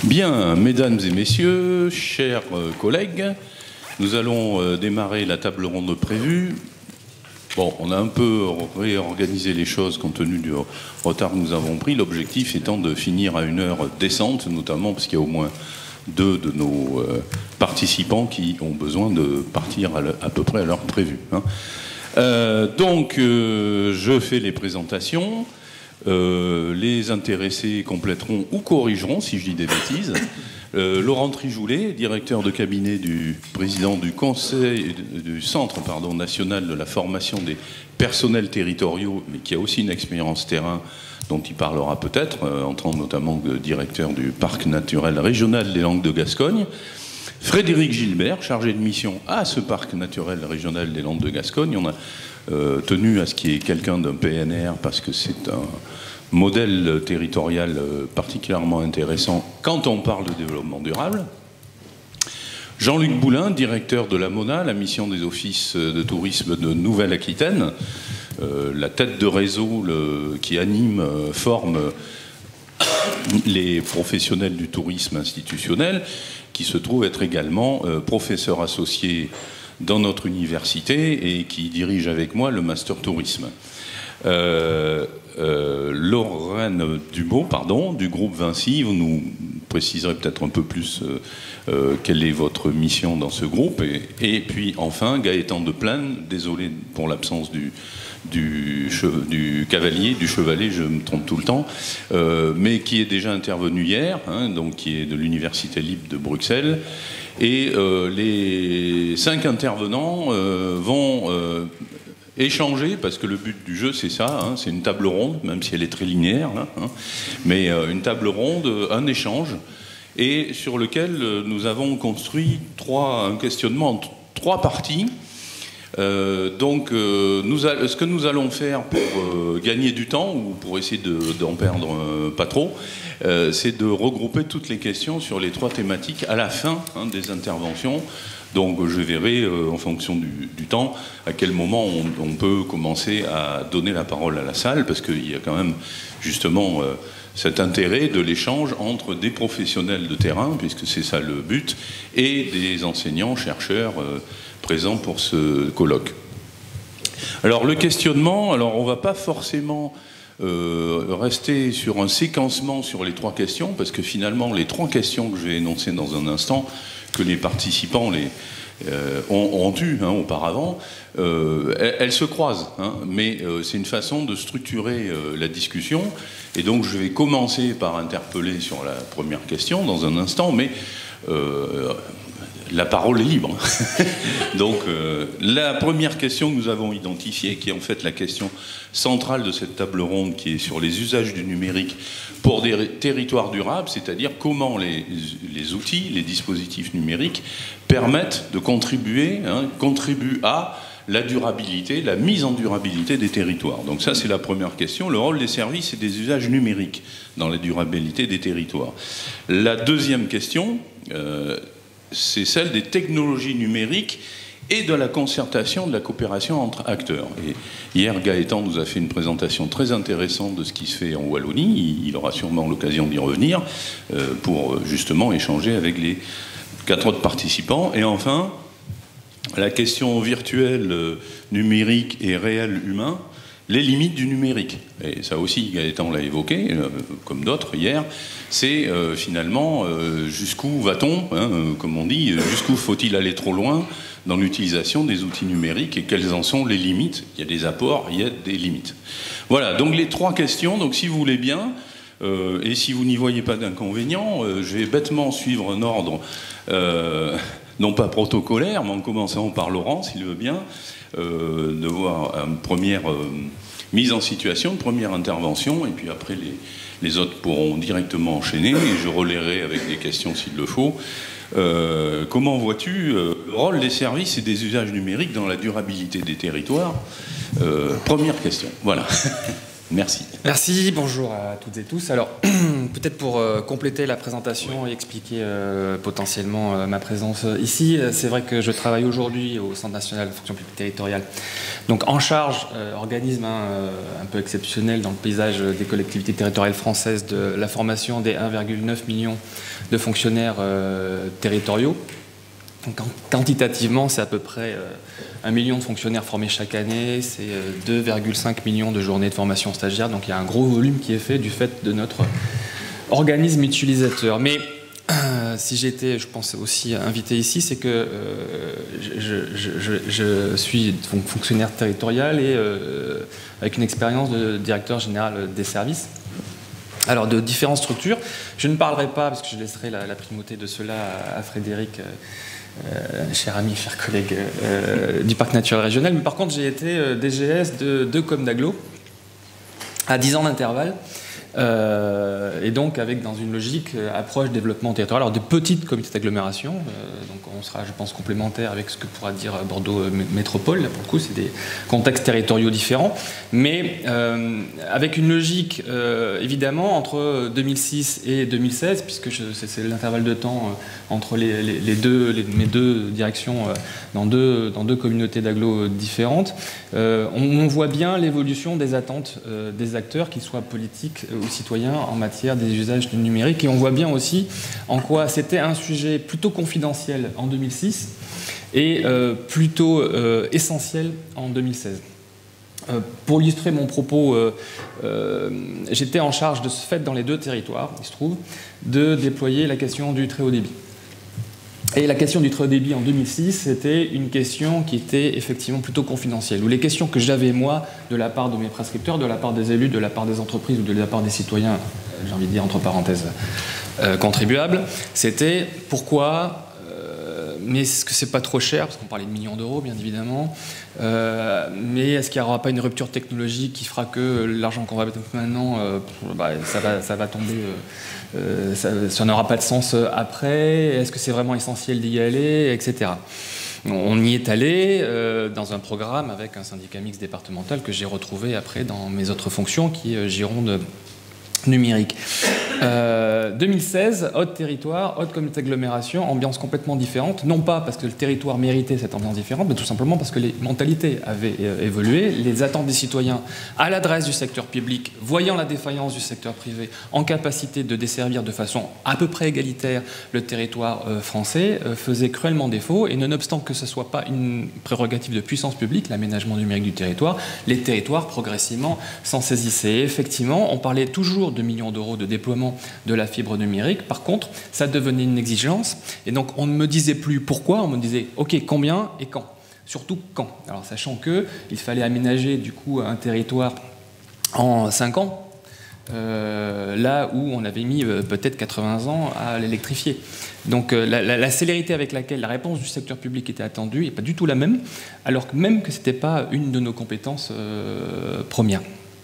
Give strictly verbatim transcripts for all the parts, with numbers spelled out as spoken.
Bien, mesdames et messieurs, chers collègues, nous allons démarrer la table ronde prévue. Bon, on a un peu réorganisé les choses compte tenu du retard que nous avons pris, l'objectif étant de finir à une heure décente, notamment parce qu'il y a au moins deux de nos participants qui ont besoin de partir à, à peu près à l'heure prévue. Hein. Euh, donc, euh, je fais les présentations. Euh, les intéressés compléteront ou corrigeront si je dis des bêtises. Euh, Laurent Trijoulet, directeur de cabinet du président du Conseil du Centre pardon, national de la formation des personnels territoriaux, mais qui a aussi une expérience terrain dont il parlera peut-être, euh, en tant notamment que directeur du parc naturel régional des Landes de Gascogne. Frédéric Gilbert, chargé de mission à ce parc naturel régional des Landes de Gascogne. On a euh, tenu à ce qu'il y ait quelqu'un d'un P N R parce que c'est un modèle territorial euh, particulièrement intéressant quand on parle de développement durable. Jean-Luc Boulin, directeur de la MONA, la mission des offices de tourisme de Nouvelle-Aquitaine, euh, la tête de réseau le, qui anime, euh, forme les professionnels du tourisme institutionnel, qui se trouve être également euh, professeur associé dans notre université et qui dirige avec moi le Master Tourisme. Euh, euh, Lorraine Dumont, pardon, du groupe Vinci, vous nous préciserez peut-être un peu plus euh, euh, quelle est votre mission dans ce groupe. Et, et puis enfin, Gaëtan Deplagne, désolé pour l'absence du, du, du cavalier, du chevalet, je me trompe tout le temps, euh, mais qui est déjà intervenu hier, hein, donc qui est de l'Université libre de Bruxelles. Et euh, les cinq intervenants euh, vont euh, échanger, parce que le but du jeu c'est ça, hein, c'est une table ronde, même si elle est très linéaire, là, hein, mais euh, une table ronde, un échange, et sur lequel nous avons construit trois, un questionnement en trois parties. Euh, donc, euh, nous a, ce que nous allons faire pour euh, gagner du temps, ou pour essayer d'en de, perdre euh, pas trop, euh, c'est de regrouper toutes les questions sur les trois thématiques à la fin hein, des interventions. Donc, je verrai, euh, en fonction du, du temps, à quel moment on, on peut commencer à donner la parole à la salle, parce qu'il y a quand même, justement, euh, cet intérêt de l'échange entre des professionnels de terrain, puisque c'est ça le but, et des enseignants, chercheurs, euh, présent pour ce colloque. Alors le questionnement, alors on ne va pas forcément euh, rester sur un séquencement sur les trois questions, parce que finalement les trois questions que je vais énoncer dans un instant, que les participants les, euh, ont, ont eues hein, auparavant, euh, elles, elles se croisent, hein, mais euh, c'est une façon de structurer euh, la discussion, et donc je vais commencer par interpeller sur la première question dans un instant, mais euh, la parole est libre. Donc, euh, la première question que nous avons identifiée, qui est en fait la question centrale de cette table ronde, qui est sur les usages du numérique pour des territoires durables, c'est-à-dire comment les, les outils, les dispositifs numériques permettent de contribuer, hein, contribuent à la durabilité, la mise en durabilité des territoires. Donc ça, c'est la première question. Le rôle des services et des usages numériques dans la durabilité des territoires. La deuxième question, euh, c'est celle des technologies numériques et de la concertation, de la coopération entre acteurs. Et hier, Gaëtan nous a fait une présentation très intéressante de ce qui se fait en Wallonie. Il aura sûrement l'occasion d'y revenir euh, pour justement échanger avec les quatre autres participants. Et enfin, la question virtuelle, euh, numérique et réel humain, les limites du numérique. Et ça aussi, Gaëtan l'a évoqué, euh, comme d'autres hier, c'est euh, finalement euh, jusqu'où va-t-on, hein, euh, comme on dit, jusqu'où faut-il aller trop loin dans l'utilisation des outils numériques et quelles en sont les limites. Il y a des apports, il y a des limites. Voilà, donc les trois questions. Donc si vous voulez bien, euh, et si vous n'y voyez pas d'inconvénient, euh, je vais bêtement suivre un ordre, euh, non pas protocolaire, mais en commençant par Laurent, s'il veut bien, euh, de voir une première euh, mise en situation, une première intervention, et puis après les, les autres pourront directement enchaîner, et je relayerai avec des questions s'il le faut. Euh, comment vois-tu euh, le rôle des services et des usages numériques dans la durabilité des territoires? euh, Première question, voilà. Merci. Merci, bonjour à toutes et tous. Alors, Donc peut-être pour euh, compléter la présentation et expliquer euh, potentiellement euh, ma présence ici, c'est vrai que je travaille aujourd'hui au Centre national de fonction publique territoriale. Donc en charge, euh, organisme hein, euh, un peu exceptionnel dans le paysage des collectivités territoriales françaises, de la formation des un virgule neuf million de fonctionnaires euh, territoriaux. Donc, quantitativement, c'est à peu près euh, un million de fonctionnaires formés chaque année, c'est euh, deux virgule cinq millions de journées de formation stagiaire, donc il y a un gros volume qui est fait du fait de notre organisme utilisateur. Mais euh, si j'étais, je pense aussi invité ici, c'est que euh, je, je, je, je suis fonctionnaire territorial et euh, avec une expérience de directeur général des services. Alors, de différentes structures. Je ne parlerai pas, parce que je laisserai la, la primauté de cela à, à Frédéric, euh, cher ami, cher collègue euh, du Parc naturel régional. Mais par contre, j'ai été euh, D G S de deux com d'Aglo à dix ans d'intervalle. Euh, et donc avec dans une logique euh, approche développement territorial, alors des petites comités d'agglomération, euh, donc on sera je pense complémentaire avec ce que pourra dire Bordeaux euh, Métropole, là pour le coup c'est des contextes territoriaux différents, mais euh, avec une logique euh, évidemment entre deux mille six et deux mille seize, puisque c'est l'intervalle de temps euh, entre les, les, les deux, les, mes deux directions euh, dans, deux, dans deux communautés d'agglo différentes, euh, on, on voit bien l'évolution des attentes euh, des acteurs, qu'ils soient politiques ou citoyens en matière des usages du numérique, et on voit bien aussi en quoi c'était un sujet plutôt confidentiel en deux mille six et euh, plutôt euh, essentiel en deux mille seize. Euh, pour illustrer mon propos, euh, euh, j'étais en charge de ce fait dans les deux territoires, il se trouve, de déployer la question du très haut débit. Et la question du très haut débit en deux mille six, c'était une question qui était effectivement plutôt confidentielle, où les questions que j'avais moi, de la part de mes prescripteurs, de la part des élus, de la part des entreprises ou de la part des citoyens, j'ai envie de dire entre parenthèses, euh, contribuables, c'était pourquoi, euh, mais est-ce que c'est pas trop cher, parce qu'on parlait de millions d'euros bien évidemment, euh, mais est-ce qu'il n'y aura pas une rupture technologique qui fera que l'argent qu'on va mettre maintenant, euh, bah, ça, va, ça va tomber... Euh, Euh, ça, ça n'aura pas de sens après, est-ce que c'est vraiment essentiel d'y aller, et cetera. On y est allé euh, dans un programme avec un syndicat mixte départemental que j'ai retrouvé après dans mes autres fonctions, qui est Gironde numérique. Euh, deux mille seize, haute territoire, haute communauté d'agglomération, ambiance complètement différente, non pas parce que le territoire méritait cette ambiance différente, mais tout simplement parce que les mentalités avaient euh, évolué, les attentes des citoyens à l'adresse du secteur public, voyant la défaillance du secteur privé, en capacité de desservir de façon à peu près égalitaire le territoire euh, français, euh, faisaient cruellement défaut, et nonobstant que ce ne soit pas une prérogative de puissance publique, l'aménagement numérique du territoire, les territoires progressivement s'en saisissaient. Et effectivement, on parlait toujours de millions d'euros de déploiement de la fibre numérique. Par contre, ça devenait une exigence, et donc on ne me disait plus pourquoi, on me disait ok, combien et quand, surtout quand. Alors sachant que il fallait aménager du coup un territoire en cinq ans, euh, là où on avait mis euh, peut-être quatre-vingts ans à l'électrifier. Donc euh, la, la, la célérité avec laquelle la réponse du secteur public était attendue n'est pas du tout la même, alors que même que ce n'était pas une de nos compétences euh, premières.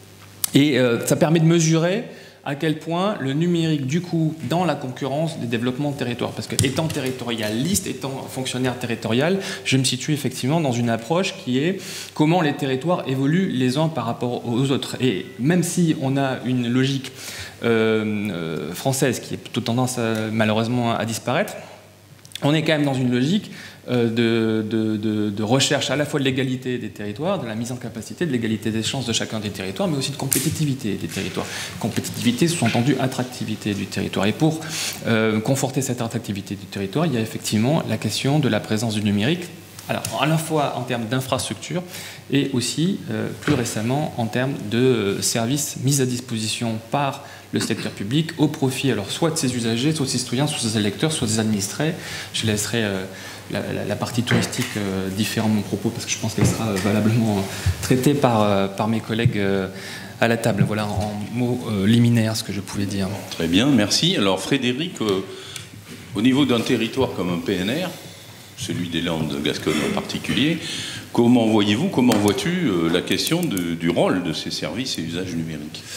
Et euh, ça permet de mesurer à quel point le numérique, du coup, dans la concurrence des développements de territoire. Parce que, étant territorialiste, étant fonctionnaire territorial, je me situe effectivement dans une approche qui est comment les territoires évoluent les uns par rapport aux autres. Et même si on a une logique euh, euh, française qui est plutôt tendance, à, malheureusement, à disparaître, on est quand même dans une logique De, de, de, de recherche à la fois de l'égalité des territoires, de la mise en capacité, de l'égalité des chances de chacun des territoires, mais aussi de compétitivité des territoires. Compétitivité, sous-entendu attractivité du territoire. Et pour euh, conforter cette attractivité du territoire, il y a effectivement la question de la présence du numérique, alors à la fois en termes d'infrastructure et aussi euh, plus récemment en termes de euh, services mis à disposition par le secteur public au profit alors soit de ses usagers, soit de ses citoyens, soit de ses électeurs, soit des administrés. Je laisserai euh, la, la, la partie touristique euh, différente de mon propos parce que je pense qu'elle sera euh, valablement traitée par, euh, par mes collègues euh, à la table. Voilà en mots euh, liminaires ce que je pouvais dire. Très bien, merci. Alors Frédéric, euh, au niveau d'un territoire comme un P N R, celui des Landes de Gascogne en particulier, comment voyez-vous, comment vois-tu euh, la question de, du rôle de ces services et usages numériques ?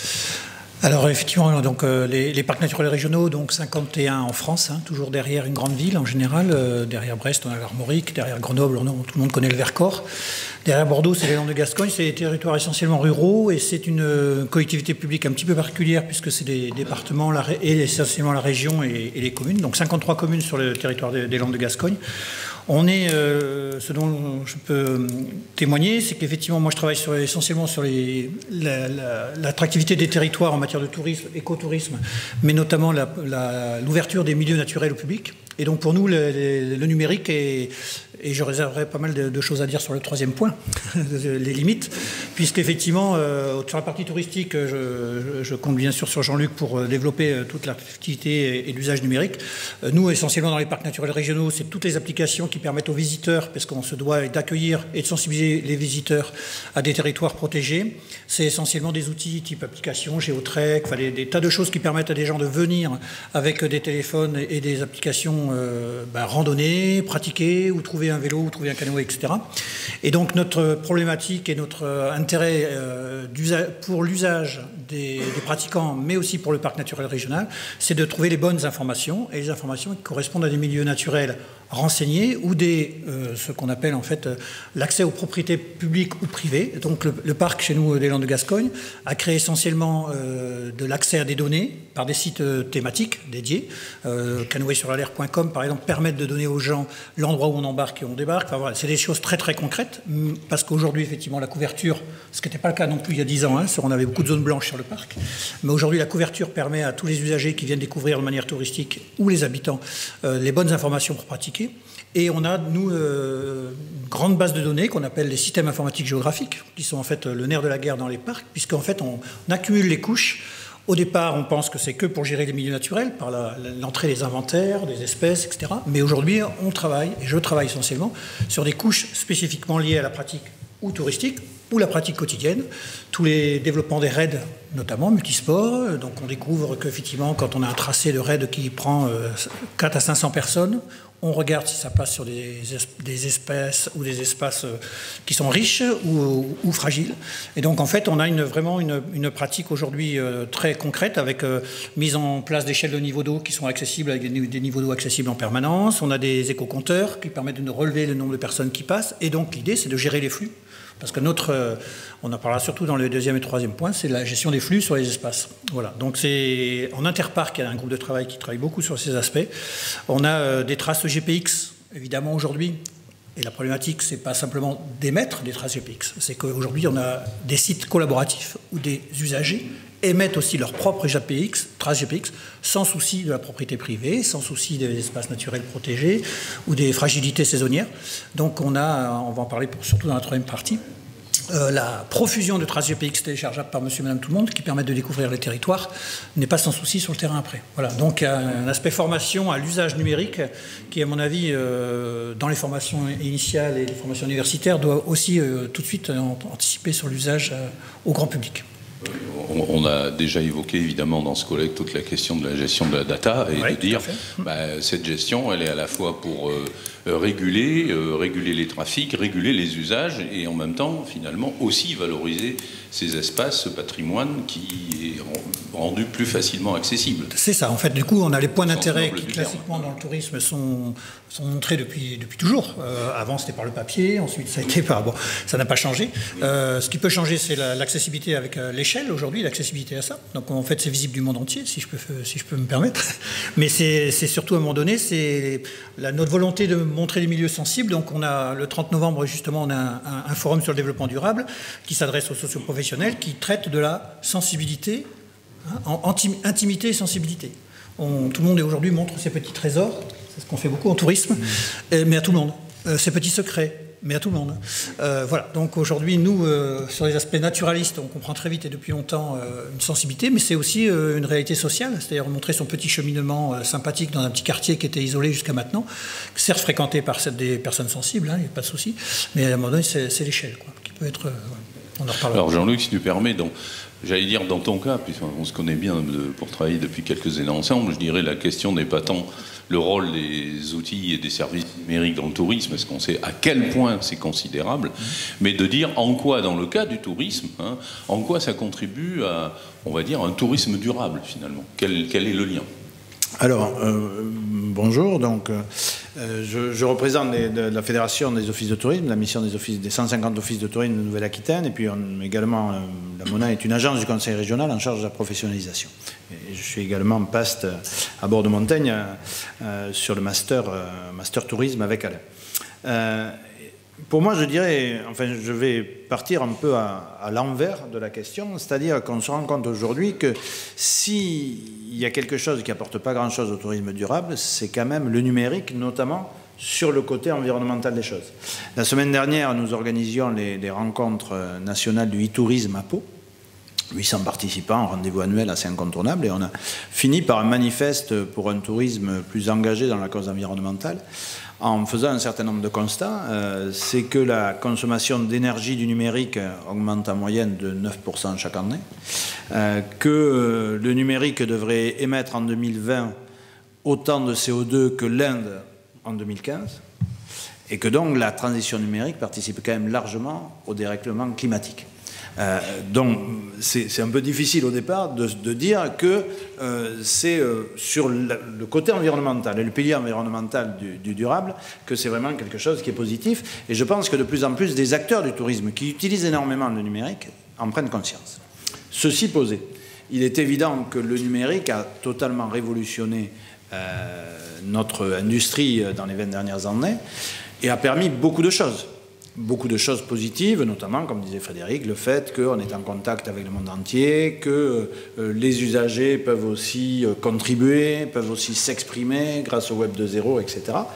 Alors effectivement, donc, euh, les, les parcs naturels régionaux, donc cinquante et un en France, hein, toujours derrière une grande ville en général. Euh, derrière Brest, on a l'Armorique, derrière Grenoble, on, tout le monde connaît le Vercors. Derrière Bordeaux, c'est les Landes de Gascogne, c'est des territoires essentiellement ruraux et c'est une euh, collectivité publique un petit peu particulière puisque c'est des départements la, et essentiellement la région et, et les communes. Donc cinquante-trois communes sur le territoire des, des Landes de Gascogne. On est, euh, ce dont je peux témoigner, c'est qu'effectivement, moi je travaille sur, essentiellement sur l'attractivité la, la, des territoires en matière de tourisme, écotourisme, mais notamment l'ouverture des milieux naturels au public. Et donc pour nous, le, le, le numérique est, et je réserverai pas mal de, de choses à dire sur le troisième point, les limites, puisqu'effectivement, euh, sur la partie touristique, je, je, je compte bien sûr sur Jean-Luc pour développer euh, toute l'activité et, et l'usage numérique. Euh, nous, essentiellement dans les parcs naturels régionaux, c'est toutes les applications qui permettent aux visiteurs, parce qu'on se doit d'accueillir et de sensibiliser les visiteurs à des territoires protégés. C'est essentiellement des outils type application, géotrek, enfin des, des tas de choses qui permettent à des gens de venir avec des téléphones et des applications euh, bah, randonner, pratiquer ou trouver un vélo ou trouver un canoë, et cetera. Et donc notre problématique et notre intérêt euh, pour l'usage des, des pratiquants, mais aussi pour le parc naturel régional, c'est de trouver les bonnes informations et les informations qui correspondent à des milieux naturels renseignés ou des, euh, ce qu'on appelle en fait euh, l'accès aux propriétés publiques ou privées. Donc le, le parc chez nous des Landes de Gascogne a créé essentiellement euh, de l'accès à des données par des sites euh, thématiques dédiés. Euh, canoë sur l'air point com par exemple permettent de donner aux gens l'endroit où on embarque et où on débarque. Enfin, voilà, c'est des choses très très concrètes parce qu'aujourd'hui effectivement la couverture, ce qui n'était pas le cas non plus il y a dix ans, hein, on avait beaucoup de zones blanches sur le parc, mais aujourd'hui la couverture permet à tous les usagers qui viennent découvrir de manière touristique ou les habitants euh, les bonnes informations pour pratiquer. Et on a, nous, euh, une grande base de données qu'on appelle les systèmes informatiques géographiques, qui sont en fait le nerf de la guerre dans les parcs, puisqu'en fait on, on accumule les couches. Au départ, on pense que c'est que pour gérer les milieux naturels, par l'entrée des inventaires, des espèces, et cetera. Mais aujourd'hui, on travaille, et je travaille essentiellement, sur des couches spécifiquement liées à la pratique ou touristique, ou la pratique quotidienne, tous les développements des raids, notamment multisports. Donc on découvre qu'effectivement, quand on a un tracé de raid qui prend quatre à cinq cents personnes, on regarde si ça passe sur des, des espèces ou des espaces qui sont riches ou, ou, ou fragiles. Et donc en fait, on a une, vraiment une, une pratique aujourd'hui euh, très concrète avec euh, mise en place d'échelles de niveau d'eau qui sont accessibles, avec des, des niveaux d'eau accessibles en permanence. On a des éco-compteurs qui permettent de relever le nombre de personnes qui passent. Et donc l'idée, c'est de gérer les flux. Parce que notre, euh, on en parlera surtout dans le deuxième et troisième point, c'est la gestion des flux sur les espaces. Voilà. Donc c'est en Interparc, il y a un groupe de travail qui travaille beaucoup sur ces aspects. On a euh, des traces G P X, évidemment aujourd'hui. Et la problématique, c'est pas simplement d'émettre des traces G P X, c'est qu'aujourd'hui on a des sites collaboratifs où des usagers émettent aussi leurs propres G P X, traces G P X, sans souci de la propriété privée, sans souci des espaces naturels protégés ou des fragilités saisonnières. Donc on a, on va en parler pour, surtout dans la troisième partie, euh, la profusion de traces G P X téléchargeables par monsieur et madame tout le monde qui permettent de découvrir les territoires n'est pas sans souci sur le terrain après. Voilà. Donc il y a un aspect formation à l'usage numérique qui, à mon avis, euh, dans les formations initiales et les formations universitaires, doit aussi euh, tout de suite euh, anticiper sur l'usage euh, au grand public. On a déjà évoqué évidemment dans ce collègue toute la question de la gestion de la data et oui, de dire bah, cette gestion elle est à la fois pour euh, réguler, euh, réguler les trafics, réguler les usages et en même temps finalement aussi valoriser ces espaces, ce patrimoine qui est rendu plus facilement accessible. C'est ça, en fait, du coup on a les points d'intérêt qui classiquement dans le tourisme sont, sont montrés depuis, depuis toujours. Euh, avant c'était par le papier, ensuite ça a été par... Bon, ça n'a pas changé. Euh, ce qui peut changer c'est l'accessibilité la, avec euh, l'échelle aujourd'hui, l'accessibilité à ça. Donc en fait c'est visible du monde entier, si je peux, si je peux me permettre. Mais c'est surtout à un moment donné, c'est notre volonté de montrer les milieux sensibles. Donc on a le trente novembre justement, on a un, un, un forum sur le développement durable qui s'adresse aux socioprofessionnels, qui traite de la sensibilité, hein, en intimité et sensibilité. On, tout le monde aujourd'hui montre ses petits trésors, c'est ce qu'on fait beaucoup en tourisme, et, mais à tout le monde. Euh, ses petits secrets, mais à tout le monde. Euh, voilà, donc aujourd'hui, nous, euh, sur les aspects naturalistes, on comprend très vite et depuis longtemps euh, une sensibilité, mais c'est aussi euh, une réalité sociale, c'est-à-dire montrer son petit cheminement euh, sympathique dans un petit quartier qui était isolé jusqu'à maintenant, certes fréquenté par des personnes sensibles, il hein, n'y a pas de souci, mais à un moment donné, c'est l'échelle, quoi, qui peut être... Euh, voilà. On en reparlera. Alors Jean-Luc, si tu permets, donc, j'allais dire dans ton cas, puisqu'on se connaît bien de, pour travailler depuis quelques années ensemble, je dirais la question n'est pas tant le rôle des outils et des services numériques dans le tourisme, parce qu'on sait à quel point c'est considérable, mais de dire en quoi, dans le cas du tourisme, hein, en quoi ça contribue à, on va dire, un tourisme durable finalement. Quel, quel est le lien ? Alors, euh, bonjour, donc euh, je, je représente les, de, la Fédération des offices de tourisme, la mission des, offices, des cent cinquante offices de tourisme de Nouvelle-Aquitaine, et puis on, également, euh, la MONA est une agence du Conseil régional en charge de la professionnalisation. Et je suis également PAST à Bordeaux-Montaigne euh, sur le master, euh, master tourisme avec Alain. Euh, Pour moi, je dirais, enfin, je vais partir un peu à, à l'envers de la question, c'est-à-dire qu'on se rend compte aujourd'hui que s'il y a quelque chose qui n'apporte pas grand-chose au tourisme durable, c'est quand même le numérique, notamment sur le côté environnemental des choses. La semaine dernière, nous organisions les, les rencontres nationales du e-tourisme à Pau. huit cents participants, rendez-vous annuel assez incontournable, et on a fini par un manifeste pour un tourisme plus engagé dans la cause environnementale, en faisant un certain nombre de constats. Euh, c'est que la consommation d'énergie du numérique augmente en moyenne de neuf pour cent chaque année, euh, que euh, le numérique devrait émettre en deux mille vingt autant de C O deux que l'Inde en deux mille quinze, et que donc la transition numérique participe quand même largement au dérèglement climatique. Euh, donc c'est un peu difficile au départ de, de dire que euh, c'est euh, sur le, le côté environnemental et le pilier environnemental du, du durable que c'est vraiment quelque chose qui est positif, et je pense que de plus en plus des acteurs du tourisme qui utilisent énormément le numérique en prennent conscience. Ceci posé, il est évident que le numérique a totalement révolutionné euh, notre industrie dans les vingt dernières années et a permis beaucoup de choses. Beaucoup de choses positives, notamment, comme disait Frédéric, le fait qu'on est en contact avec le monde entier, que euh, les usagers peuvent aussi euh, contribuer, peuvent aussi s'exprimer grâce au Web deux point zéro, et cetera.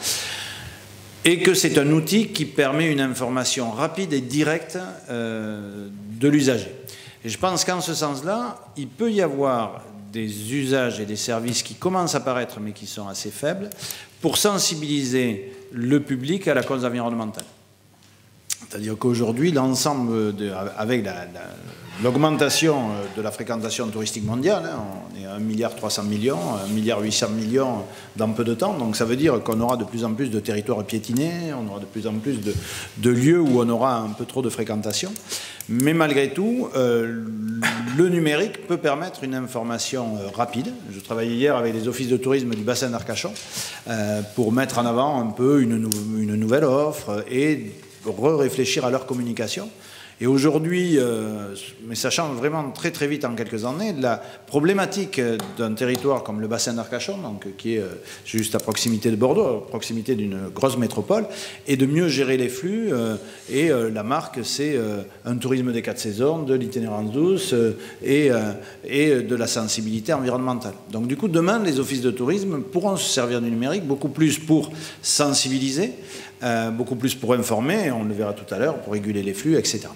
Et que c'est un outil qui permet une information rapide et directe euh, de l'usager. Et je pense qu'en ce sens-là, il peut y avoir des usages et des services qui commencent à apparaître, mais qui sont assez faibles, pour sensibiliser le public à la cause environnementale. C'est-à-dire qu'aujourd'hui, l'ensemble, avec l'augmentation de la fréquentation touristique mondiale, hein, on est à un milliard trois cents millions, un milliard huit cents millions dans peu de temps, donc ça veut dire qu'on aura de plus en plus de territoires piétinés, on aura de plus en plus de, de lieux où on aura un peu trop de fréquentation. Mais malgré tout, euh, le numérique peut permettre une information euh, rapide. Je travaillais hier avec les offices de tourisme du bassin d'Arcachon euh, pour mettre en avant un peu une, nou une nouvelle offre et re-réfléchir à leur communication. Et aujourd'hui, euh, mais ça change vraiment très très vite en quelques années, la problématique d'un territoire comme le bassin d'Arcachon, donc qui est euh, juste à proximité de Bordeaux, à proximité d'une grosse métropole, est de mieux gérer les flux. Euh, et euh, la marque, c'est euh, un tourisme des quatre saisons, de l'itinérance douce euh, et, euh, et de la sensibilité environnementale. Donc du coup, demain, les offices de tourisme pourront se servir du numérique beaucoup plus pour sensibiliser, euh, beaucoup plus pour informer, on le verra tout à l'heure, pour réguler les flux, et cetera.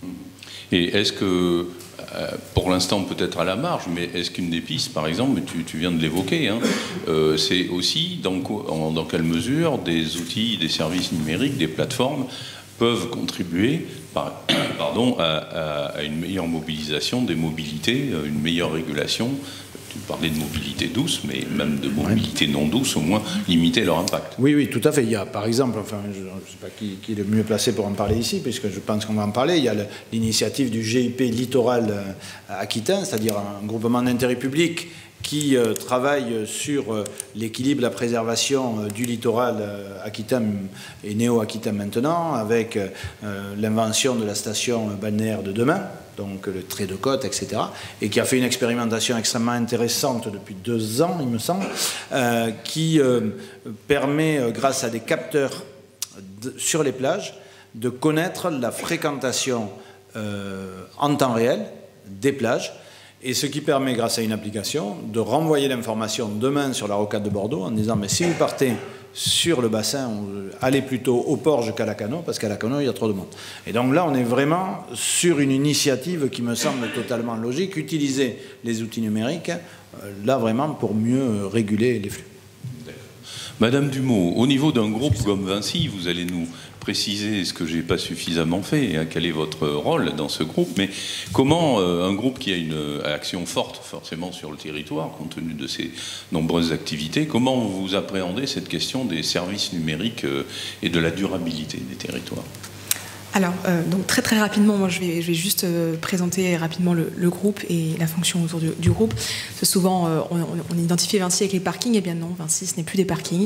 Et est-ce que, euh, pour l'instant peut-être à la marge, mais est-ce qu'une des pistes, par exemple, tu, tu viens de l'évoquer, hein, euh, c'est aussi dans, en, dans quelle mesure des outils, des services numériques, des plateformes peuvent contribuer par, pardon, à, à, à une meilleure mobilisation des mobilités, une meilleure régulation. Tu parlais de mobilité douce, mais même de mobilité non douce, au moins limiter leur impact. Oui, oui, tout à fait. Il y a, par exemple, enfin, je ne sais pas qui, qui est le mieux placé pour en parler ici, puisque je pense qu'on va en parler, il y a l'initiative du G I P Littoral Aquitaine, c'est-à-dire un groupement d'intérêt public qui euh, travaille sur euh, l'équilibre, la préservation euh, du littoral euh, Aquitaine et néo-Aquitaine maintenant, avec euh, l'invention de la station balnéaire de demain, donc le trait de côte, et cetera, et qui a fait une expérimentation extrêmement intéressante depuis deux ans, il me semble, euh, qui euh, permet, euh, grâce à des capteurs de, sur les plages, de connaître la fréquentation euh, en temps réel des plages, et ce qui permet, grâce à une application, de renvoyer l'information demain sur la rocade de Bordeaux en disant « mais si vous partez sur le bassin, allez plutôt au Porge qu'à Lacanau, parce qu'à Lacanau, il y a trop de monde. » Et donc là, on est vraiment sur une initiative qui me semble totalement logique, utiliser les outils numériques, là vraiment pour mieux réguler les flux. Madame Dumont, au niveau d'un groupe comme Vinci, vous allez nous préciser ce que je n'ai pas suffisamment fait, hein, quel est votre rôle dans ce groupe, mais comment euh, un groupe qui a une action forte forcément sur le territoire, compte tenu de ses nombreuses activités, comment vous appréhendez cette question des services numériques euh, et de la durabilité des territoires ? Alors, euh, donc très très rapidement, moi je vais, je vais juste euh, présenter rapidement le, le groupe et la fonction autour du, du groupe. Parce que souvent, euh, on, on identifie Vinci avec les parkings, et bien non, Vinci, ce n'est plus des parkings.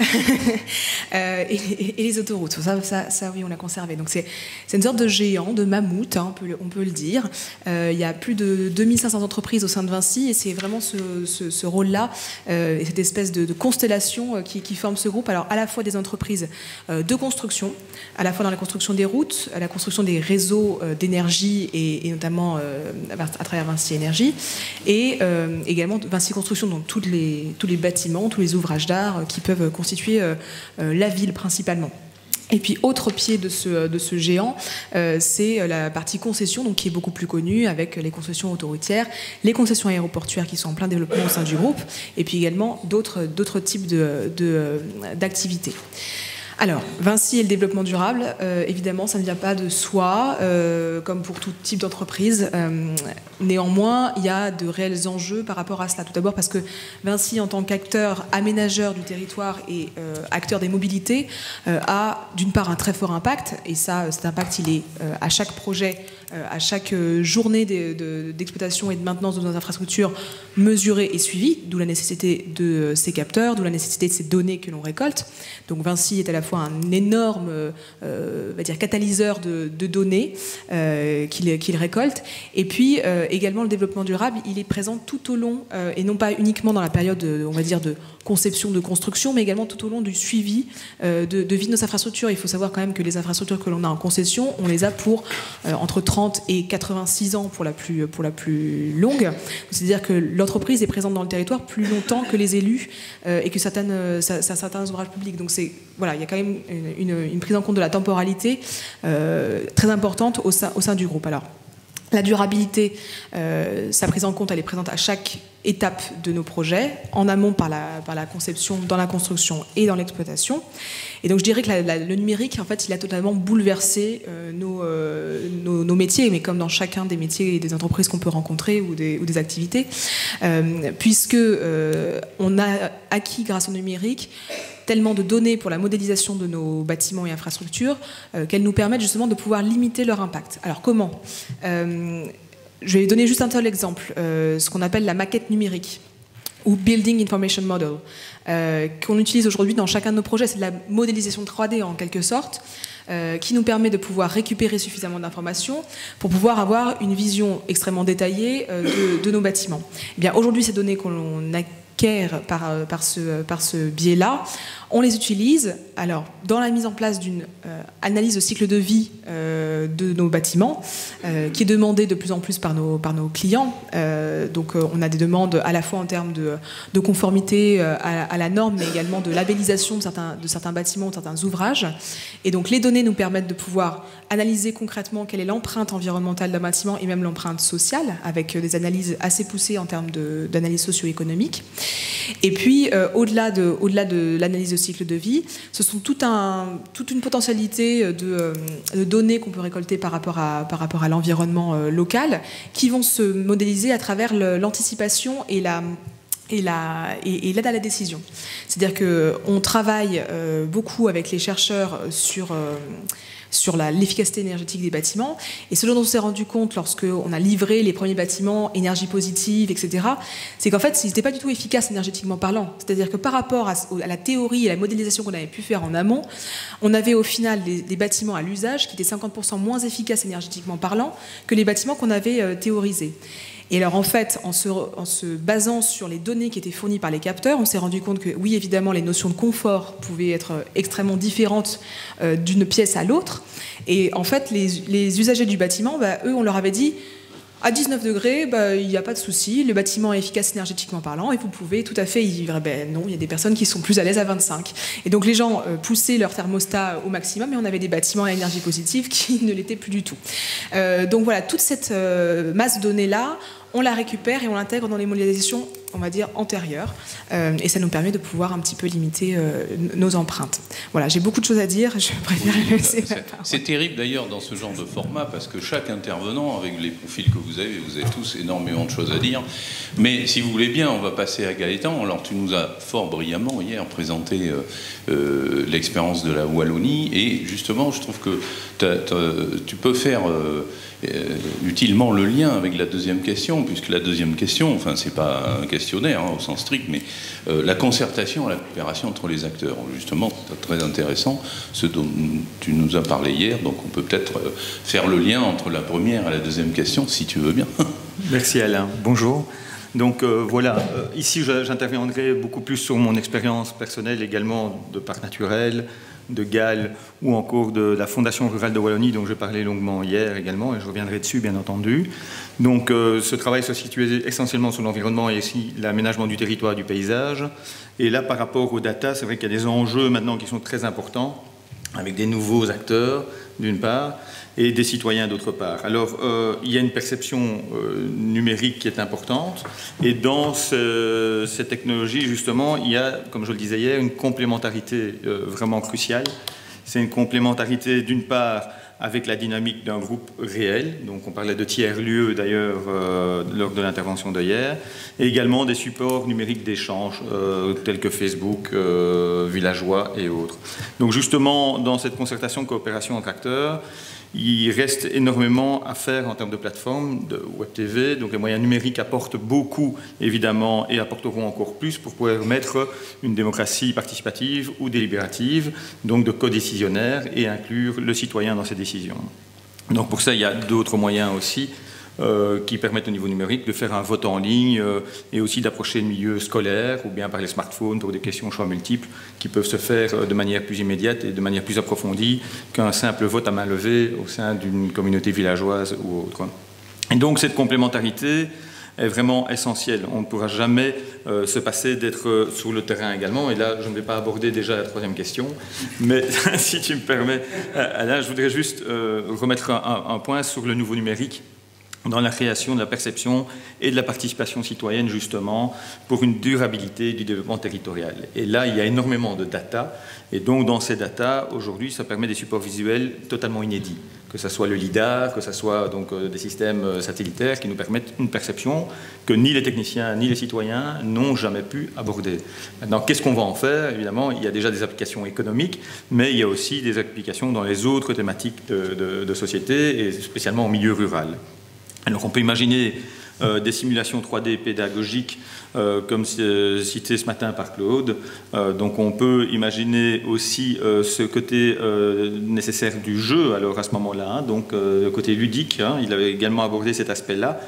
euh, et, et, et les autoroutes, ça, ça, ça oui, on l'a conservé. Donc c'est une sorte de géant, de mammouth, hein, on, peut, on peut le dire. Euh, il y a plus de deux mille cinq cents entreprises au sein de Vinci, et c'est vraiment ce, ce, ce rôle-là, euh, et cette espèce de, de constellation euh, qui, qui forme ce groupe. Alors à la fois des entreprises euh, de construction, à la fois dans la construction des routes, à la construction des réseaux euh, d'énergie et, et notamment euh, à travers Vinci Énergie, et euh, également Vinci Construction, donc toutes les, tous les bâtiments, tous les ouvrages d'art euh, qui peuvent constituer euh, euh, la ville principalement. Et puis, autre pied de ce, de ce géant, euh, c'est la partie concession, donc, qui est beaucoup plus connue, avec les concessions autoroutières, les concessions aéroportuaires qui sont en plein développement au sein du groupe, et puis également d'autres d'autres types de, de, d'activités. Alors, Vinci et le développement durable, euh, évidemment, ça ne vient pas de soi, euh, comme pour tout type d'entreprise. Euh, néanmoins, il y a de réels enjeux par rapport à cela. Tout d'abord parce que Vinci, en tant qu'acteur aménageur du territoire et euh, acteur des mobilités, euh, a d'une part un très fort impact, et ça, cet impact, il est euh, à chaque projet, euh, à chaque journée d'exploitation de, de, et de maintenance de nos infrastructures mesurée et suivie, d'où la nécessité de ces capteurs, d'où la nécessité de ces données que l'on récolte. Donc Vinci est à la fois un énorme euh, on va dire catalyseur de, de données euh, qu'il qu'il récolte, et puis euh, également le développement durable, il est présent tout au long, euh, et non pas uniquement dans la période, on va dire, de conception, de construction, mais également tout au long du suivi euh, de, de vie de nos infrastructures. Il faut savoir quand même que les infrastructures que l'on a en concession, on les a pour euh, entre trente et quatre-vingt-six ans pour la plus, pour la plus longue. C'est-à-dire que l'entreprise est présente dans le territoire plus longtemps que les élus euh, et que certaines, euh, certains ouvrages publics. Donc c'est, voilà, il y a quand même une, une, une prise en compte de la temporalité euh, très importante au sein, au sein du groupe. Alors, la durabilité, euh, sa prise en compte, elle est présente à chaque étape de nos projets, en amont par la, par la conception, dans la construction et dans l'exploitation. Et donc je dirais que la, la, le numérique, en fait, il a totalement bouleversé euh, nos, euh, nos, nos métiers, mais comme dans chacun des métiers et des entreprises qu'on peut rencontrer ou des, ou des activités, euh, puisque euh, on a acquis grâce au numérique tellement de données pour la modélisation de nos bâtiments et infrastructures euh, qu'elles nous permettent justement de pouvoir limiter leur impact. Alors comment ? euh, Je vais donner juste un seul exemple, euh, ce qu'on appelle la maquette numérique ou Building Information Model, euh, qu'on utilise aujourd'hui dans chacun de nos projets. C'est de la modélisation trois D en quelque sorte, euh, qui nous permet de pouvoir récupérer suffisamment d'informations pour pouvoir avoir une vision extrêmement détaillée euh, de, de nos bâtiments. Eh bien, aujourd'hui, ces données qu'on acquiert par, par ce, par ce biais-là, on les utilise alors dans la mise en place d'une euh, analyse de cycle de vie euh, de nos bâtiments, euh, qui est demandée de plus en plus par nos, par nos clients. Euh, donc euh, on a des demandes à la fois en termes de, de conformité euh, à, à la norme, mais également de labellisation de certains, de certains bâtiments, de certains ouvrages. Et donc les données nous permettent de pouvoir analyser concrètement quelle est l'empreinte environnementale d'un bâtiment et même l'empreinte sociale, avec des analyses assez poussées en termes d'analyse socio-économique. Et puis euh, au-delà de, au-delà de l'analyse de cycle de vie, ce sont tout un, toute une potentialité de, de données qu'on peut récolter par rapport à, par rapport à l'environnement euh, local, qui vont se modéliser à travers l'anticipation et la et la, et, et l'aide à la décision. C'est-à-dire qu'on travaille euh, beaucoup avec les chercheurs sur, euh, sur l'efficacité énergétique des bâtiments, et ce dont on s'est rendu compte lorsqu'on a livré les premiers bâtiments, énergie positive, et cetera, c'est qu'en fait, ils n'étaient pas du tout efficaces énergétiquement parlant. C'est-à-dire que par rapport à, à la théorie et la modélisation qu'on avait pu faire en amont, on avait au final des, des bâtiments à l'usage qui étaient cinquante pour cent moins efficaces énergétiquement parlant que les bâtiments qu'on avait euh, théorisés. Et alors en fait, en se, en se basant sur les données qui étaient fournies par les capteurs, on s'est rendu compte que oui, évidemment, les notions de confort pouvaient être extrêmement différentes euh, d'une pièce à l'autre. Et en fait, les, les usagers du bâtiment, bah, eux, on leur avait dit à dix-neuf degrés, bah, il n'y a pas de souci, le bâtiment est efficace énergétiquement parlant et vous pouvez tout à fait y vivre. Ben non, il y a des personnes qui sont plus à l'aise à vingt-cinq. Et donc les gens euh, poussaient leur thermostat au maximum, et on avait des bâtiments à énergie positive qui ne l'étaient plus du tout. Euh, donc voilà, toute cette euh, masse de données-là, on la récupère et on l'intègre dans les modélisations on va dire, antérieure. Euh, et ça nous permet de pouvoir un petit peu limiter euh, nos empreintes. Voilà, j'ai beaucoup de choses à dire, je préfère oui, laisser c'est, c'est terrible d'ailleurs dans ce genre de format, parce que chaque intervenant, avec les profils que vous avez, vous avez tous énormément de choses à dire. Mais si vous voulez bien, on va passer à Gaëtan. Alors tu nous as fort brillamment hier présenté euh, euh, l'expérience de la Wallonie, et justement, je trouve que t'as, t'as, tu peux faire euh, euh, utilement le lien avec la deuxième question, puisque la deuxième question, enfin c'est pas un questionnaire hein, au sens strict, mais euh, la concertation et la coopération entre les acteurs. Justement, c'est très intéressant ce dont tu nous as parlé hier, donc on peut peut-être euh, faire le lien entre la première et la deuxième question, si tu veux bien. Merci Alain, bonjour. Donc euh, voilà, euh, ici j'interviendrai beaucoup plus sur mon expérience personnelle également de parc naturel, de Galles ou encore de la Fondation rurale de Wallonie dont j'ai parlé longuement hier également, et je reviendrai dessus bien entendu. Donc euh, ce travail se situait essentiellement sur l'environnement et aussi l'aménagement du territoire, du paysage. Et là par rapport aux data, c'est vrai qu'il y a des enjeux maintenant qui sont très importants, avec des nouveaux acteurs d'une part, et des citoyens d'autre part. Alors, euh, il y a une perception euh, numérique qui est importante, et dans ce, ces technologies, justement, il y a, comme je le disais hier, une complémentarité euh, vraiment cruciale. C'est une complémentarité, d'une part, avec la dynamique d'un groupe réel, donc on parlait de tiers-lieux d'ailleurs euh, lors de l'intervention d'hier, et également des supports numériques d'échange euh, tels que Facebook, euh, Villageois et autres. Donc justement, dans cette concertation, coopération entre acteurs, il reste énormément à faire en termes de plateforme, de Web T V, donc les moyens numériques apportent beaucoup, évidemment, et apporteront encore plus pour pouvoir mettre une démocratie participative ou délibérative, donc de codécisionnaire, et inclure le citoyen dans ses décisions. Donc pour ça, il y a d'autres moyens aussi, Euh, qui permettent au niveau numérique de faire un vote en ligne euh, et aussi d'approcher le milieu scolaire ou bien par les smartphones pour des questions au choix multiples qui peuvent se faire euh, de manière plus immédiate et de manière plus approfondie qu'un simple vote à main levée au sein d'une communauté villageoise ou autre. Et donc cette complémentarité est vraiment essentielle. On ne pourra jamais euh, se passer d'être euh, sur le terrain également. Et là, je ne vais pas aborder déjà la troisième question, mais si tu me permets, Alain, je voudrais juste euh, remettre un, un point sur le nouveau numérique dans la création de la perception et de la participation citoyenne, justement, pour une durabilité du développement territorial. Et là, il y a énormément de data, et donc dans ces data, aujourd'hui, ça permet des supports visuels totalement inédits, que ce soit le LIDAR, que ce soit donc, des systèmes satellitaires qui nous permettent une perception que ni les techniciens ni les citoyens n'ont jamais pu aborder. Maintenant, qu'est-ce qu'on va en faire? Évidemment, il y a déjà des applications économiques, mais il y a aussi des applications dans les autres thématiques de, de, de société, et spécialement en milieu rural. Alors on peut imaginer euh, des simulations trois D pédagogiques euh, comme euh, cité ce matin par Claude. Euh, donc on peut imaginer aussi euh, ce côté euh, nécessaire du jeu alors à ce moment-là, hein, donc euh, le côté ludique, hein, il avait également abordé cet aspect-là.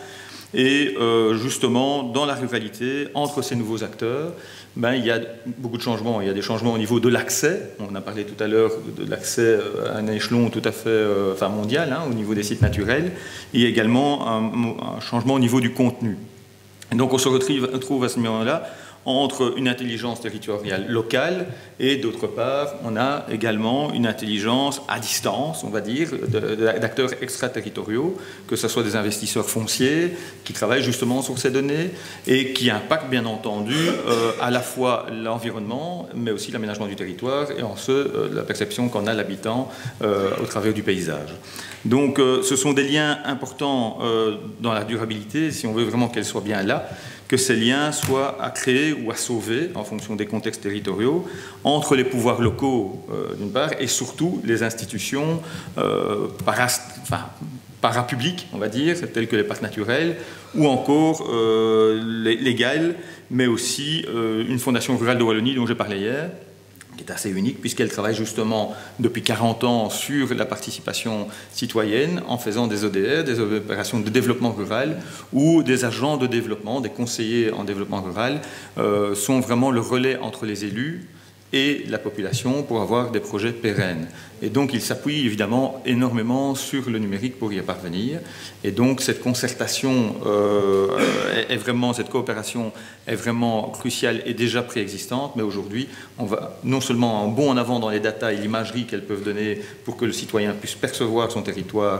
Et euh, justement, dans la ruralité, entre ces nouveaux acteurs, ben, il y a beaucoup de changements. Il y a des changements au niveau de l'accès. On a parlé tout à l'heure de l'accès à un échelon tout à fait euh, enfin mondial, hein, au niveau des sites naturels. Il y a également un, un changement au niveau du contenu. Et donc on se retrouve, retrouve à ce moment-là entre une intelligence territoriale locale et d'autre part, on a également une intelligence à distance, on va dire, d'acteurs extraterritoriaux, que ce soit des investisseurs fonciers qui travaillent justement sur ces données et qui impactent bien entendu euh, à la fois l'environnement, mais aussi l'aménagement du territoire et en ce, euh, la perception qu'en a l'habitant euh, au travers du paysage. Donc euh, ce sont des liens importants euh, dans la durabilité, si on veut vraiment qu'elle soit bien là, que ces liens soient à créer ou à sauver, en fonction des contextes territoriaux, entre les pouvoirs locaux, euh, d'une part, et surtout les institutions euh, para, enfin, parapubliques, on va dire, telles que les parcs naturels, ou encore euh, les, les Galles, mais aussi euh, une fondation rurale de Wallonie dont j'ai parlé hier, qui est assez unique puisqu'elle travaille justement depuis quarante ans sur la participation citoyenne en faisant des O D R, des opérations de développement rural, où des agents de développement, des conseillers en développement rural euh, sont vraiment le relais entre les élus et la population pour avoir des projets pérennes. Et donc, il s'appuie évidemment énormément sur le numérique pour y parvenir. Et donc, cette concertation euh, est vraiment, cette coopération est vraiment cruciale et déjà préexistante. Mais aujourd'hui, on va non seulement un bond en avant dans les datas et l'imagerie qu'elles peuvent donner pour que le citoyen puisse percevoir son territoire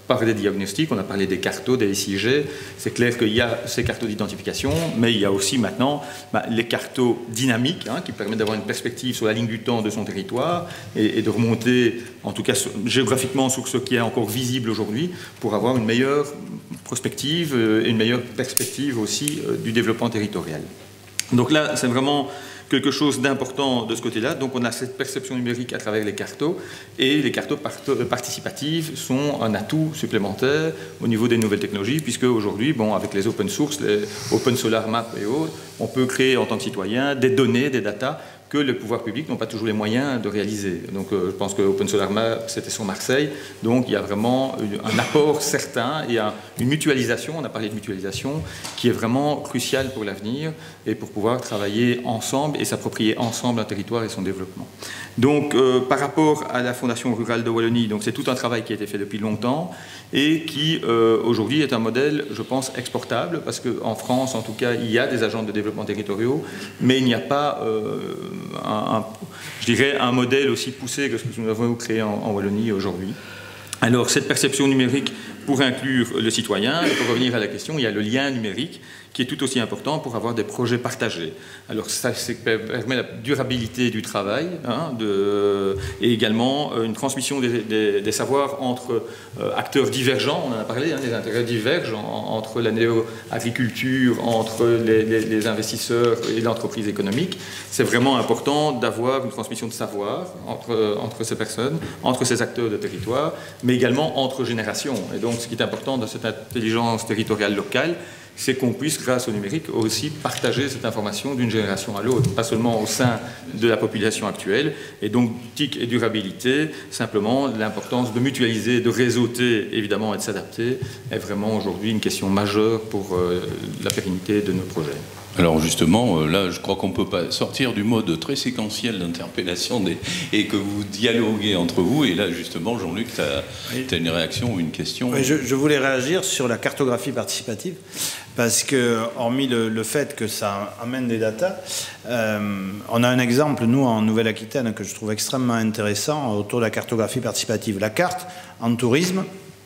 par des diagnostics, on a parlé des cartos, des S I G, c'est clair qu'il y a ces cartos d'identification, mais il y a aussi maintenant bah, les cartos dynamiques, hein, qui permettent d'avoir une perspective sur la ligne du temps de son territoire et, et de remonter, en tout cas géographiquement, sur ce qui est encore visible aujourd'hui, pour avoir une meilleure prospective et une meilleure perspective aussi euh, du développement territorial. Donc là, c'est vraiment quelque chose d'important de ce côté-là. Donc on a cette perception numérique à travers les cartos, et les cartos participatives sont un atout supplémentaire au niveau des nouvelles technologies, puisque aujourd'hui, bon, avec les open source, les open solar map et autres, on peut créer en tant que citoyen des données, des datas que les pouvoirs publics n'ont pas toujours les moyens de réaliser. Donc euh, je pense que Open Solar Map, c'était sur Marseille, donc il y a vraiment un apport certain et un, une mutualisation, on a parlé de mutualisation, qui est vraiment cruciale pour l'avenir et pour pouvoir travailler ensemble et s'approprier ensemble un territoire et son développement. Donc euh, par rapport à la Fondation Rurale de Wallonie, donc c'est tout un travail qui a été fait depuis longtemps et qui euh, aujourd'hui est un modèle, je pense, exportable, parce qu'en France, en tout cas, il y a des agences de développement territoriaux, mais il n'y a pas... Euh, Un, un, je dirais un modèle aussi poussé que ce que nous avons créé en, en Wallonie aujourd'hui. Alors, cette perception numérique pour inclure le citoyen, et pour revenir à la question, il y a le lien numérique qui est tout aussi important pour avoir des projets partagés. Alors, ça, ça permet la durabilité du travail, hein, de, et également une transmission des, des, des savoirs entre euh, acteurs divergents, on en a parlé, hein, les intérêts divergent en, entre la néo-agriculture, entre les, les, les investisseurs et l'entreprise économique. C'est vraiment important d'avoir une transmission de savoir entre, entre ces personnes, entre ces acteurs de territoire, mais également entre générations. Et donc, ce qui est important dans cette intelligence territoriale locale, c'est qu'on puisse, grâce au numérique, aussi partager cette information d'une génération à l'autre, pas seulement au sein de la population actuelle. Et donc, T I C et durabilité, simplement, l'importance de mutualiser, de réseauter, évidemment, et de s'adapter, est vraiment aujourd'hui une question majeure pour euh, la pérennité de nos projets. Alors justement, là, je crois qu'on ne peut pas sortir du mode très séquentiel d'interpellation des... et que vous dialoguez entre vous. Et là, justement, Jean-Luc, tu as, oui. as une réaction ou une question? Oui, je, je voulais réagir sur la cartographie participative, parce que, hormis le, le fait que ça amène des datas, euh, on a un exemple, nous, en Nouvelle-Aquitaine, que je trouve extrêmement intéressant autour de la cartographie participative. La carte, en tourisme,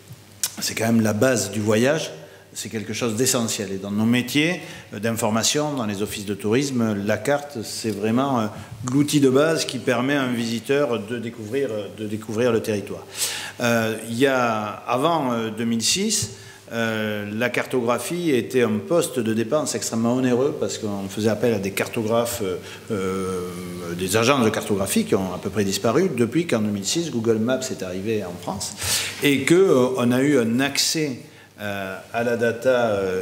c'est quand même la base du voyage. C'est quelque chose d'essentiel. Et dans nos métiers d'information, dans les offices de tourisme, la carte, c'est vraiment l'outil de base qui permet à un visiteur de découvrir, de découvrir le territoire. Euh, il y a, avant deux mille six, euh, la cartographie était un poste de dépense extrêmement onéreux, parce qu'on faisait appel à des cartographes, euh, des agences de cartographie qui ont à peu près disparu depuis qu'en deux mille six, Google Maps est arrivé en France et qu'on a eu un accès Euh, à la data euh,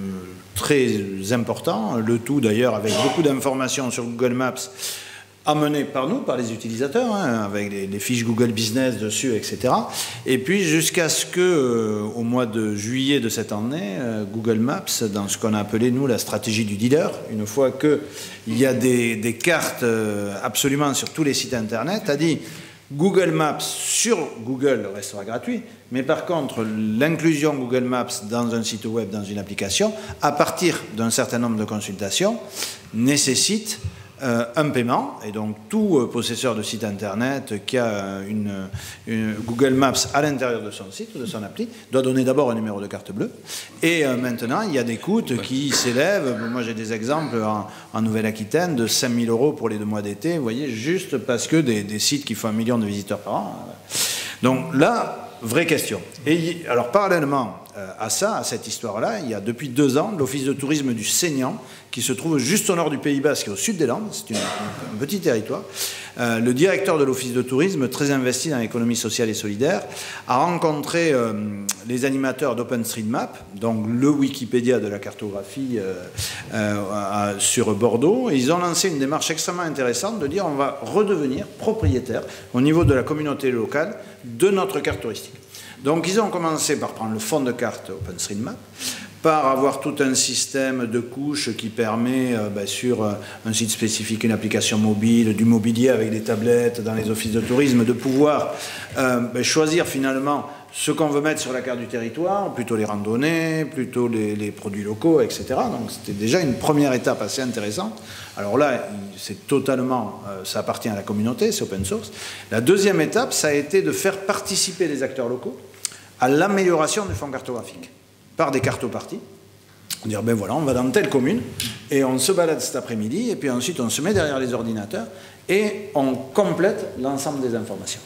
très important, le tout d'ailleurs avec beaucoup d'informations sur Google Maps amenées par nous, par les utilisateurs, hein, avec les, les fiches Google Business dessus, et cetera. Et puis jusqu'à ce que, euh, au mois de juillet de cette année, euh, Google Maps, dans ce qu'on a appelé nous la stratégie du dealer, une fois qu'il y a des, des cartes euh, absolument sur tous les sites internet, a dit Google Maps sur Google restera gratuit, mais par contre, l'inclusion Google Maps dans un site web, dans une application, à partir d'un certain nombre de consultations, nécessite euh, un paiement. Et donc, tout euh, possesseur de site internet qui a une, une Google Maps à l'intérieur de son site ou de son appli doit donner d'abord un numéro de carte bleue. Et euh, maintenant, il y a des coûts qui s'élèvent. Moi, j'ai des exemples en, en Nouvelle-Aquitaine de cinq mille euros pour les deux mois d'été, vous voyez, juste parce que des, des sites qui font un million de visiteurs par an. Donc là, vraie question. Et alors, parallèlement à ça, à cette histoire-là, il y a depuis deux ans l'Office de tourisme du Seignan, qui se trouve juste au nord du Pays Basque, au sud des Landes, c'est un petit territoire. Euh, le directeur de l'Office de tourisme, très investi dans l'économie sociale et solidaire, a rencontré euh, les animateurs d'OpenStreetMap, donc le Wikipédia de la cartographie euh, euh, sur Bordeaux, et ils ont lancé une démarche extrêmement intéressante de dire on va redevenir propriétaire au niveau de la communauté locale de notre carte touristique. Donc ils ont commencé par prendre le fond de carte OpenStreetMap, par avoir tout un système de couches qui permet euh, ben, sur euh, un site spécifique, une application mobile, du mobilier avec des tablettes dans les offices de tourisme, de pouvoir euh, ben, choisir finalement ce qu'on veut mettre sur la carte du territoire, plutôt les randonnées, plutôt les, les produits locaux, et cetera. Donc c'était déjà une première étape assez intéressante. Alors là, c'est totalement, euh, ça appartient à la communauté, c'est open source. La deuxième étape, ça a été de faire participer les acteurs locaux à l'amélioration du fonds cartographique par des cartoparties. On dit, ben voilà, on va dans telle commune et on se balade cet après-midi et puis ensuite on se met derrière les ordinateurs et on complète l'ensemble des informations.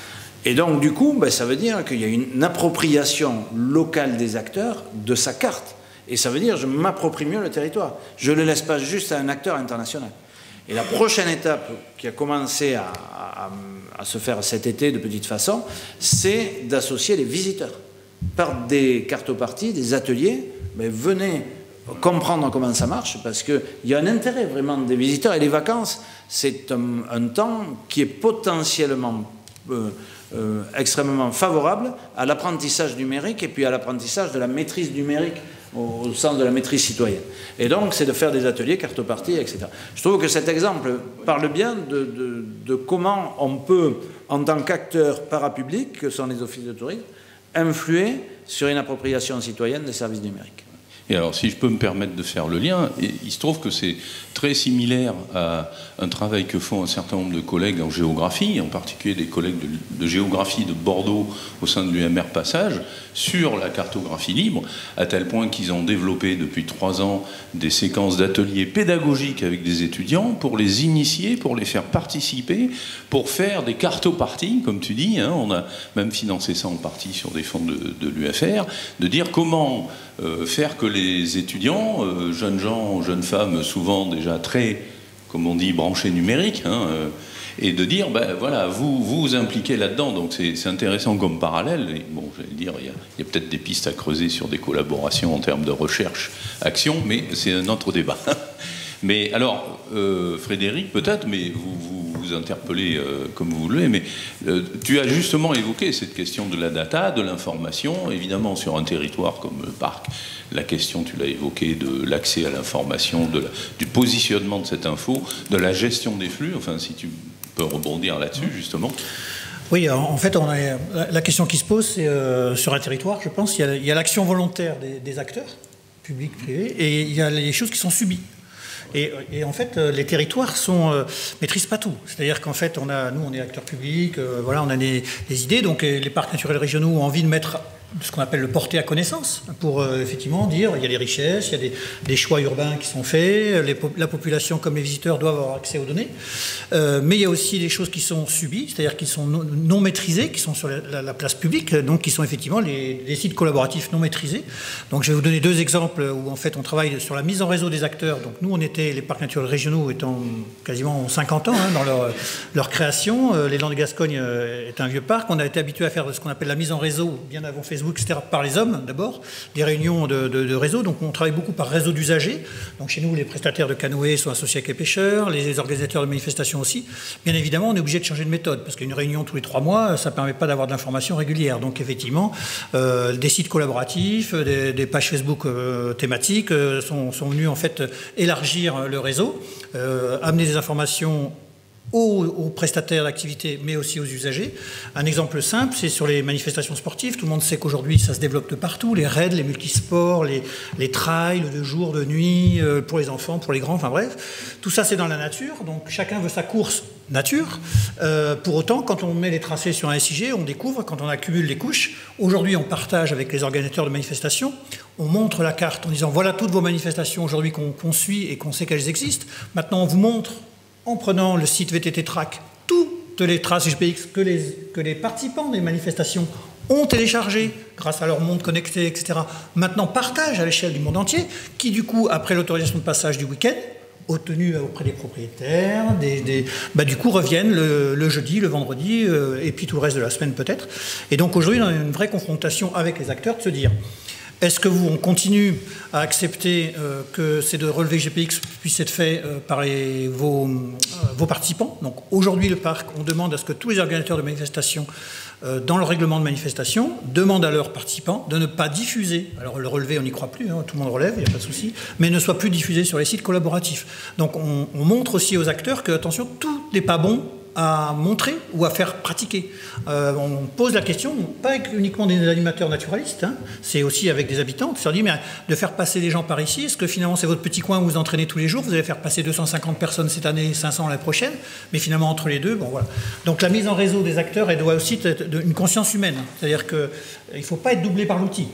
Et donc du coup, ben, ça veut dire qu'il y a une appropriation locale des acteurs de sa carte. Et ça veut dire que je m'approprie mieux le territoire. Je ne le laisse pas juste à un acteur international. Et la prochaine étape qui a commencé à, à, à se faire cet été de petite façon, c'est d'associer les visiteurs. Par des cartoparties, des ateliers, mais venez comprendre comment ça marche, parce qu'il y a un intérêt vraiment des visiteurs. Et les vacances, c'est un, un temps qui est potentiellement euh, euh, extrêmement favorable à l'apprentissage numérique et puis à l'apprentissage de la maîtrise numérique au, au sens de la maîtrise citoyenne. Et donc, c'est de faire des ateliers, cartoparties, et cetera. Je trouve que cet exemple parle bien de, de, de comment on peut, en tant qu'acteur parapublic, que sont les offices de tourisme, influer sur une appropriation citoyenne des services numériques. Et alors, si je peux me permettre de faire le lien, il se trouve que c'est très similaire à un travail que font un certain nombre de collègues en géographie, en particulier des collègues de, de géographie de Bordeaux au sein de l'U M R Passage, sur la cartographie libre, à tel point qu'ils ont développé depuis trois ans des séquences d'ateliers pédagogiques avec des étudiants pour les initier, pour les faire participer, pour faire des cartoparties, comme tu dis, hein, on a même financé ça en partie sur des fonds de, de l'U F R, de dire comment euh, faire que les étudiants, euh, jeunes gens, jeunes femmes, souvent déjà très, comme on dit, branchés numériques, hein, euh, et de dire, ben voilà, vous vous, vous impliquez là-dedans, donc c'est intéressant comme parallèle. Et bon, j'allais dire, il y a, a peut-être des pistes à creuser sur des collaborations en termes de recherche, action, mais c'est un autre débat. Mais alors, euh, Frédéric, peut-être, mais vous vous, vous interpellez euh, comme vous voulez, mais euh, tu as justement évoqué cette question de la data, de l'information, évidemment sur un territoire comme le parc. La question, tu l'as évoqué, de l'accès à l'information, du positionnement de cette info, de la gestion des flux, enfin si tu peux rebondir là-dessus justement. Oui, en fait, on a, la question qui se pose, c'est euh, sur un territoire, je pense, il y a l'action volontaire des, des acteurs, publics, privés, et il y a les choses qui sont subies. Et, et en fait, les territoires sont, euh, maîtrisent pas tout. C'est-à-dire qu'en fait, on a, nous, on est acteurs publics, euh, voilà, on a des, des idées, donc les parcs naturels régionaux ont envie de mettre ce qu'on appelle le porter à connaissance, pour euh, effectivement dire il y a des richesses, il y a des, des choix urbains qui sont faits, les, la population comme les visiteurs doivent avoir accès aux données, euh, mais il y a aussi des choses qui sont subies, c'est-à-dire qui sont non, non maîtrisées, qui sont sur la, la, la place publique, donc qui sont effectivement les, les sites collaboratifs non maîtrisés. Donc je vais vous donner deux exemples où en fait on travaille sur la mise en réseau des acteurs. Donc nous on était, les parcs naturels régionaux étant quasiment cinquante ans hein, dans leur, leur création, les Landes de Gascogne est un vieux parc, on a été habitué à faire ce qu'on appelle la mise en réseau bien avant Facebook, et cetera, par les hommes d'abord, des réunions de, de, de réseau, donc on travaille beaucoup par réseau d'usagers, donc chez nous les prestataires de canoës sont associés avec les pêcheurs, les organisateurs de manifestations aussi. Bien évidemment on est obligé de changer de méthode, parce qu'une réunion tous les trois mois, ça ne permet pas d'avoir de l'information régulière, donc effectivement euh, des sites collaboratifs, des, des pages Facebook euh, thématiques euh, sont, sont venus en fait élargir le réseau, euh, amener des informations Aux, aux prestataires d'activité, mais aussi aux usagers. Un exemple simple, c'est sur les manifestations sportives. Tout le monde sait qu'aujourd'hui, ça se développe de partout. Les raids, les multisports, les, les trails de jour, de nuit, euh, pour les enfants, pour les grands, enfin bref. Tout ça, c'est dans la nature. Donc, chacun veut sa course nature. Euh, pour autant, quand on met les tracés sur un S I G, on découvre, quand on accumule les couches, aujourd'hui, on partage avec les organisateurs de manifestations, on montre la carte en disant, voilà toutes vos manifestations aujourd'hui qu'on qu'on suit et qu'on sait qu'elles existent. Maintenant, on vous montre en prenant le site V T T Track, toutes les traces G P X que les, que les participants des manifestations ont téléchargées grâce à leur monde connecté, et cetera, maintenant partagent à l'échelle du monde entier, qui du coup, après l'autorisation de passage du week-end, obtenue auprès des propriétaires, des, des, bah, du coup reviennent le, le jeudi, le vendredi, euh, et puis tout le reste de la semaine peut-être. Et donc aujourd'hui, on a une vraie confrontation avec les acteurs de se dire, est-ce que vous, on continue à accepter euh, que ces de relevés G P X puissent être faits euh, par les, vos, euh, vos participants? Donc aujourd'hui, le parc, on demande à ce que tous les organisateurs de manifestations, euh, dans le règlement de manifestation, demandent à leurs participants de ne pas diffuser, alors le relevé, on n'y croit plus, hein, tout le monde relève, il n'y a pas de souci, mais ne soit plus diffusé sur les sites collaboratifs. Donc on, on montre aussi aux acteurs que, attention, tout n'est pas bon à montrer ou à faire pratiquer. Euh, on pose la question, pas avec uniquement des animateurs naturalistes, hein, c'est aussi avec des habitants, on se dit, mais de faire passer les gens par ici, est-ce que finalement c'est votre petit coin où vous entraînez tous les jours, vous allez faire passer deux cent cinquante personnes cette année, cinq cents l'année prochaine, mais finalement entre les deux, bon voilà. Donc la mise en réseau des acteurs, elle doit aussi être une conscience humaine, c'est-à-dire qu'il ne faut pas être doublé par l'outil.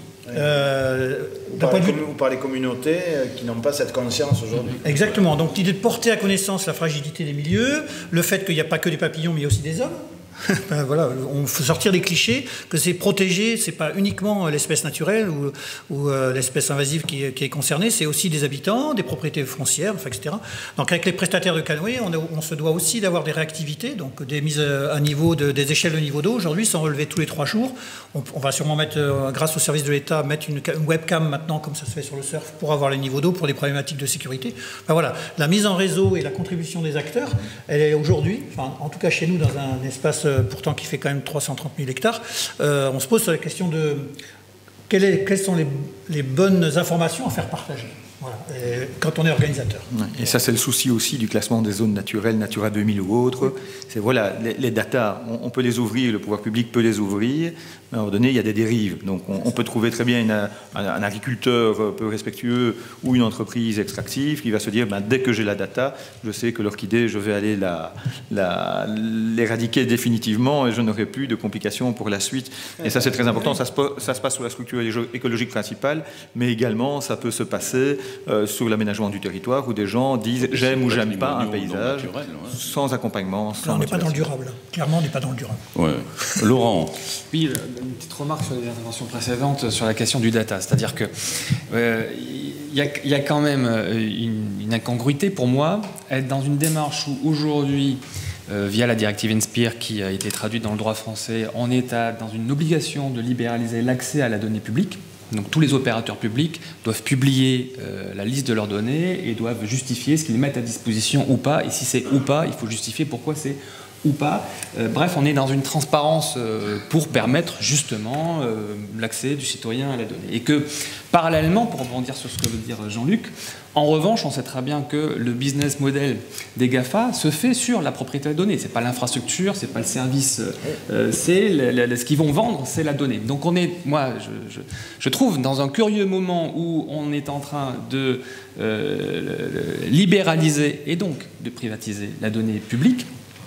Euh, ou, par les, vue... ou par les communautés qui n'ont pas cette conscience aujourd'hui. Exactement. Donc l'idée de porter à connaissance la fragilité des milieux, le fait qu'il n'y a pas que des papillons mais aussi des hommes. Ben voilà, on faut sortir des clichés que c'est protégé, c'est pas uniquement l'espèce naturelle ou, ou euh, l'espèce invasive qui, qui est concernée, c'est aussi des habitants, des propriétés foncières, enfin, et cetera. Donc avec les prestataires de canoë, on, on se doit aussi d'avoir des réactivités, donc des mises à niveau, de, des échelles de niveau d'eau. Aujourd'hui, sont relevées tous les trois jours. On, on va sûrement mettre, euh, grâce au service de l'État, mettre une, une webcam maintenant, comme ça se fait sur le surf, pour avoir les niveaux d'eau pour les problématiques de sécurité. Ben voilà, la mise en réseau et la contribution des acteurs, elle est aujourd'hui, enfin, en tout cas chez nous, dans un espace pourtant qui fait quand même trois cent trente mille hectares, euh, on se pose sur la question de quelle est, quelles sont les, les bonnes informations à faire partager. Voilà, et quand on est organisateur. Et ça, c'est le souci aussi du classement des zones naturelles, Natura deux mille ou autres. C'est voilà, les, les datas, on, on peut les ouvrir, le pouvoir public peut les ouvrir, mais à un moment donné, il y a des dérives. Donc, on, on peut trouver très bien une, un, un agriculteur peu respectueux ou une entreprise extractive qui va se dire, ben, dès que j'ai la data, je sais que l'orchidée, je vais aller la, la, l'éradiquer définitivement et je n'aurai plus de complications pour la suite. Et ça, c'est très important. Ça se, ça se passe sur la structure écologique principale, mais également, ça peut se passer Euh, sur l'aménagement du territoire où des gens disent j'aime ou j'aime pas un paysage naturel, ouais. Sans accompagnement, sans non, on n'est pas dans le durable. Clairement, on n'est pas dans le durable. Ouais. Laurent. Oui, une petite remarque sur les interventions précédentes sur la question du data. C'est-à-dire qu'il euh, y, y a quand même une, une incongruité pour moi, être dans une démarche où aujourd'hui, euh, via la directive INSPIR qui a été traduite dans le droit français, on est à, dans une obligation de libéraliser l'accès à la donnée publique. Donc tous les opérateurs publics doivent publier euh, la liste de leurs données et doivent justifier ce qu'ils mettent à disposition ou pas. Et si c'est ou pas, il faut justifier pourquoi c'est ou pas. Euh, bref, on est dans une transparence euh, pour permettre justement euh, l'accès du citoyen à la donnée. Et que parallèlement, pour rebondir sur ce que veut dire Jean-Luc, en revanche, on sait très bien que le business model des GAFA se fait sur la propriété de la donnée. C'est pas l'infrastructure, c'est pas le service, euh, c'est le, le, ce qu'ils vont vendre, c'est la donnée. Donc on est, moi, je, je, je trouve dans un curieux moment où on est en train de euh, libéraliser et donc de privatiser la donnée publique.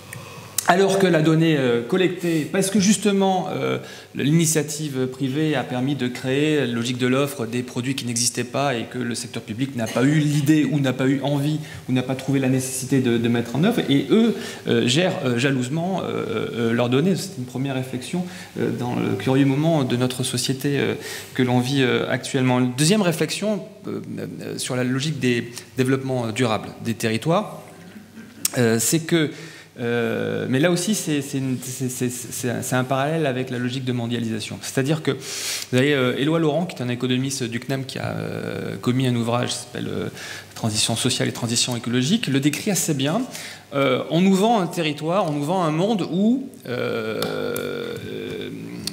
Alors que la donnée euh, collectée, parce que justement euh, l'initiative privée a permis de créer la logique de l'offre des produits qui n'existaient pas et que le secteur public n'a pas eu l'idée ou n'a pas eu envie ou n'a pas trouvé la nécessité de, de mettre en œuvre, et eux euh, gèrent euh, jalousement euh, euh, leurs données. C'est une première réflexion euh, dans le curieux moment de notre société euh, que l'on vit euh, actuellement. Une deuxième réflexion euh, euh, sur la logique des développements durables des territoires, euh, c'est que Euh, mais là aussi, c'est, c'est, c'est, c'est, c'est un parallèle avec la logique de mondialisation. C'est-à-dire que vous avez euh, Éloi Laurent, qui est un économiste du C N E M, qui a euh, commis un ouvrage qui s'appelle euh, Transition sociale et transition écologique, le décrit assez bien. Euh, on nous vend un territoire, on nous vend un monde où euh, euh,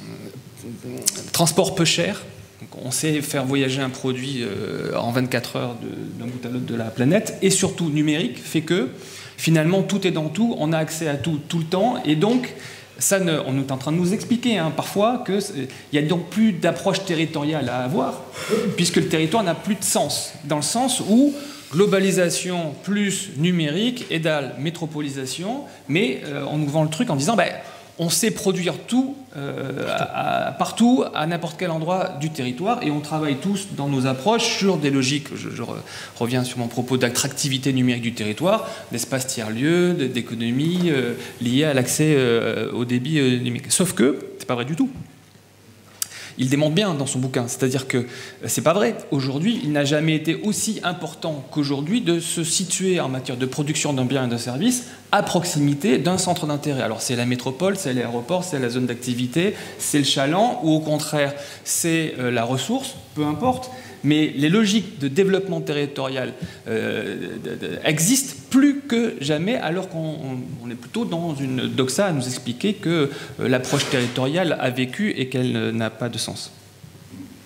transport peu cher. Donc on sait faire voyager un produit euh, en vingt-quatre heures de, d'un bout à l'autre de la planète, et surtout numérique, fait que finalement, tout est dans tout, on a accès à tout, tout le temps, et donc, ça ne, on est en train de nous expliquer hein, parfois qu'il n'y a donc plus d'approche territoriale à avoir, puisque le territoire n'a plus de sens, dans le sens où globalisation plus numérique égale métropolisation, mais euh, on nous vend le truc en disant, ben, on sait produire tout, euh, à, à, partout, à n'importe quel endroit du territoire, et on travaille tous dans nos approches sur des logiques, je, je reviens sur mon propos d'attractivité numérique du territoire, d'espace tiers-lieu, d'économie euh, liée à l'accès euh, au débit euh, numérique. Sauf que, c'est pas vrai du tout. Il démontre bien dans son bouquin, c'est-à-dire que c'est pas vrai. Aujourd'hui, il n'a jamais été aussi important qu'aujourd'hui de se situer en matière de production d'un bien et d'un service à proximité d'un centre d'intérêt. Alors c'est la métropole, c'est l'aéroport, c'est la zone d'activité, c'est le chaland, ou au contraire c'est euh, la ressource, peu importe. Mais les logiques de développement territorial euh, de, de, existent plus que jamais, alors qu'on on est plutôt dans une doxa à nous expliquer que euh, l'approche territoriale a vécu et qu'elle n'a pas de sens.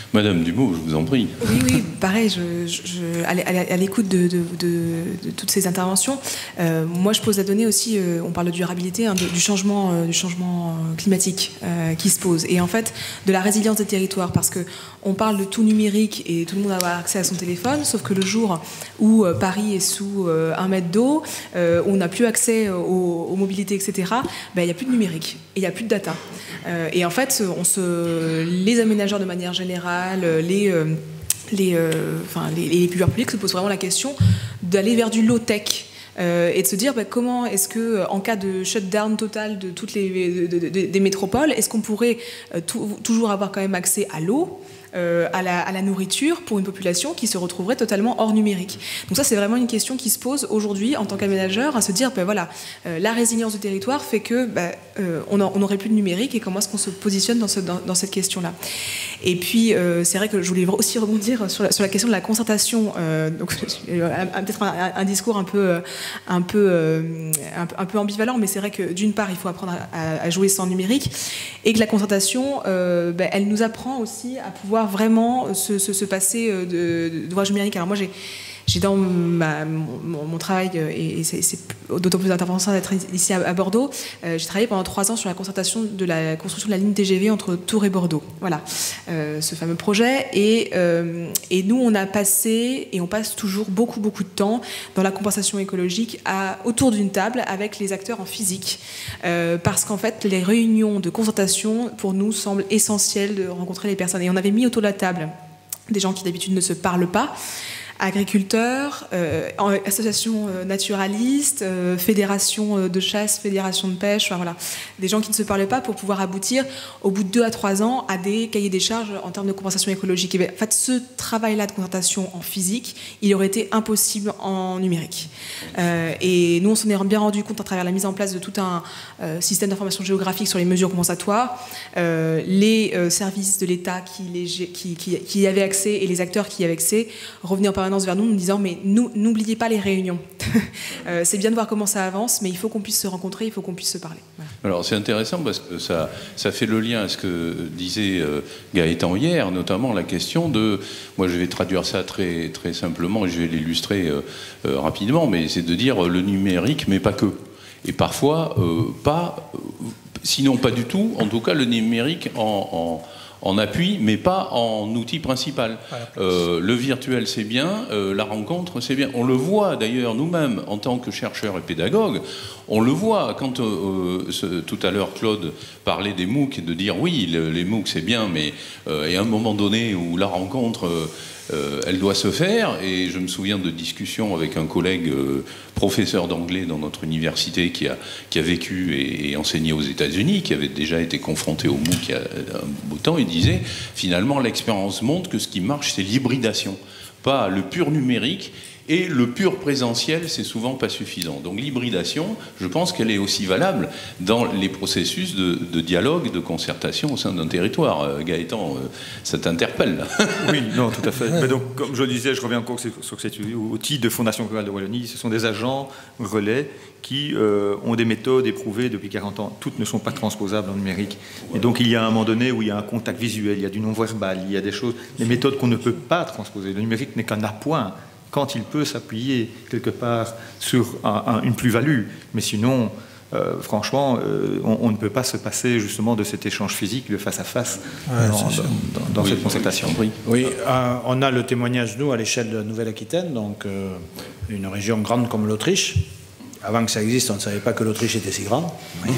Madame Dumont, je vous en prie. Oui, oui, pareil, je, je, à, à l'écoute de, de, de, de toutes ces interventions, euh, moi je pose la donnée aussi, euh, on parle de durabilité, hein, de, du changement, euh, du changement climatique euh, qui se pose, et en fait de la résilience des territoires, parce qu'on parle de tout numérique et tout le monde a accès à son téléphone, sauf que le jour où euh, Paris est sous euh, un mètre d'eau, euh, on n'a plus accès aux, aux mobilités, et cetera, ben, il n'y a plus de numérique, et il n'y a plus de data. Euh, et en fait, on se, les aménageurs de manière générale, les, euh, les, euh, enfin, les, les pouvoirs publics se posent vraiment la question d'aller vers du low-tech. Euh, et de se dire bah, comment est-ce que, en cas de shutdown total de toutes les de, de, de, des métropoles, est-ce qu'on pourrait euh, tout, toujours avoir quand même accès à l'eau, euh, à, la, à la nourriture pour une population qui se retrouverait totalement hors numérique. Donc ça, c'est vraiment une question qui se pose aujourd'hui en tant qu'aménageur, à se dire bah, voilà, euh, la résilience du territoire fait que bah, euh, on n'aurait plus de numérique, et comment est-ce qu'on se positionne dans, ce, dans, dans cette question-là. Et puis euh, c'est vrai que je voulais aussi rebondir sur la, sur la question de la concertation. Euh, donc peut-être un, un discours un peu un peu euh, un, un peu ambivalent, mais c'est vrai que d'une part il faut apprendre à, à jouer sans numérique, et que la concertation euh, bah, elle nous apprend aussi à pouvoir vraiment se, se, se passer de, d'ouvrage numérique. Alors moi j'ai J'ai dans ma, mon, mon travail, et c'est, c'est d'autant plus intéressant d'être ici à, à Bordeaux, euh, j'ai travaillé pendant trois ans sur la concertation de la construction de la ligne T G V entre Tours et Bordeaux. Voilà, euh, ce fameux projet. Et, euh, et nous, on a passé, et on passe toujours beaucoup, beaucoup de temps dans la compensation écologique à, autour d'une table avec les acteurs en physique. Euh, parce qu'en fait, les réunions de concertation, pour nous, semblent essentielles de rencontrer les personnes. Et on avait mis autour de la table des gens qui d'habitude ne se parlent pas, agriculteurs, euh, associations naturalistes, euh, fédérations de chasse, fédérations de pêche, enfin, voilà, des gens qui ne se parlent pas, pour pouvoir aboutir au bout de deux à trois ans à des cahiers des charges en termes de compensation écologique. Et bien, en fait, ce travail-là de concertation en physique, il aurait été impossible en numérique. Euh, et nous, on s'en est bien rendu compte à travers la mise en place de tout un euh, système d'information géographique sur les mesures compensatoires. Euh, les euh, services de l'État qui, qui, qui, qui y avaient accès, et les acteurs qui y avaient accès revenaient en permanence vers nous, nous disant mais nous, n'oubliez pas les réunions. euh, c'est bien de voir comment ça avance, mais il faut qu'on puisse se rencontrer, il faut qu'on puisse se parler. Voilà. Alors c'est intéressant parce que ça, ça fait le lien à ce que disait euh, Gaëtan hier, notamment la question de, moi je vais traduire ça très, très simplement et je vais l'illustrer euh, euh, rapidement, mais c'est de dire euh, le numérique, mais pas que. Et parfois, euh, pas, euh, sinon pas du tout, en tout cas le numérique en... en en appui, mais pas en outil principal. Euh, le virtuel, c'est bien, euh, la rencontre, c'est bien. On le voit d'ailleurs nous-mêmes, en tant que chercheurs et pédagogues, on le voit. Quand euh, ce, tout à l'heure, Claude parlait des MOOC, et de dire oui, le, les MOOC, c'est bien, mais euh, il y a un moment donné où la rencontre... Euh, Euh, elle doit se faire, et je me souviens de discussions avec un collègue euh, professeur d'anglais dans notre université qui a, qui a vécu et, et enseigné aux États-Unis, qui avait déjà été confronté au MOOC il y a un bout de temps. Il disait finalement l'expérience montre que ce qui marche, c'est l'hybridation, pas le pur numérique. Et le pur présentiel, c'est souvent pas suffisant. Donc l'hybridation, je pense qu'elle est aussi valable dans les processus de, de dialogue, de concertation au sein d'un territoire. Euh, Gaëtan, euh, ça t'interpelle là. Oui, non, tout à fait. Mais donc, comme je le disais, je reviens encore sur cet outil de Fondation Rurale de Wallonie. Ce sont des agents relais qui euh, ont des méthodes éprouvées depuis quarante ans. Toutes ne sont pas transposables en numérique. Et donc il y a un moment donné où il y a un contact visuel, il y a du non-verbal, il y a des choses, des méthodes qu'on ne peut pas transposer. Le numérique n'est qu'un appoint quand il peut s'appuyer quelque part sur un, un, une plus-value. Mais sinon, euh, franchement, euh, on, on ne peut pas se passer justement de cet échange physique, de face-à-face, ouais, dans, dans, dans oui, cette concertation. Oui, oui euh, on a le témoignage, nous, à l'échelle de la Nouvelle-Aquitaine, donc euh, une région grande comme l'Autriche. Avant que ça existe, on ne savait pas que l'Autriche était si grande. Oui.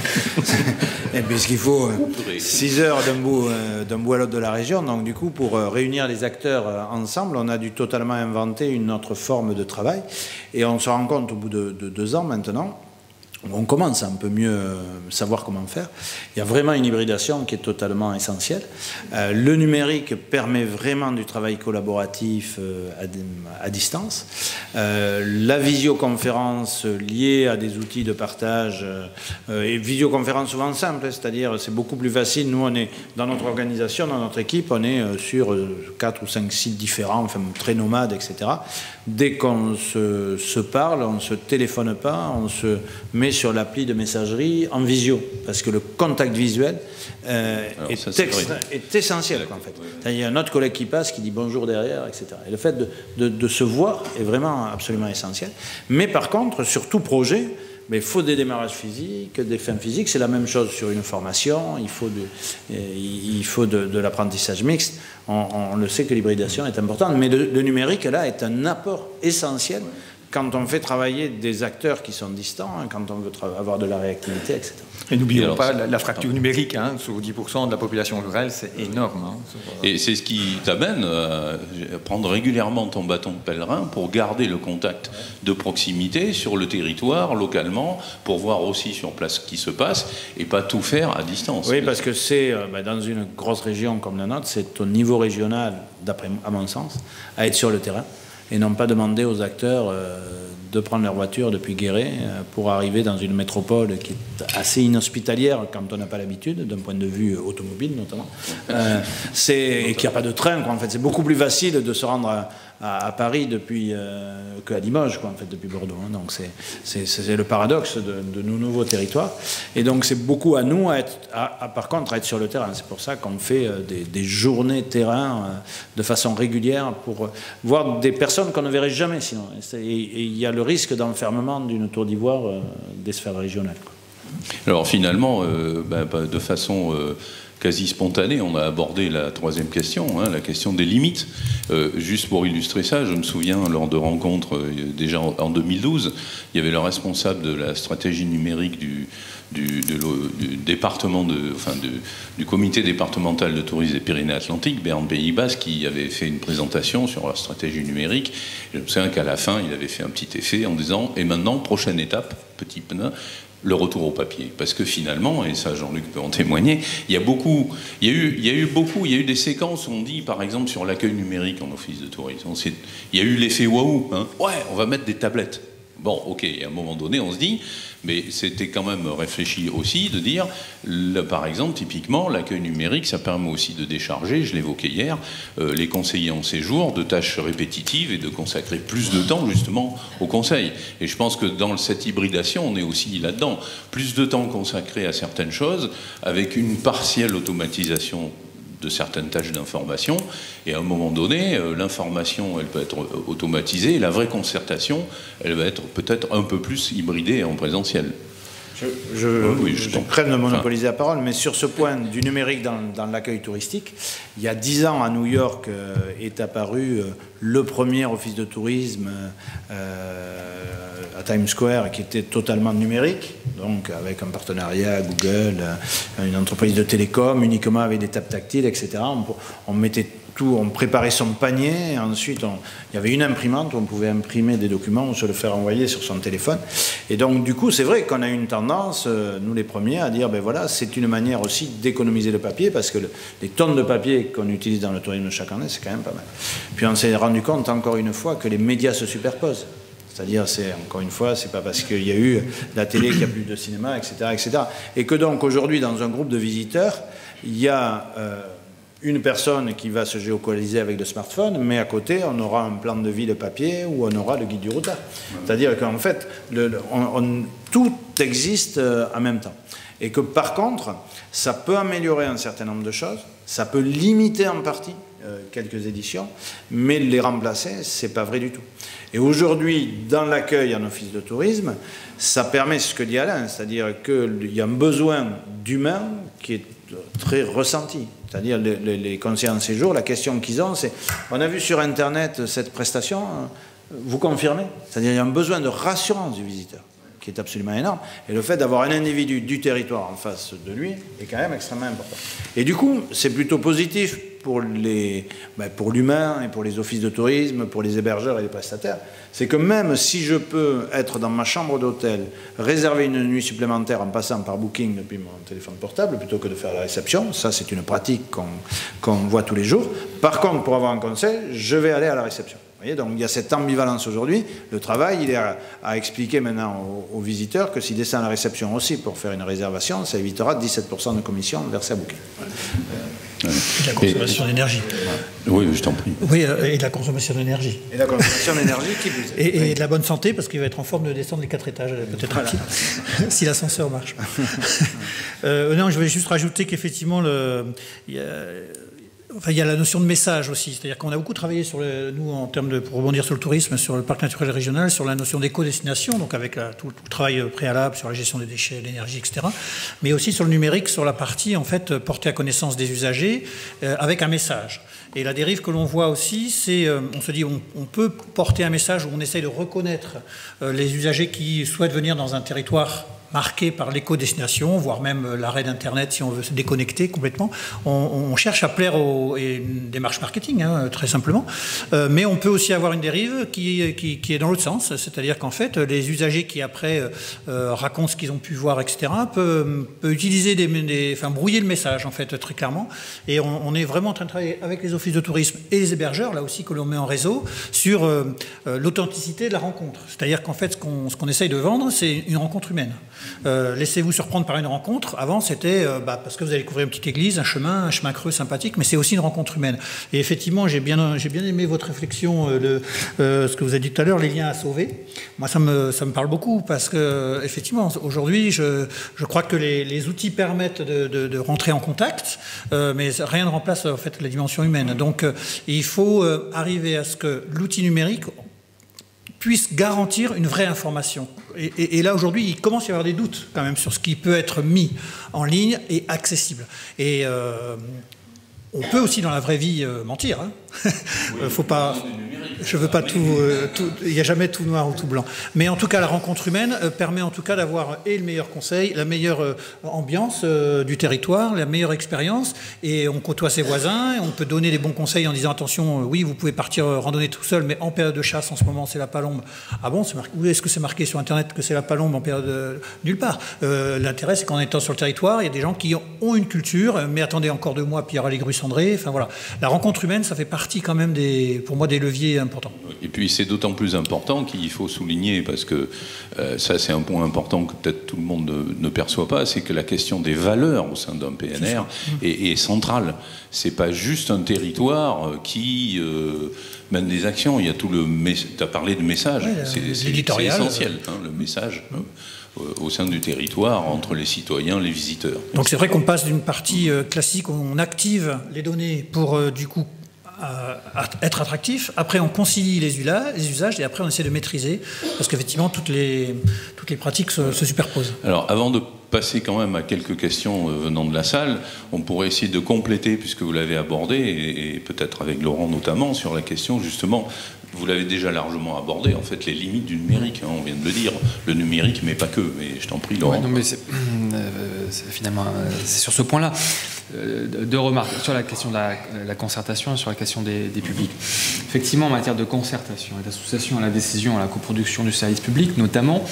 Et puisqu'il faut six heures d'un bout, euh, d'un bout à l'autre de la région. Donc du coup, pour euh, réunir les acteurs euh, ensemble, on a dû totalement inventer une autre forme de travail. Et on se rend compte au bout de, de deux ans maintenant, on commence à un peu mieux savoir comment faire. Il y a vraiment une hybridation qui est totalement essentielle. Euh, le numérique permet vraiment du travail collaboratif euh, à, à distance. Euh, la visioconférence liée à des outils de partage, euh, et visioconférence souvent simple, c'est-à-dire c'est beaucoup plus facile. Nous, on est dans notre organisation, dans notre équipe, on est sur quatre ou cinq sites différents, enfin très nomades, et cetera. Dès qu'on se, se parle, on ne se téléphone pas, on se met met sur l'appli de messagerie en visio, parce que le contact visuel euh, est, ça, est, est essentiel, quoi, en fait. Il y a un autre collègue qui passe, qui dit bonjour derrière, et cetera. Et le fait de, de, de se voir est vraiment absolument essentiel. Mais par contre, sur tout projet, mais il faut des démarrages physiques, des fins physiques. C'est la même chose sur une formation. Il faut de, il faut de, de l'apprentissage mixte. On, on le sait que l'hybridation est importante, mais le, le numérique, là, est un apport essentiel quand on fait travailler des acteurs qui sont distants, hein, quand on veut avoir de la réactivité, et cetera. Et n'oublions pas la, la fracture numérique, hein, sur dix pour cent de la population rurale, c'est énorme. Hein, sur... Et c'est ce qui t'amène à prendre régulièrement ton bâton de pèlerin pour garder le contact de proximité sur le territoire, localement, pour voir aussi sur place ce qui se passe et pas tout faire à distance. Oui, parce que c'est, euh, bah, dans une grosse région comme la nôtre, c'est au niveau régional, d'après à mon sens, à être sur le terrain et non pas demander aux acteurs euh, de prendre leur voiture depuis Guéret euh, pour arriver dans une métropole qui est assez inhospitalière quand on n'a pas l'habitude, d'un point de vue automobile notamment, euh, et qu'il n'y a pas de train, quoi, en fait. C'est beaucoup plus facile de se rendre à, à, à Paris depuis, euh, qu'à Limoges, quoi, en fait, depuis Bordeaux. Hein. Donc c'est le paradoxe de, de nos nouveaux territoires. Et donc c'est beaucoup à nous, à être, à, à, par contre, à être sur le terrain. C'est pour ça qu'on fait euh, des, des journées terrain euh, de façon régulière pour euh, voir des personnes qu'on ne verrait jamais sinon. Et il y a le risque d'enfermement d'une tour d'ivoire euh, des sphères régionales, quoi. Alors finalement, euh, bah, bah, de façon euh, quasi spontanée, on a abordé la troisième question, hein, la question des limites. Euh, juste pour illustrer ça, je me souviens, lors de rencontres, euh, déjà en, en deux mille douze, il y avait le responsable de la stratégie numérique du, du, de du département, de, enfin de, du comité départemental de tourisme des Pyrénées-Atlantiques, Berne Pays Basque, qui avait fait une présentation sur la stratégie numérique. Je me souviens qu'à la fin, il avait fait un petit effet en disant « Et maintenant, prochaine étape, petit pneu, le retour au papier ». Parce que finalement, et ça Jean-Luc peut en témoigner, il y a beaucoup, il y a eu, il y a eu beaucoup, il y a eu des séquences où on dit, par exemple, sur l'accueil numérique en office de tourisme, on il y a eu l'effet waouh, hein, ouais, on va mettre des tablettes. Bon, ok, à un moment donné, on se dit, mais c'était quand même réfléchi aussi de dire, là, par exemple, typiquement, l'accueil numérique, ça permet aussi de décharger, je l'évoquais hier, euh, les conseillers en séjour de tâches répétitives et de consacrer plus de temps justement au conseil. Et je pense que dans cette hybridation, on est aussi là-dedans. Plus de temps consacré à certaines choses, avec une partielle automatisation de certaines tâches d'information, et à un moment donné, euh, l'information, elle peut être automatisée, et la vraie concertation, elle va être peut-être un peu plus hybridée en présentiel. Je, je, oh oui, je, je crève de monopoliser la parole, mais sur ce point du numérique dans, dans l'accueil touristique, il y a dix ans à New York euh, est apparu euh, le premier office de tourisme euh, à Times Square qui était totalement numérique, donc avec un partenariat Google, euh, une entreprise de télécom, uniquement avec des tables tactiles, et cetera. On, on mettait tout, on préparait son panier, et ensuite on, il y avait une imprimante où on pouvait imprimer des documents ou se le faire envoyer sur son téléphone. Et donc du coup, c'est vrai qu'on a une tendance, euh, nous les premiers, à dire, ben voilà, c'est une manière aussi d'économiser le papier, parce que le, les tonnes de papier qu'on utilise dans le tourisme chaque année, c'est quand même pas mal. Puis on s'est rendu compte, encore une fois, que les médias se superposent. C'est-à-dire, c'est encore une fois, c'est pas parce qu'il y a eu la télé qu'il n'y a plus de cinéma, et cetera, et cetera. Et que donc aujourd'hui, dans un groupe de visiteurs, il y a euh, une personne qui va se géolocaliser avec le smartphone, mais à côté, on aura un plan de ville papier ou on aura le guide du routard. C'est-à-dire qu'en fait, le, le, on, on, tout existe euh, en même temps. Et que par contre, ça peut améliorer un certain nombre de choses, ça peut limiter en partie euh, quelques éditions, mais les remplacer, c'est pas vrai du tout. Et aujourd'hui, dans l'accueil en office de tourisme, ça permet ce que dit Alain, c'est-à-dire qu'il y a un besoin d'humain qui est très ressenti. C'est-à-dire les, les, les conseillers en séjour, la question qu'ils ont, c'est « On a vu sur Internet cette prestation, vous confirmez ?» C'est-à-dire qu'il y a un besoin de rassurance du visiteur qui est absolument énorme. Et le fait d'avoir un individu du territoire en face de lui est quand même extrêmement important. Et du coup, c'est plutôt positif pour les, ben pour l'humain et pour les offices de tourisme, pour les hébergeurs et les prestataires. C'est que même si je peux être dans ma chambre d'hôtel, réserver une nuit supplémentaire en passant par Booking depuis mon téléphone portable, plutôt que de faire la réception, ça c'est une pratique qu'on qu'on voit tous les jours. Par contre, pour avoir un conseil, je vais aller à la réception. Vous voyez, donc il y a cette ambivalence aujourd'hui. Le travail, il est à, à expliquer maintenant aux, aux visiteurs que s'ils descendent à la réception aussi pour faire une réservation, ça évitera dix-sept pour cent de commission versée à Booking. Euh, Ouais. Et de la consommation d'énergie. Oui, je t'en prie. Oui, et de la consommation d'énergie. Et la consommation d'énergie qui vous... Et, et oui. de la bonne santé, parce qu'il va être en forme de descendre les quatre étages, peut-être Voilà. si, si l'ascenseur marche. euh, non, je voulais juste rajouter qu'effectivement, le, il y a, enfin, il y a la notion de message aussi. C'est-à-dire qu'on a beaucoup travaillé sur le, nous, en termes de, pour rebondir sur le tourisme, sur le parc naturel régional, sur la notion d'éco-destination, donc avec la, tout, tout le travail préalable sur la gestion des déchets, l'énergie, et cetera. Mais aussi sur le numérique, sur la partie, en fait, portée à connaissance des usagers, euh, avec un message. Et la dérive que l'on voit aussi, c'est, euh, on se dit, on, on peut porter un message où on essaye de reconnaître euh, les usagers qui souhaitent venir dans un territoire marqué par l'éco-destination, voire même l'arrêt d'Internet si on veut se déconnecter complètement. On, on cherche à plaire aux et une démarche marketing, hein, très simplement. Euh, mais on peut aussi avoir une dérive qui, qui, qui est dans l'autre sens, c'est-à-dire qu'en fait, les usagers qui après euh, racontent ce qu'ils ont pu voir, et cetera, peuvent, peuvent utiliser des, des, enfin brouiller le message en fait très clairement. Et on, on est vraiment en train de travailler avec les offices de tourisme et les hébergeurs, là aussi que l'on met en réseau, sur euh, l'authenticité de la rencontre. C'est-à-dire qu'en fait, ce qu'on ce qu'on essaye de vendre, c'est une rencontre humaine. Euh, laissez-vous surprendre par une rencontre. Avant, c'était euh, bah, parce que vous allez découvrir une petite église, un chemin, un chemin creux sympathique, mais c'est aussi une rencontre humaine. Et effectivement, j'ai bien, j'ai bien aimé votre réflexion, euh, de euh, ce que vous avez dit tout à l'heure, les liens à sauver. Moi, ça me, ça me parle beaucoup parce que, effectivement, aujourd'hui, je, je crois que les, les outils permettent de, de, de rentrer en contact, euh, mais rien ne remplace en fait la dimension humaine. Donc, euh, il faut euh, arriver à ce que l'outil numérique puisse garantir une vraie information. Et, et, et là, aujourd'hui, il commence à y avoir des doutes quand même sur ce qui peut être mis en ligne et accessible. Et euh, on peut aussi, dans la vraie vie, euh, mentir. Hein. Oui, faut pas... Je veux pas tout, euh, tout... Il n'y a jamais tout noir ou tout blanc. Mais en tout cas, la rencontre humaine euh, permet en tout cas d'avoir et le meilleur conseil, la meilleure euh, ambiance euh, du territoire, la meilleure expérience. Et on côtoie ses voisins, et on peut donner des bons conseils en disant attention, euh, oui, vous pouvez partir euh, randonner tout seul, mais en période de chasse, en ce moment, c'est la palombe. Ah bon, c'est marqué... Est-ce que c'est marqué sur Internet que c'est la palombe en période de... Nulle part. Euh, L'intérêt, c'est qu'en étant sur le territoire, il y a des gens qui ont une culture, mais attendez encore deux mois, puis il y aura les grues cendrées. Enfin voilà. La rencontre humaine, ça fait partie quand même des, pour moi, des leviers importants. Et puis c'est d'autant plus important qu'il faut souligner, parce que euh, ça c'est un point important que peut-être tout le monde ne, ne perçoit pas, c'est que la question des valeurs au sein d'un P N R est, est centrale. C'est pas juste un territoire qui euh, mène des actions, il y a tout le... Tu as parlé de message, ouais, c'est essentiel, hein, le message. Mmh. Au sein du territoire, entre les citoyens, les visiteurs. Donc c'est vrai qu'on passe d'une partie euh, classique où on active les données pour euh, du coup euh, être attractif. Après on concilie les, les usages et après on essaie de maîtriser parce qu'effectivement toutes les, toutes les pratiques se, se superposent. Alors avant de passer quand même à quelques questions venant de la salle, on pourrait essayer de compléter, puisque vous l'avez abordé, et, et peut-être avec Laurent notamment, sur la question justement, vous l'avez déjà largement abordé, en fait, les limites du numérique, hein, on vient de le dire, le numérique, mais pas que, mais je t'en prie, Laurent. Ouais, non, mais c'est, euh, c'est finalement, euh, c'est sur ce point-là, euh, deux remarques, sur la question de la, la concertation et sur la question des, des publics. Effectivement, en matière de concertation et d'association à la décision, à la coproduction du service public, notamment,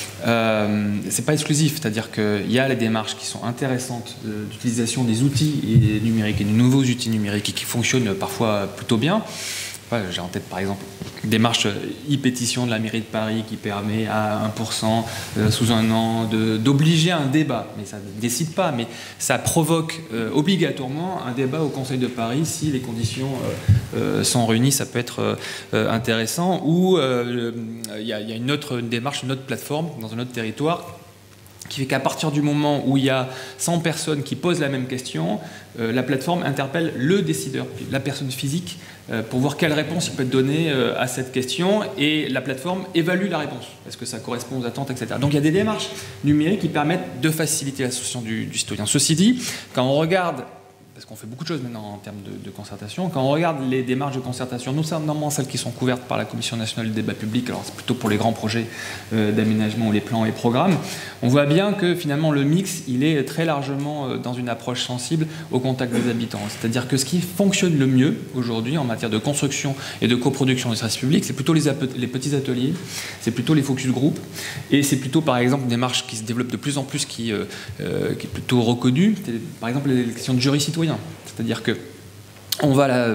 Euh, c'est pas exclusif, c'est-à-dire qu'il y a les démarches qui sont intéressantes euh, d'utilisation des outils et numériques et de nouveaux outils numériques et qui fonctionnent parfois plutôt bien. Enfin, j'ai en tête par exemple une démarche e-pétition de la mairie de Paris qui permet à un pour cent euh, sous un an d'obliger un débat, mais ça ne décide pas, mais ça provoque euh, obligatoirement un débat au Conseil de Paris si les conditions euh, euh, sont réunies, ça peut être euh, intéressant. Ou il euh, y, y a une autre une démarche, une autre plateforme dans un autre territoire qui fait qu'à partir du moment où il y a cent personnes qui posent la même question, euh, la plateforme interpelle le décideur, la personne physique, euh, pour voir quelle réponse il peut donner euh, à cette question, et la plateforme évalue la réponse. Est-ce que ça correspond aux attentes, et cetera. Donc il y a des démarches numériques qui permettent de faciliter l'association du, du citoyen. Ceci dit, quand on regarde, parce qu'on fait beaucoup de choses maintenant en termes de, de concertation, quand on regarde les démarches de concertation, notamment celles qui sont couvertes par la Commission nationale du débat public, alors c'est plutôt pour les grands projets euh, d'aménagement ou les plans et programmes, on voit bien que finalement le mix, il est très largement euh, dans une approche sensible au contact des habitants. C'est-à-dire que ce qui fonctionne le mieux aujourd'hui en matière de construction et de coproduction des services publics, c'est plutôt les, les petits ateliers, c'est plutôt les focus group, et c'est plutôt par exemple une démarche qui se développe de plus en plus, qui, euh, euh, qui est plutôt reconnue, par exemple les questions de jury citoyen. C'est-à-dire que on va là,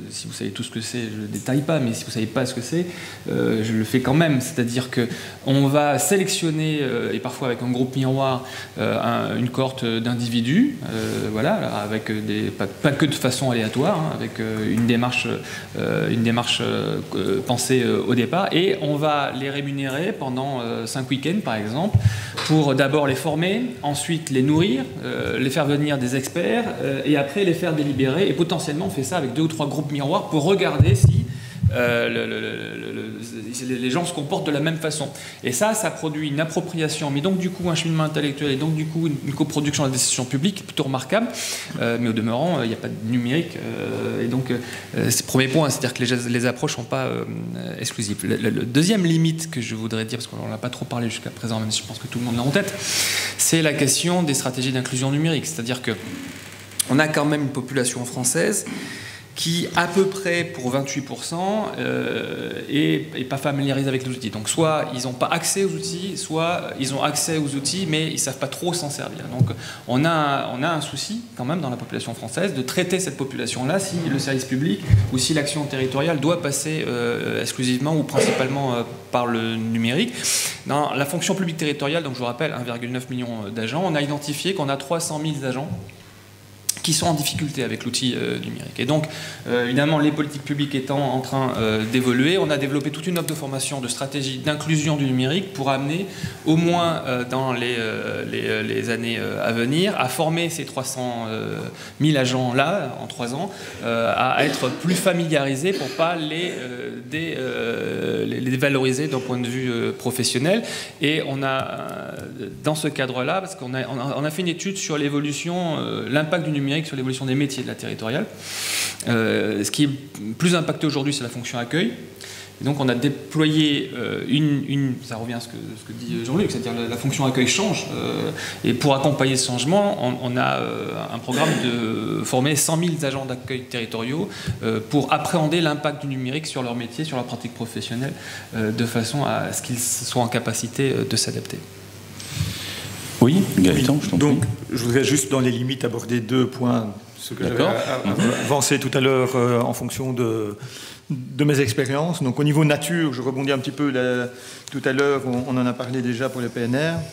si vous savez tout ce que c'est, je ne détaille pas, mais si vous ne savez pas ce que c'est, euh, je le fais quand même. C'est-à-dire qu'on va sélectionner, euh, et parfois avec un groupe miroir, euh, un, une cohorte d'individus, euh, voilà, avec des, pas, pas que de façon aléatoire, hein, avec euh, une démarche, euh, une démarche euh, pensée euh, au départ, et on va les rémunérer pendant euh, cinq week-ends, par exemple, pour d'abord les former, ensuite les nourrir, euh, les faire venir des experts, euh, et après les faire délibérer. Et potentiellement, on fait ça avec deux ou trois groupes miroirs pour regarder si euh, le, le, le, le, les gens se comportent de la même façon. Et ça, ça produit une appropriation, mais donc du coup un cheminement intellectuel, et donc du coup une, une coproduction de la décision publique plutôt remarquable. Euh, mais au demeurant, il n'y a pas de numérique. Euh, et donc, euh, c'est le premier point, c'est-à-dire que les, les approches ne sont pas euh, exclusives. Le, le, le deuxième limite que je voudrais dire, parce qu'on n'a pas trop parlé jusqu'à présent, même si je pense que tout le monde l'a en tête, c'est la question des stratégies d'inclusion numérique. C'est-à-dire que on a quand même une population française qui, à peu près pour vingt-huit pour cent, euh, est, est pas familiarisée avec les outils. Donc soit ils n'ont pas accès aux outils, soit ils ont accès aux outils, mais ils ne savent pas trop s'en servir. Donc on a, on a un souci quand même dans la population française de traiter cette population-là si le service public ou si l'action territoriale doit passer euh, exclusivement ou principalement euh, par le numérique. Dans la fonction publique territoriale, donc je vous rappelle, un virgule neuf million d'agents, on a identifié qu'on a trois cent mille agents qui sont en difficulté avec l'outil euh, numérique. Et donc, euh, évidemment, les politiques publiques étant en train euh, d'évoluer, on a développé toute une offre de formation, de stratégie d'inclusion du numérique pour amener, au moins euh, dans les, euh, les, les années euh, à venir, à former ces trois cent mille agents-là, en trois ans, euh, à être plus familiarisés pour ne pas les, euh, dé, euh, les, les valoriser d'un point de vue euh, professionnel. Et on a, euh, dans ce cadre-là, parce qu'on a, on a, on a fait une étude sur l'évolution, euh, l'impact du numérique sur l'évolution des métiers de la territoriale. Euh, ce qui est plus impacté aujourd'hui, c'est la fonction accueil. Et donc on a déployé euh, une, une... Ça revient à ce que, ce que dit Jean-Luc, c'est-à-dire la, la fonction accueil change. Euh, et pour accompagner ce changement, on, on a euh, un programme de former cent mille agents d'accueil territoriaux euh, pour appréhender l'impact du numérique sur leur métier, sur leur pratique professionnelle, euh, de façon à ce qu'ils soient en capacité de s'adapter. Oui, Gaëtan, je t'en prie. Donc, je voudrais juste, dans les limites, aborder deux points, ce que j'avais avancé tout à l'heure euh, en fonction de, de mes expériences. Donc, au niveau nature, je rebondis un petit peu là, tout à l'heure, on, on en a parlé déjà pour le P N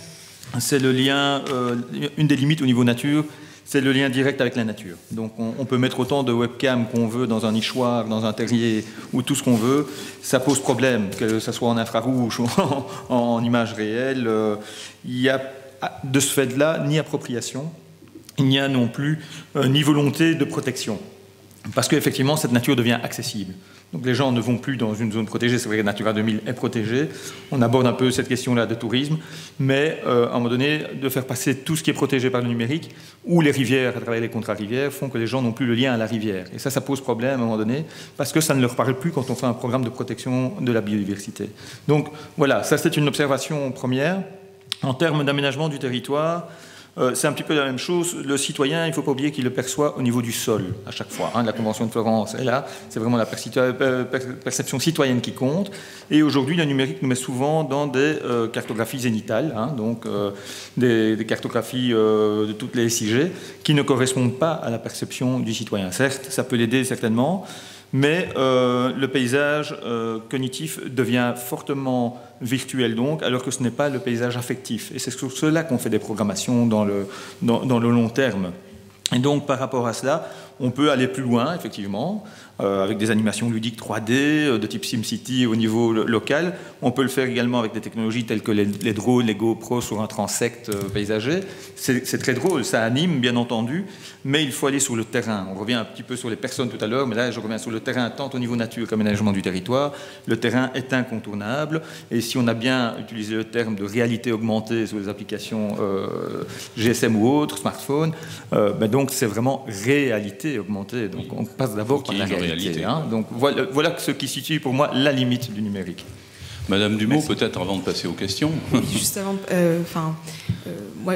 R. C'est le lien, euh, une des limites au niveau nature, c'est le lien direct avec la nature. Donc, on, on peut mettre autant de webcams qu'on veut dans un nichoir, dans un terrier, ou tout ce qu'on veut. Ça pose problème, que ce soit en infrarouge ou en, en image réelle. Euh, il y a de ce fait-là, ni appropriation, il n'y a non plus euh, ni volonté de protection. Parce qu'effectivement, cette nature devient accessible. Donc les gens ne vont plus dans une zone protégée, c'est vrai que Natura deux mille est protégée, on aborde un peu cette question-là de tourisme, mais euh, à un moment donné, de faire passer tout ce qui est protégé par le numérique, ou les rivières, à travers les contrats rivières, font que les gens n'ont plus le lien à la rivière. Et ça, ça pose problème à un moment donné, parce que ça ne leur parle plus quand on fait un programme de protection de la biodiversité. Donc voilà, ça c'est une observation première. En termes d'aménagement du territoire, euh, c'est un petit peu la même chose. Le citoyen, il ne faut pas oublier qu'il le perçoit au niveau du sol, à chaque fois. Hein, la Convention de Florence est là, c'est vraiment la perception citoyenne qui compte. Et aujourd'hui, le numérique nous met souvent dans des euh, cartographies zénitales, hein, donc euh, des, des cartographies euh, de toutes les S I G, qui ne correspondent pas à la perception du citoyen. Certes, ça peut l'aider certainement, mais euh, le paysage euh, cognitif devient fortement virtuel donc, alors que ce n'est pas le paysage affectif. Et c'est sur cela qu'on fait des programmations dans le, dans, dans le long terme. Et donc, par rapport à cela, on peut aller plus loin, effectivement, euh, avec des animations ludiques trois D, euh, de type SimCity au niveau lo local. On peut le faire également avec des technologies telles que les, les drones, les GoPro sur un transect euh, paysager. C'est très drôle, ça anime, bien entendu, mais il faut aller sur le terrain. On revient un petit peu sur les personnes tout à l'heure, mais là, je reviens sur le terrain, tant au niveau nature qu'aménagement du territoire. Le terrain est incontournable, et si on a bien utilisé le terme de réalité augmentée sur les applications euh, G S M ou autres, smartphones, euh, ben donc c'est vraiment réalité augmentée. Donc on passe d'abord par la réalité. réalité hein. Donc voilà, voilà ce qui situe pour moi la limite du numérique. Madame Dumont, peut-être avant de passer aux questions. Oui, juste avant, euh, enfin, euh, moi,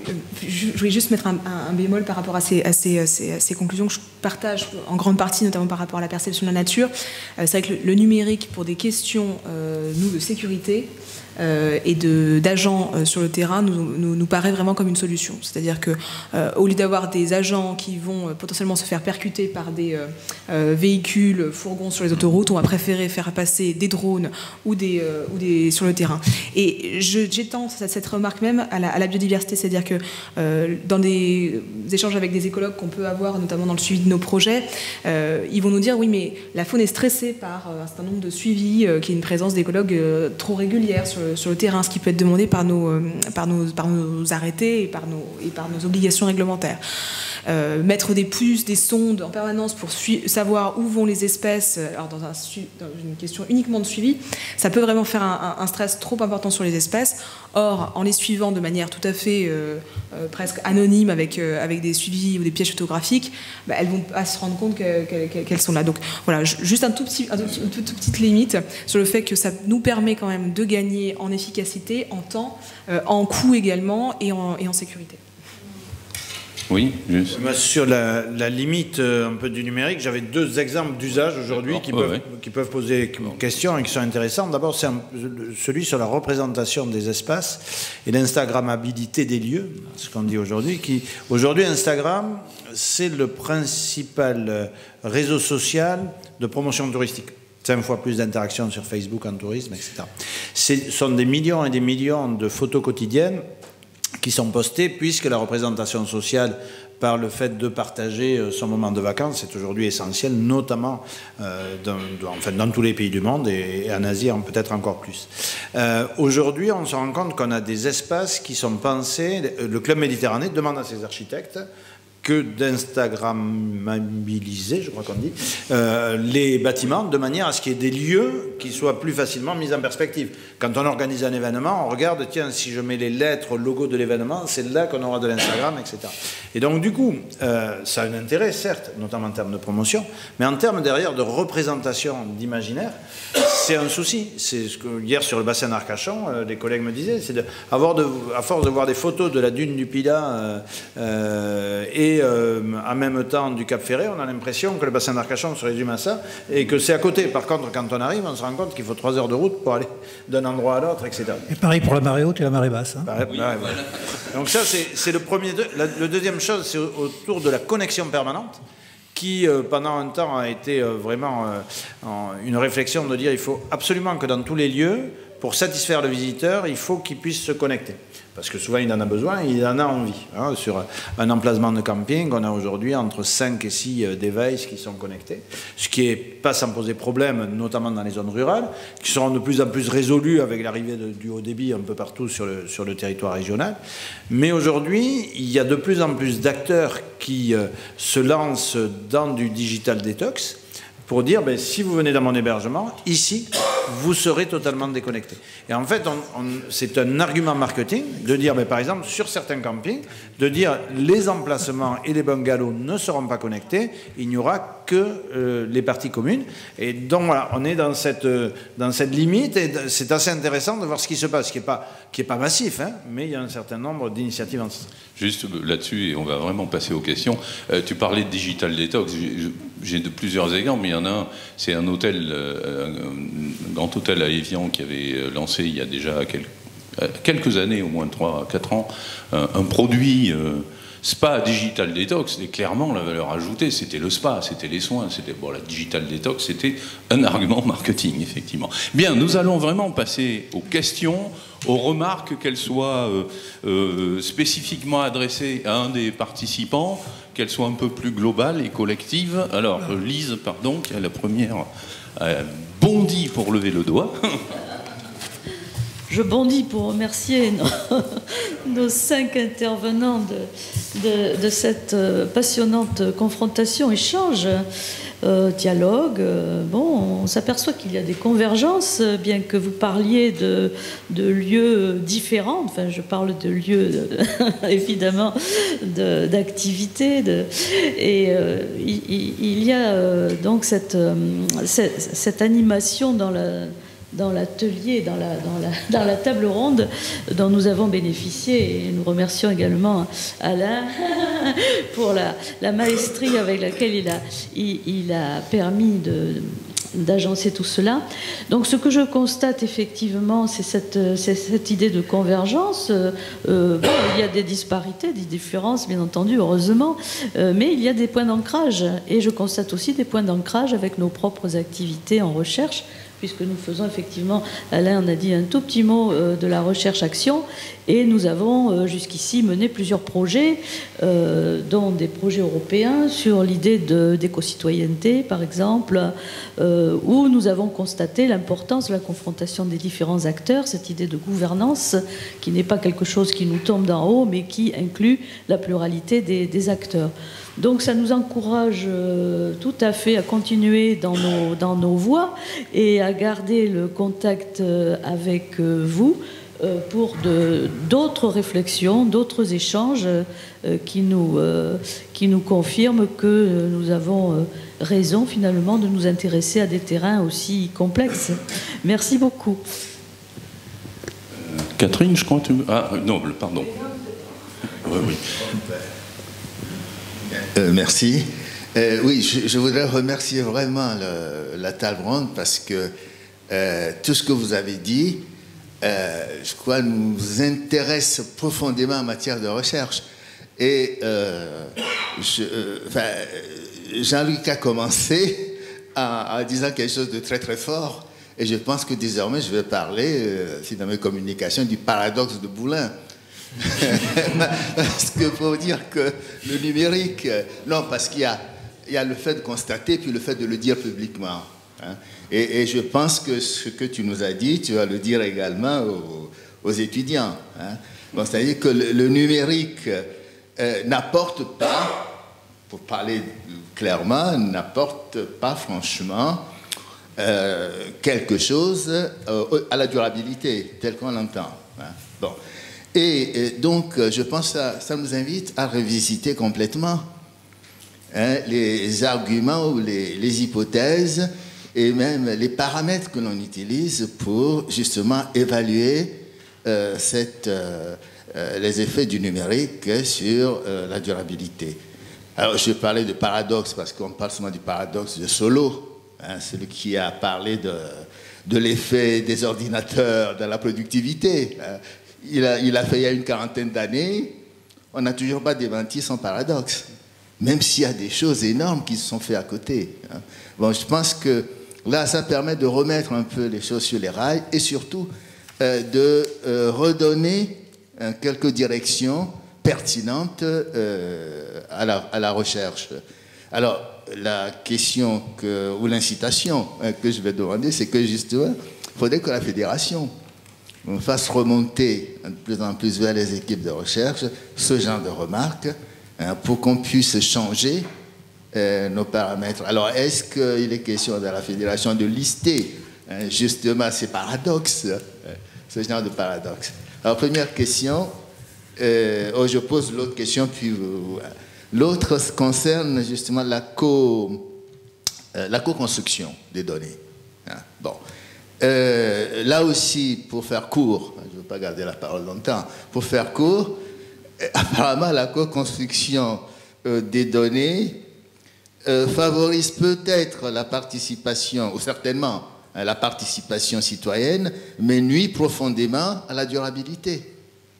je, je voulais juste mettre un, un, un bémol par rapport à ces, à, ces, à, ces, à ces conclusions que je partage en grande partie, notamment par rapport à la perception de la nature. Euh, c'est vrai que le, le numérique, pour des questions, euh, nous, de sécurité, euh, et d'agents euh, sur le terrain nous, nous, nous paraît vraiment comme une solution. C'est-à-dire que euh, au lieu d'avoir des agents qui vont euh, potentiellement se faire percuter par des euh, euh, véhicules, fourgons sur les autoroutes, on va préférer faire passer des drones ou des, euh, ou des sur le terrain. Et j'étends cette remarque même à la, à la biodiversité, c'est-à-dire que euh, dans des échanges avec des écologues qu'on peut avoir, notamment dans le suivi de nos projets, euh, ils vont nous dire oui, mais la faune est stressée par euh, un certain nombre de suivis, euh, qui est une présence d'écologues euh, trop régulière sur le, sur le terrain, ce qui peut être demandé par nos, euh, par nos, par nos arrêtés et par nos, et par nos obligations réglementaires. Euh, mettre des puces, des sondes en permanence pour savoir où vont les espèces, alors dans, un dans une question uniquement de suivi, ça peut vraiment faire un, un stress trop important sur les espèces. Or, en les suivant de manière tout à fait euh, euh, presque anonyme avec, euh, avec des suivis ou des pièges photographiques, bah, elles vont pas se rendre compte qu'elles qu'elles, qu'elles sont là. Donc voilà, juste un tout petit, un tout, une toute, toute petite limite sur le fait que ça nous permet quand même de gagner en efficacité, en temps, euh, en coût également et en, et en sécurité. Oui, juste. Sur la, la limite euh, un peu du numérique, j'avais deux exemples d'usage aujourd'hui qui, ouais, peuvent, ouais. qui peuvent poser question et qui sont intéressants. D'abord, c'est celui sur la représentation des espaces et l'instagrammabilité des lieux, ce qu'on dit aujourd'hui. Qui Aujourd'hui, Instagram, c'est le principal réseau social de promotion touristique. Cinq fois plus d'interactions sur Facebook en tourisme, et cetera. Ce sont des millions et des millions de photos quotidiennes qui sont postés, puisque la représentation sociale, par le fait de partager son moment de vacances, est aujourd'hui essentielle, notamment euh, dans, dans, enfin, dans tous les pays du monde, et, et en Asie peut-être encore plus. Euh, aujourd'hui, on se rend compte qu'on a des espaces qui sont pensés. Le Club Méditerranée demande à ses architectes que d'instagrammabiliser, je crois qu'on dit, euh, les bâtiments de manière à ce qu'il y ait des lieux qui soient plus facilement mis en perspective. Quand on organise un événement, on regarde, tiens, si je mets les lettres, le logo de l'événement, c'est là qu'on aura de l'Instagram, et cetera. Et donc, du coup, euh, ça a un intérêt, certes, notamment en termes de promotion, mais en termes derrière de représentation d'imaginaire, c'est un souci. C'est ce que hier sur le bassin d'Arcachon, euh, les collègues me disaient, c'est de, avoir de, à force de voir des photos de la dune du Pilat euh, euh, et euh, en même temps du Cap Ferret, on a l'impression que le bassin d'Arcachon se résume à ça et que c'est à côté. Par contre, quand on arrive, on se rend compte qu'il faut trois heures de route pour aller d'un endroit à l'autre, et cetera. Et pareil pour la marée haute et la marée basse. Hein. Pareil, oui, pareil, voilà. Donc ça, c'est le premier. La, le deuxième chose, c'est autour de la connexion permanente, qui euh, pendant un temps a été euh, vraiment euh, en, une réflexion de dire il faut absolument que dans tous les lieux, pour satisfaire le visiteur, il faut qu'il puisse se connecter. Parce que souvent, il en a besoin, il en a envie. Hein. Sur un emplacement de camping, on a aujourd'hui entre cinq et six devices qui sont connectés, ce qui n'est pas sans poser problème, notamment dans les zones rurales, qui seront de plus en plus résolus avec l'arrivée du haut débit un peu partout sur le, sur le territoire régional. Mais aujourd'hui, il y a de plus en plus d'acteurs qui euh, se lancent dans du digital detox, pour dire, ben, si vous venez dans mon hébergement, ici, vous serez totalement déconnecté. Et en fait, c'est un argument marketing de dire, ben, par exemple, sur certains campings, de dire les emplacements et les bungalows ne seront pas connectés, il n'y aura que euh, les parties communes. Et donc voilà, on est dans cette, euh, dans cette limite, et c'est assez intéressant de voir ce qui se passe, qui n'est pas, qui est pas massif, hein, mais il y a un certain nombre d'initiatives en ce sens. Juste là-dessus, et on va vraiment passer aux questions. Euh, tu parlais de digital detox. J'ai de plusieurs exemples, mais il y en a un, c'est un hôtel, euh, un grand hôtel à Évian qui avait lancé il y a déjà quelques, quelques années, au moins trois à quatre ans, un, un produit euh, spa digital detox. Et clairement, la valeur ajoutée, c'était le spa, c'était les soins. C'était, bon, la digital detox, c'était un argument marketing, effectivement. Bien, nous allons vraiment passer aux questions, aux remarques, qu'elles soient euh, euh, spécifiquement adressées à un des participants, qu'elles soient un peu plus globales et collectives. Alors, Lise, pardon, qui est la première, euh, bondit pour lever le doigt. Je bondis pour remercier nos, nos cinq intervenants de, de, de cette passionnante confrontation, échange, euh, dialogue. Euh, bon, on s'aperçoit qu'il y a des convergences, bien que vous parliez de, de lieux différents. Enfin, je parle de lieux, évidemment, d'activités. De, et euh, il, il y a euh, donc cette, euh, cette, cette animation dans la... dans l'atelier, dans la, dans, la, dans la table ronde dont nous avons bénéficié. Et nous remercions également Alain pour la, la maestrie avec laquelle il a, il, il a permis de, d'agencer tout cela. Donc ce que je constate effectivement, c'est cette, cette idée de convergence. Euh, bon, il y a des disparités, des différences, bien entendu, heureusement, euh, mais il y a des points d'ancrage. Et je constate aussi des points d'ancrage avec nos propres activités en recherche, puisque nous faisons effectivement, Alain en a dit un tout petit mot euh, de la recherche-action, et nous avons euh, jusqu'ici mené plusieurs projets, euh, dont des projets européens sur l'idée d'éco-citoyenneté, par exemple, euh, où nous avons constaté l'importance de la confrontation des différents acteurs, cette idée de gouvernance, qui n'est pas quelque chose qui nous tombe d'en haut, mais qui inclut la pluralité des, des acteurs. Donc ça nous encourage euh, tout à fait à continuer dans nos, dans nos voies et à garder le contact euh, avec euh, vous euh, pour d'autres réflexions, d'autres échanges euh, qui, nous, euh, qui nous confirment que nous avons euh, raison finalement de nous intéresser à des terrains aussi complexes. Merci beaucoup. Euh, Catherine, je crois que tu... Ah non, pardon. Oui, oui. Euh, merci. Euh, oui, je, je voudrais remercier vraiment le, la table ronde parce que euh, tout ce que vous avez dit, euh, je crois, nous intéresse profondément en matière de recherche. Et euh, je, euh, enfin, Jean-Luc a commencé en, en disant quelque chose de très très fort. Et je pense que désormais, je vais parler, euh, si dans mes communications, du paradoxe de Boulin. Parce que pour dire que le numérique, non, parce qu'il y a, il y a le fait de constater puis le fait de le dire publiquement. Hein. Et, et je pense que ce que tu nous as dit, tu vas le dire également aux, aux étudiants. Hein. Bon, c'est-à-dire que le, le numérique euh, n'apporte pas, pour parler clairement, n'apporte pas franchement euh, quelque chose euh, à la durabilité, telle qu'on l'entend. Hein. Bon. Et, et donc, je pense que ça, ça nous invite à revisiter complètement hein, les arguments ou les, les hypothèses et même les paramètres que l'on utilise pour justement évaluer euh, cette, euh, euh, les effets du numérique sur euh, la durabilité. Alors, je vais parler de paradoxe parce qu'on parle souvent du paradoxe de Solow, hein, celui qui a parlé de, de l'effet des ordinateurs dans la productivité. Hein. Il a, il a fait il y a une quarantaine d'années, on n'a toujours pas démenti son paradoxe, même s'il y a des choses énormes qui se sont faites à côté. Hein. Bon, je pense que là, ça permet de remettre un peu les choses sur les rails et surtout euh, de euh, redonner euh, quelques directions pertinentes euh, à, la, à la recherche. Alors, la question que, ou l'incitation hein, que je vais demander, c'est que justement, il faudrait que la fédération on fasse remonter de plus en plus vers les équipes de recherche ce genre de remarques hein, pour qu'on puisse changer euh, nos paramètres. Alors, est-ce qu'il est question de la fédération de lister hein, justement ces paradoxes, hein, ce genre de paradoxes? Alors, première question, euh, oh, je pose l'autre question, puis euh, l'autre concerne justement la co, euh, la co-construction des données. Hein, bon. Euh, là aussi, pour faire court, je ne veux pas garder la parole longtemps, pour faire court, euh, apparemment la co-construction euh, des données euh, favorise peut-être la participation, ou certainement hein, la participation citoyenne, mais nuit profondément à la durabilité.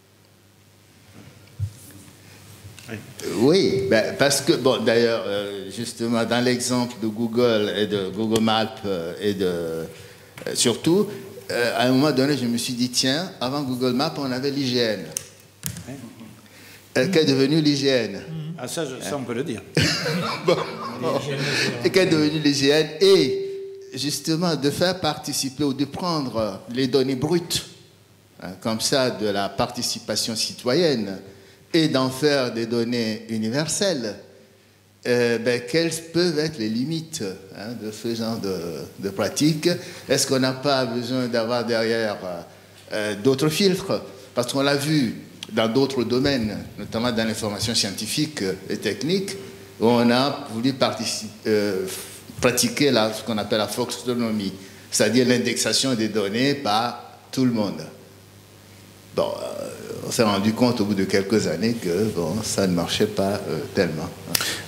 Oui, oui ben, parce que, bon, d'ailleurs, euh, justement, dans l'exemple de Google et de Google Maps euh, et de... Euh, surtout, euh, à un moment donné, je me suis dit, tiens, avant Google Maps, on avait l'I G N. Euh, qu'est devenu l'I G N? Ah, ça, je, ça, on peut le dire. Bon, bon. Et qu'est devenu l'I G N? Et justement, de faire participer ou de prendre les données brutes, hein, comme ça, de la participation citoyenne, et d'en faire des données universelles. Euh, ben, quelles peuvent être les limites hein, de ce genre de, de pratique? Est-ce qu'on n'a pas besoin d'avoir derrière euh, d'autres filtres? Parce qu'on l'a vu dans d'autres domaines, notamment dans l'information scientifique et technique, où on a voulu euh, pratiquer la, ce qu'on appelle la folksonomie, c'est-à-dire l'indexation des données par tout le monde. Bon, euh, on s'est rendu compte au bout de quelques années que bon, ça ne marchait pas euh, tellement.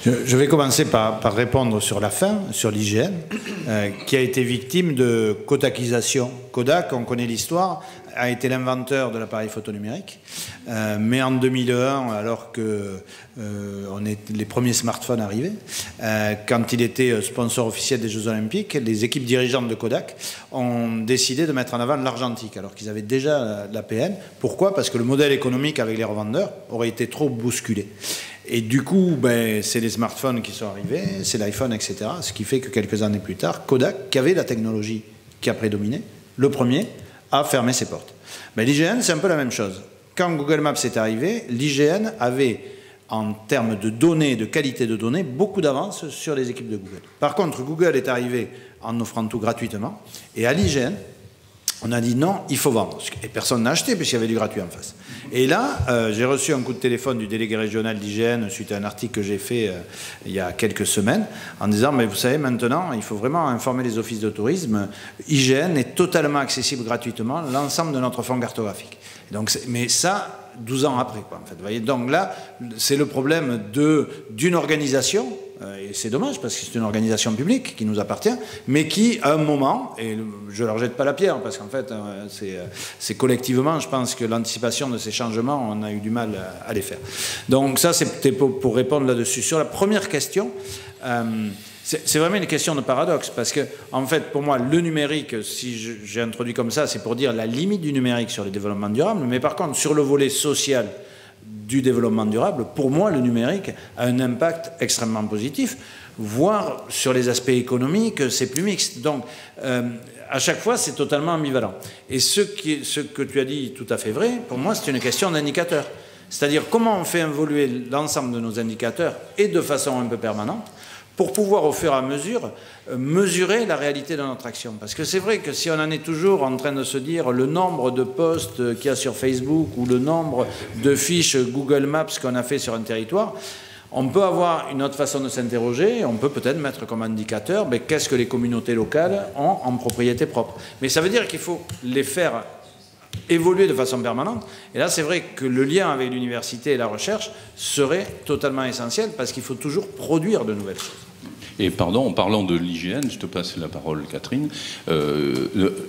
Je, je vais commencer par, par répondre sur la fin, sur l'I G N, euh, qui a été victime de kodakisation. Kodak, on connaît l'histoire, a été l'inventeur de l'appareil photonumérique, euh, mais en deux mille un, alors que euh, on est, les premiers smartphones arrivaient, euh, quand il était sponsor officiel des Jeux Olympiques, les équipes dirigeantes de Kodak ont décidé de mettre en avant l'argentique, alors qu'ils avaient déjà l'A P N. Pourquoi? Parce que le modèle économique avec les revendeurs aurait été trop bousculé. Et du coup, ben, c'est les smartphones qui sont arrivés, c'est l'iPhone, et cetera. Ce qui fait que quelques années plus tard, Kodak, qui avait la technologie qui a prédominé, le premier, a fermé ses portes. Mais l'I G N, c'est un peu la même chose. Quand Google Maps est arrivé, l'I G N avait, en termes de données, de qualité de données, beaucoup d'avance sur les équipes de Google. Par contre, Google est arrivé en offrant tout gratuitement, et à l'I G N, on a dit non, il faut vendre. Et personne n'a acheté puisqu'il y avait du gratuit en face. Et là, euh, j'ai reçu un coup de téléphone du délégué régional d'I G N suite à un article que j'ai fait euh, il y a quelques semaines en disant, mais vous savez, maintenant, il faut vraiment informer les offices de tourisme. I G N est totalement accessible gratuitement, l'ensemble de notre fonds cartographique. Donc, mais ça, douze ans après, quoi, en fait. Vous voyez, donc là, c'est le problème de, d'une organisation, et c'est dommage parce que c'est une organisation publique qui nous appartient, mais qui, à un moment, et je ne leur jette pas la pierre, parce qu'en fait, c'est, c'est collectivement, je pense que l'anticipation de ces changements, on a eu du mal à les faire. Donc ça, c'était pour, pour répondre là-dessus. Sur la première question, euh, c'est vraiment une question de paradoxe, parce que, en fait, pour moi, le numérique, si j'ai introduit comme ça, c'est pour dire la limite du numérique sur le développement durable, mais par contre, sur le volet social du développement durable, pour moi, le numérique a un impact extrêmement positif, voire sur les aspects économiques, c'est plus mixte. Donc, euh, à chaque fois, c'est totalement ambivalent. Et ce, qui, ce que tu as dit tout à fait vrai, pour moi, c'est une question d'indicateurs. C'est-à-dire comment on fait évoluer l'ensemble de nos indicateurs, et de façon un peu permanente, pour pouvoir au fur et à mesure mesurer la réalité de notre action. Parce que c'est vrai que si on en est toujours en train de se dire le nombre de posts qu'il y a sur Facebook ou le nombre de fiches Google Maps qu'on a fait sur un territoire, on peut avoir une autre façon de s'interroger, on peut peut-être mettre comme indicateur mais qu'est-ce que les communautés locales ont en propriété propre. Mais ça veut dire qu'il faut les faire évoluer de façon permanente. Et là, c'est vrai que le lien avec l'université et la recherche serait totalement essentiel parce qu'il faut toujours produire de nouvelles choses. Et pardon, en parlant de l'I G N, je te passe la parole, Catherine, euh,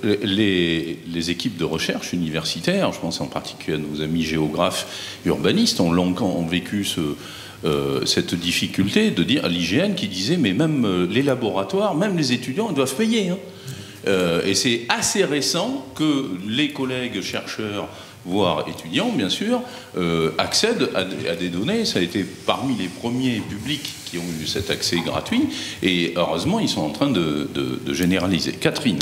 les, les équipes de recherche universitaires, je pense en particulier à nos amis géographes urbanistes, ont longtemps vécu ce, euh, cette difficulté de dire à l'I G N qui disait mais même euh, les laboratoires, même les étudiants, ils doivent payer. Hein. Euh, et c'est assez récent que les collègues chercheurs, voire étudiants, bien sûr, euh, accèdent à, à des données. Ça a été parmi les premiers publics qui ont eu cet accès gratuit. Et heureusement, ils sont en train de, de, de généraliser. Catherine.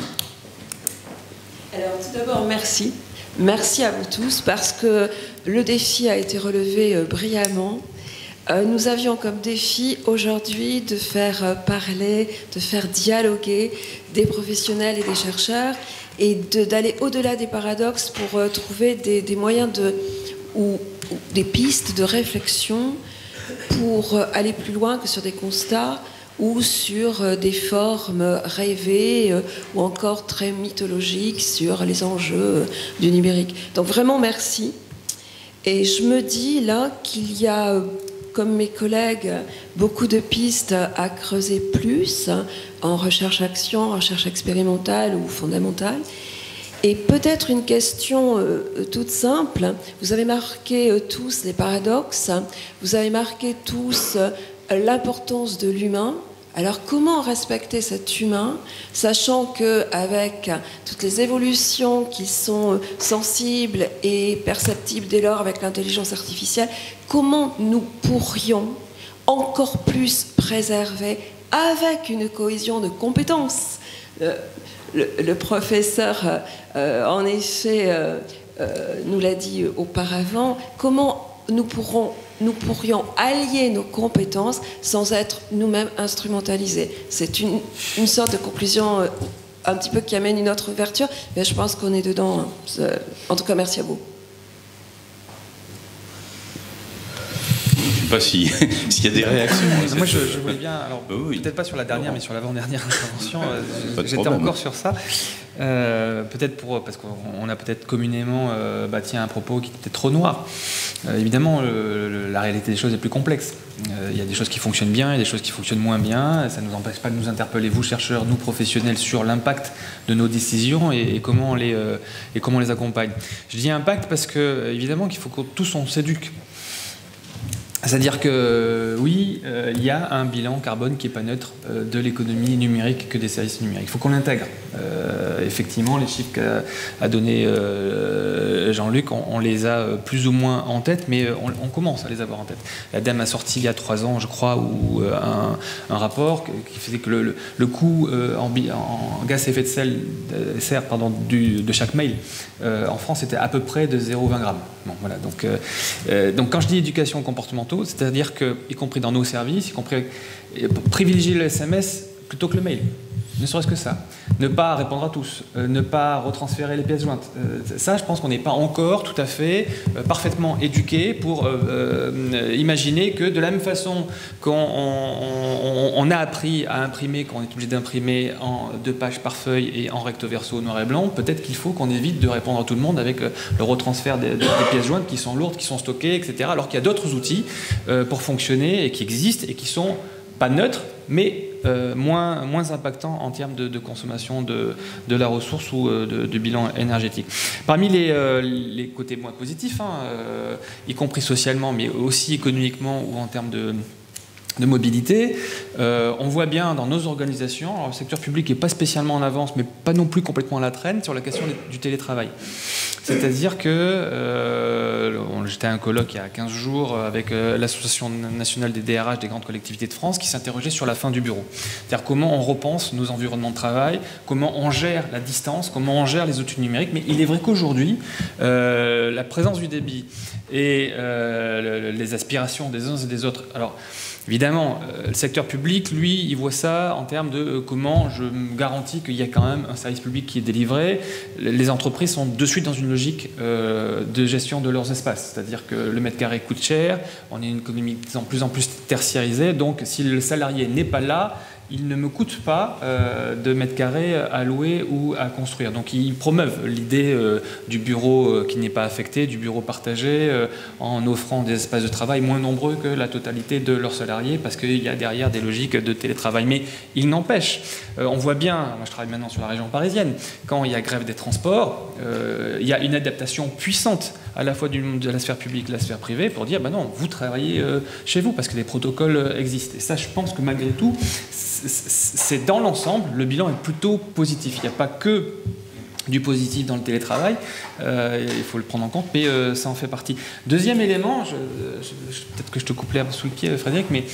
Alors, tout d'abord, merci. Merci à vous tous, parce que le défi a été relevé euh, brillamment. Euh, nous avions comme défi aujourd'hui de faire euh, parler, de faire dialoguer des professionnels et des chercheurs et d'aller au-delà des paradoxes pour euh, trouver des, des moyens de, ou, ou des pistes de réflexion pour euh, aller plus loin que sur des constats ou sur euh, des formes rêvées euh, ou encore très mythologiques sur les enjeux euh, du numérique. Donc vraiment merci. Et je me dis là qu'il y a... Euh, comme mes collègues, beaucoup de pistes à creuser plus en recherche-action, en recherche expérimentale ou fondamentale. Et peut-être une question euh, toute simple. Vous avez marqué euh, tous les paradoxes, vous avez marqué tous euh, l'importance de l'humain. Alors comment respecter cet humain, sachant qu'avec toutes les évolutions qui sont sensibles et perceptibles dès lors avec l'intelligence artificielle, comment nous pourrions encore plus préserver avec une cohésion de compétences? Le, le, le professeur, euh, en effet, euh, euh, nous l'a dit auparavant, comment nous pourrons nous pourrions allier nos compétences sans être nous-mêmes instrumentalisés. C'est une, une sorte de conclusion euh, un petit peu qui amène une autre ouverture, mais je pense qu'on est dedans. Hein. En tout cas, merci à vous. pas si, s'il y a des réactions. Non, moi, je, je voulais bien, alors oui. peut-être pas sur la dernière, mais sur l'avant-dernière intervention, euh, j'étais problème. encore sur ça. Euh, peut-être pour, parce qu'on a peut-être communément euh, bâti un propos qui était trop noir. Euh, évidemment, le, le, la réalité des choses est plus complexe. Euh, il y a des choses qui fonctionnent bien, il y a des choses qui fonctionnent moins bien. Ça ne nous empêche pas de nous interpeller, vous chercheurs, nous professionnels, sur l'impact de nos décisions et, et, comment on les, euh, et comment on les accompagne. Je dis impact parce que, évidemment, qu'il faut que tous on s'éduque. C'est-à-dire que oui, euh, il y a un bilan carbone qui n'est pas neutre euh, de l'économie numérique que des services numériques. Il faut qu'on l'intègre. Euh, effectivement, les chiffres qu'a a donné euh, Jean-Luc, on, on les a plus ou moins en tête, mais on, on commence à les avoir en tête. La D A M a sorti il y a trois ans, je crois, où, euh, un, un rapport qui faisait que le, le, le coût euh, en, en gaz à effet de serre, de, serre pardon, du, de chaque mail euh, en France était à peu près de zéro virgule vingt grammes. Bon, voilà, donc, euh, euh, donc quand je dis éducation comportementale, c'est-à-dire que, y compris dans nos services, y compris privilégier le S M S plutôt que le mail. Ne serait-ce que ça. Ne pas répondre à tous, euh, ne pas retransférer les pièces jointes. Euh, ça, je pense qu'on n'est pas encore tout à fait euh, parfaitement éduqué pour euh, euh, imaginer que de la même façon qu'on on, on, on a appris à imprimer, qu'on est obligé d'imprimer en deux pages par feuille et en recto verso noir et blanc, peut-être qu'il faut qu'on évite de répondre à tout le monde avec euh, le retransfert des, des, des pièces jointes qui sont lourdes, qui sont stockées, et cetera. Alors qu'il y a d'autres outils euh, pour fonctionner et qui existent et qui sont pas neutres, mais euh, moins, moins impactants en termes de, de consommation de, de la ressource ou euh, de, de bilan énergétique. Parmi les, euh, les côtés moins positifs, hein, euh, y compris socialement, mais aussi économiquement ou en termes de, de mobilité, euh, on voit bien dans nos organisations, alors le secteur public n'est pas spécialement en avance, mais pas non plus complètement à la traîne sur la question du télétravail. C'est-à-dire que euh, j'étais à un colloque il y a quinze jours avec euh, l'Association nationale des D R H des grandes collectivités de France qui s'interrogeait sur la fin du bureau. C'est-à-dire comment on repense nos environnements de travail, comment on gère la distance, comment on gère les outils numériques. Mais il est vrai qu'aujourd'hui, euh, la présence du débit et euh, les aspirations des uns et des autres... Alors, évidemment, euh, le secteur public, lui, il voit ça en termes de euh, comment je me garantis qu'il y a quand même un service public qui est délivré. Les entreprises sont de suite dans une logique euh, de gestion de leurs espaces. C'est-à-dire que le mètre carré coûte cher, on est une économie de plus en plus tertiarisée, donc si le salarié n'est pas là, il ne me coûte pas euh, de mètres carrés à louer ou à construire. Donc ils promeuvent l'idée euh, du bureau euh, qui n'est pas affecté, du bureau partagé, euh, en offrant des espaces de travail moins nombreux que la totalité de leurs salariés, parce qu'il y a derrière des logiques de télétravail. Mais il n'empêche, euh, on voit bien, moi je travaille maintenant sur la région parisienne, quand il y a grève des transports, euh, il y a une adaptation puissante à la fois du monde de la sphère publique et de la sphère privée pour dire, ben non, vous travaillez euh, chez vous, parce que les protocoles euh, existent. Et ça, je pense que malgré tout, c'est dans l'ensemble, le bilan est plutôt positif. Il n'y a pas que du positif dans le télétravail, euh, il faut le prendre en compte, mais euh, ça en fait partie. Deuxième élément, je, je, peut-être que je te coupe l'herbe sous le pied, Frédéric, mais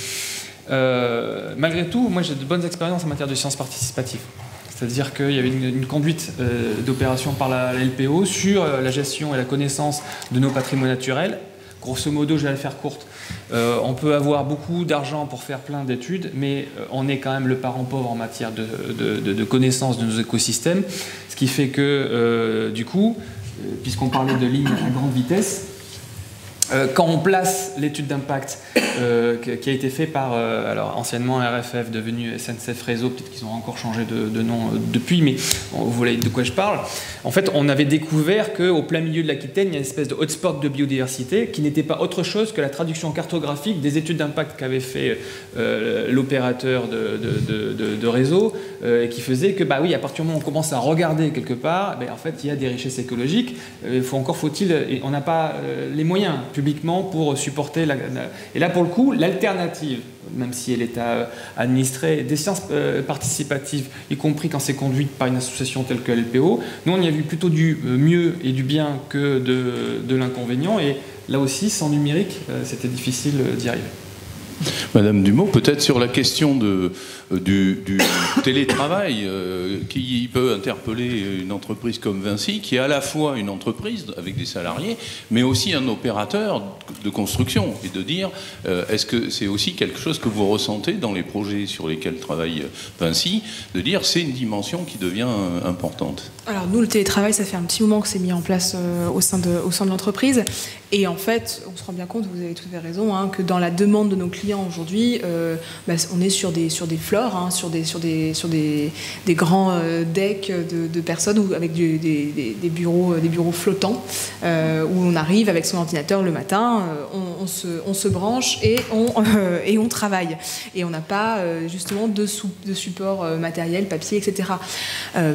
euh, malgré tout, moi j'ai de bonnes expériences en matière de sciences participatives. C'est-à-dire qu'il y avait une, une conduite euh, d'opération par la, la L P O sur euh, la gestion et la connaissance de nos patrimoines naturels. Grosso modo, je vais la faire courte. Euh, on peut avoir beaucoup d'argent pour faire plein d'études, mais euh, on est quand même le parent pauvre en matière de, de, de, de connaissance de nos écosystèmes. Ce qui fait que, euh, du coup, euh, puisqu'on parlait de lignes à grande vitesse, Euh, quand on place l'étude d'impact euh, qui a été faite par, euh, alors anciennement R F F, devenu S N C F Réseau, peut-être qu'ils ont encore changé de, de nom euh, depuis, mais bon, vous voyez de quoi je parle. En fait, on avait découvert qu'au plein milieu de l'Aquitaine, il y a une espèce de hotspot de biodiversité qui n'était pas autre chose que la traduction cartographique des études d'impact qu'avait fait euh, l'opérateur de, de, de, de, de réseau, euh, et qui faisait que, bah oui, à partir du moment où on commence à regarder quelque part, ben, en fait, il y a des richesses écologiques. Euh, faut encore faut-il, et on n'a pas euh, les moyens publiquement pour supporter la, la, et là pour le coup l'alternative, même si elle est à administrer, des sciences euh, participatives, y compris quand c'est conduite par une association telle que L P O, nous on y a vu plutôt du mieux et du bien que de, de l'inconvénient, et là aussi sans numérique euh, c'était difficile d'y arriver. Madame Dumont, peut-être sur la question de, du, du télétravail euh, qui peut interpeller une entreprise comme Vinci, qui est à la fois une entreprise avec des salariés, mais aussi un opérateur de construction, et de dire, euh, est-ce que c'est aussi quelque chose que vous ressentez dans les projets sur lesquels travaille Vinci, de dire c'est une dimension qui devient euh, importante? Alors nous, le télétravail, ça fait un petit moment que c'est mis en place euh, au sein de, au sein de l'entreprise. Et en fait, on se rend bien compte, vous avez tout à fait raison, hein, que dans la demande de nos clients aujourd'hui, euh, bah, on est sur des, sur des floors, hein, sur, des, sur, des, sur des, des grands euh, decks de, de personnes ou avec du, des, des, des, bureaux, des bureaux flottants euh, où on arrive avec son ordinateur le matin, euh, on, on, se, on se branche et on, euh, et on travaille. Et on n'a pas euh, justement de, sous, de support euh, matériel, papier, et cetera. Euh,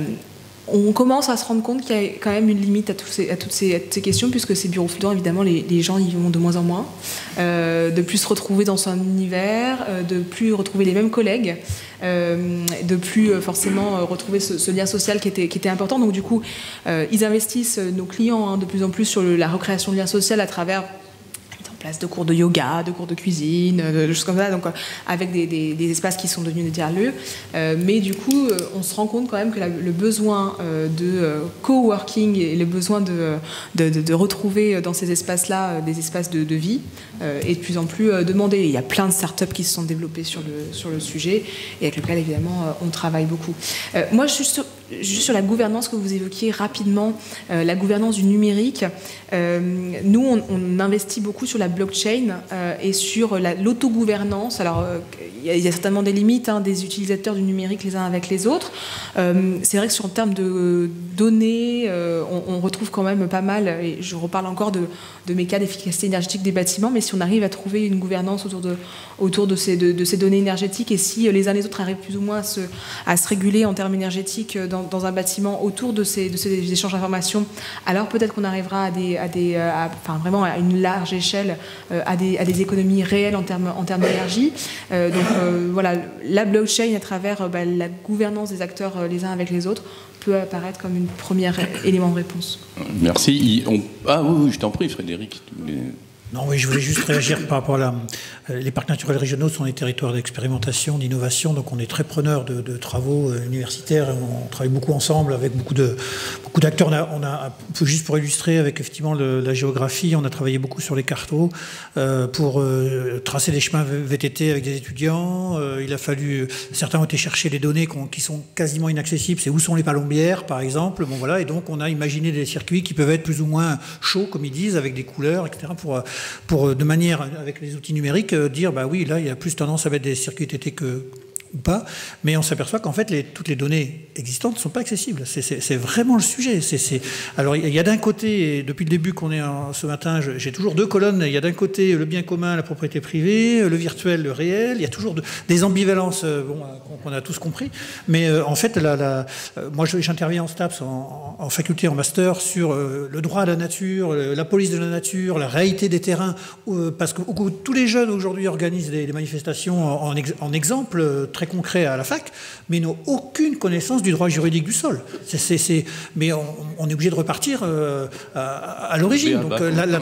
On commence à se rendre compte qu'il y a quand même une limite à, tous ces, à, toutes, ces, à toutes ces questions, puisque ces bureaux flottants, évidemment, les, les gens y vont de moins en moins, euh, de plus se retrouver dans son univers, euh, de plus retrouver les mêmes collègues, euh, de plus euh, forcément euh, retrouver ce, ce lien social qui était, qui était important. Donc du coup, euh, ils investissent, nos clients, hein, de plus en plus sur le, la recréation de lien social à travers place de cours de yoga, de cours de cuisine, de choses comme ça, donc avec des, des, des espaces qui sont devenus des tiers-lieux. Euh, mais du coup, euh, on se rend compte quand même que la, le besoin euh, de euh, coworking et le besoin de, de, de, de retrouver dans ces espaces-là euh, des espaces de, de vie euh, est de plus en plus euh, demandé. Et il y a plein de startups qui se sont développées sur le, sur le sujet et avec lesquelles, évidemment, euh, on travaille beaucoup. Euh, moi, juste, juste sur la gouvernance que vous évoquiez rapidement, euh, la gouvernance du numérique, euh, nous, on, on investit beaucoup sur la blockchain euh, et sur l'autogouvernance. Alors, euh, il y a certainement des limites, hein, des utilisateurs du numérique les uns avec les autres. Euh, c'est vrai que sur en termes de données, euh, on, on retrouve quand même pas mal, et je reparle encore de, de mes cas d'efficacité énergétique des bâtiments, mais si on arrive à trouver une gouvernance autour de, autour de, ces, de, de ces données énergétiques, et si les uns les autres arrivent plus ou moins à se, à se réguler en termes énergétiques dans, dans un bâtiment autour de ces, de ces échanges d'informations, alors peut-être qu'on arrivera à des, à des à, enfin, vraiment à une large échelle, à des, à des économies réelles en termes, en termes d'énergie. Euh, donc euh, voilà, la blockchain à travers bah, la gouvernance des acteurs euh, les uns avec les autres peut apparaître comme une première élément de réponse. Merci. On... Ah oui, oui, je t'en prie, Frédéric. Non, oui, je voulais juste réagir par rapport à la... Les parcs naturels régionaux sont des territoires d'expérimentation, d'innovation, donc on est très preneurs de, de travaux universitaires, on travaille beaucoup ensemble avec beaucoup de beaucoup d'acteurs. On a, on a, juste pour illustrer avec effectivement le, la géographie, on a travaillé beaucoup sur les cartos euh, pour euh, tracer des chemins V T T avec des étudiants. Euh, il a fallu, certains ont été chercher des données qui sont quasiment inaccessibles, c'est où sont les palombières par exemple. Bon voilà, et donc on a imaginé des circuits qui peuvent être plus ou moins chauds, comme ils disent, avec des couleurs, et cetera pour pour de manière, avec les outils numériques, dire, bah oui, là, il y a plus tendance à mettre des circuits T T que ou pas, mais on s'aperçoit qu'en fait, les, toutes les données existantes ne sont pas accessibles. C'est vraiment le sujet. C est, c est... Alors, il y a d'un côté, et depuis le début qu'on est en, ce matin, j'ai toujours deux colonnes. Il y a d'un côté le bien commun, la propriété privée, le virtuel, le réel. Il y a toujours de, des ambivalences bon, qu'on a tous compris. Mais euh, en fait, la, la, euh, moi, j'interviens en STAPS, en, en faculté, en master, sur euh, le droit à la nature, la police de la nature, la réalité des terrains, euh, parce que où, tous les jeunes aujourd'hui organisent des, des manifestations en, en, ex, en exemple euh, très concret à la fac, mais n'ont aucune connaissance du droit juridique du sol. C est, c est, c est, mais on, on est obligé de repartir euh, à, à l'origine. Donc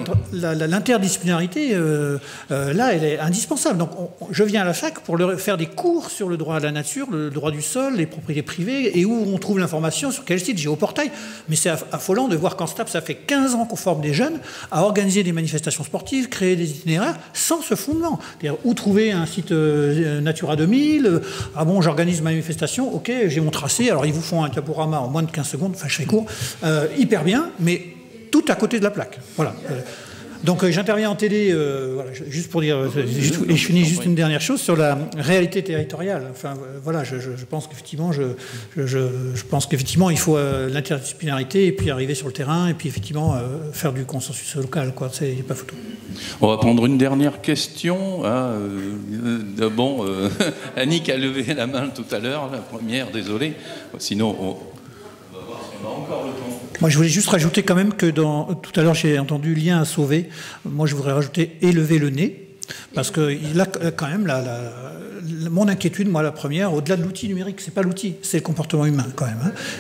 l'interdisciplinarité, euh, euh, là, elle est indispensable. Donc on, je viens à la fac pour leur faire des cours sur le droit à la nature, le droit du sol, les propriétés privées, et où on trouve l'information, sur quel site, Géoportail. Mais c'est affolant de voir qu'en STAPS, ça fait quinze ans qu'on forme des jeunes à organiser des manifestations sportives, créer des itinéraires, sans ce fondement. C'est-à-dire, où trouver un site euh, Natura deux mille, ah bon, j'organise ma manifestation, ok, j'ai mon tracé, alors ils vous font un diaporama en moins de quinze secondes, enfin je fais court, euh, hyper bien, mais tout à côté de la plaque. Voilà. Euh, donc euh, j'interviens en télé, euh, voilà, juste pour dire, euh, juste, et je finis juste une dernière chose sur la réalité territoriale. Enfin euh, voilà, je, je, je pense qu'effectivement, je, je, je pense qu'effectivement il faut euh, l'interdisciplinarité et puis arriver sur le terrain et puis effectivement euh, faire du consensus local, quoi. C'est pas photo. On va prendre une dernière question. Hein, euh, bon, euh, Annick a levé la main tout à l'heure, la première, désolé. Sinon, on, on va voir si on a encore le temps. Moi, je voulais juste rajouter quand même que dans, tout à l'heure, j'ai entendu lien à sauver. Moi, je voudrais rajouter élever le nez. Parce que là, quand même, la, la, la, mon inquiétude, moi, la première, au-delà de l'outil numérique, c'est pas l'outil, c'est le comportement humain, quand même. Hein.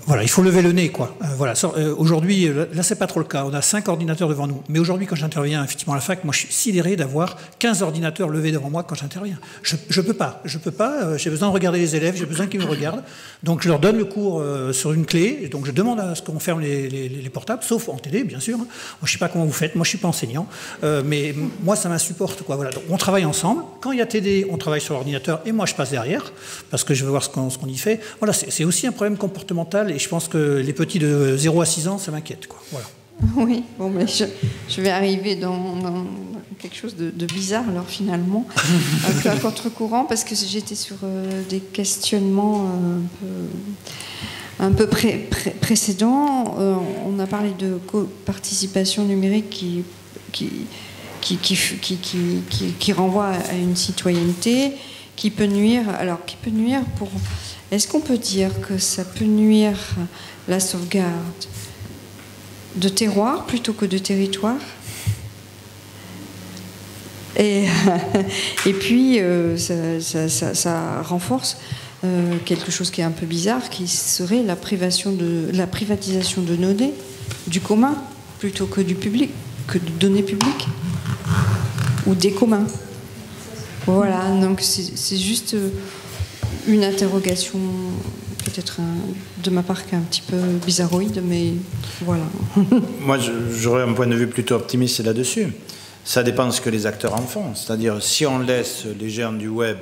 Voilà, il faut lever le nez, quoi. Euh, voilà. Euh, aujourd'hui, là, c'est pas trop le cas. On a cinq ordinateurs devant nous. Mais aujourd'hui, quand j'interviens effectivement à la fac, moi, je suis sidéré d'avoir quinze ordinateurs levés devant moi quand j'interviens. Je, je peux pas. Je peux pas. Euh, j'ai besoin de regarder les élèves. J'ai besoin qu'ils me regardent. Donc, je leur donne le cours euh, sur une clé. Donc, je demande à ce qu'on ferme les, les, les portables, sauf en télé, bien sûr. Moi, je sais pas comment vous faites. Moi, je suis pas enseignant. Euh, mais moi, ça m'insupporte, quoi. Voilà. Donc, on travaille ensemble. Quand il y a T D, on travaille sur l'ordinateur et moi, je passe derrière parce que je veux voir ce qu'on, ce qu'on y fait. Voilà, c'est aussi un problème comportemental. Et je pense que les petits de zéro à six ans, ça m'inquiète, quoi. Voilà. Oui, bon, ben je, je vais arriver dans, dans quelque chose de, de bizarre, alors finalement, un peu à contre-courant, parce que j'étais sur euh, des questionnements un peu, un peu pré, pré, précédents. Euh, on a parlé de participation numérique qui, qui, qui, qui, qui, qui, qui, qui renvoie à une citoyenneté, qui peut nuire. Alors, qui peut nuire pour... Est-ce qu'on peut dire que ça peut nuire la sauvegarde de terroir plutôt que de territoire? Et, et puis, euh, ça, ça, ça, ça renforce euh, quelque chose qui est un peu bizarre, qui serait la, privation de, la privatisation de données, du commun, plutôt que du public, que de données publiques, ou des communs. Voilà, donc c'est juste... une interrogation, peut-être de ma part, qui est un petit peu bizarroïde, mais voilà. Moi, j'aurais un point de vue plutôt optimiste là-dessus. Ça dépend de ce que les acteurs en font. C'est-à-dire, si on laisse les géants du web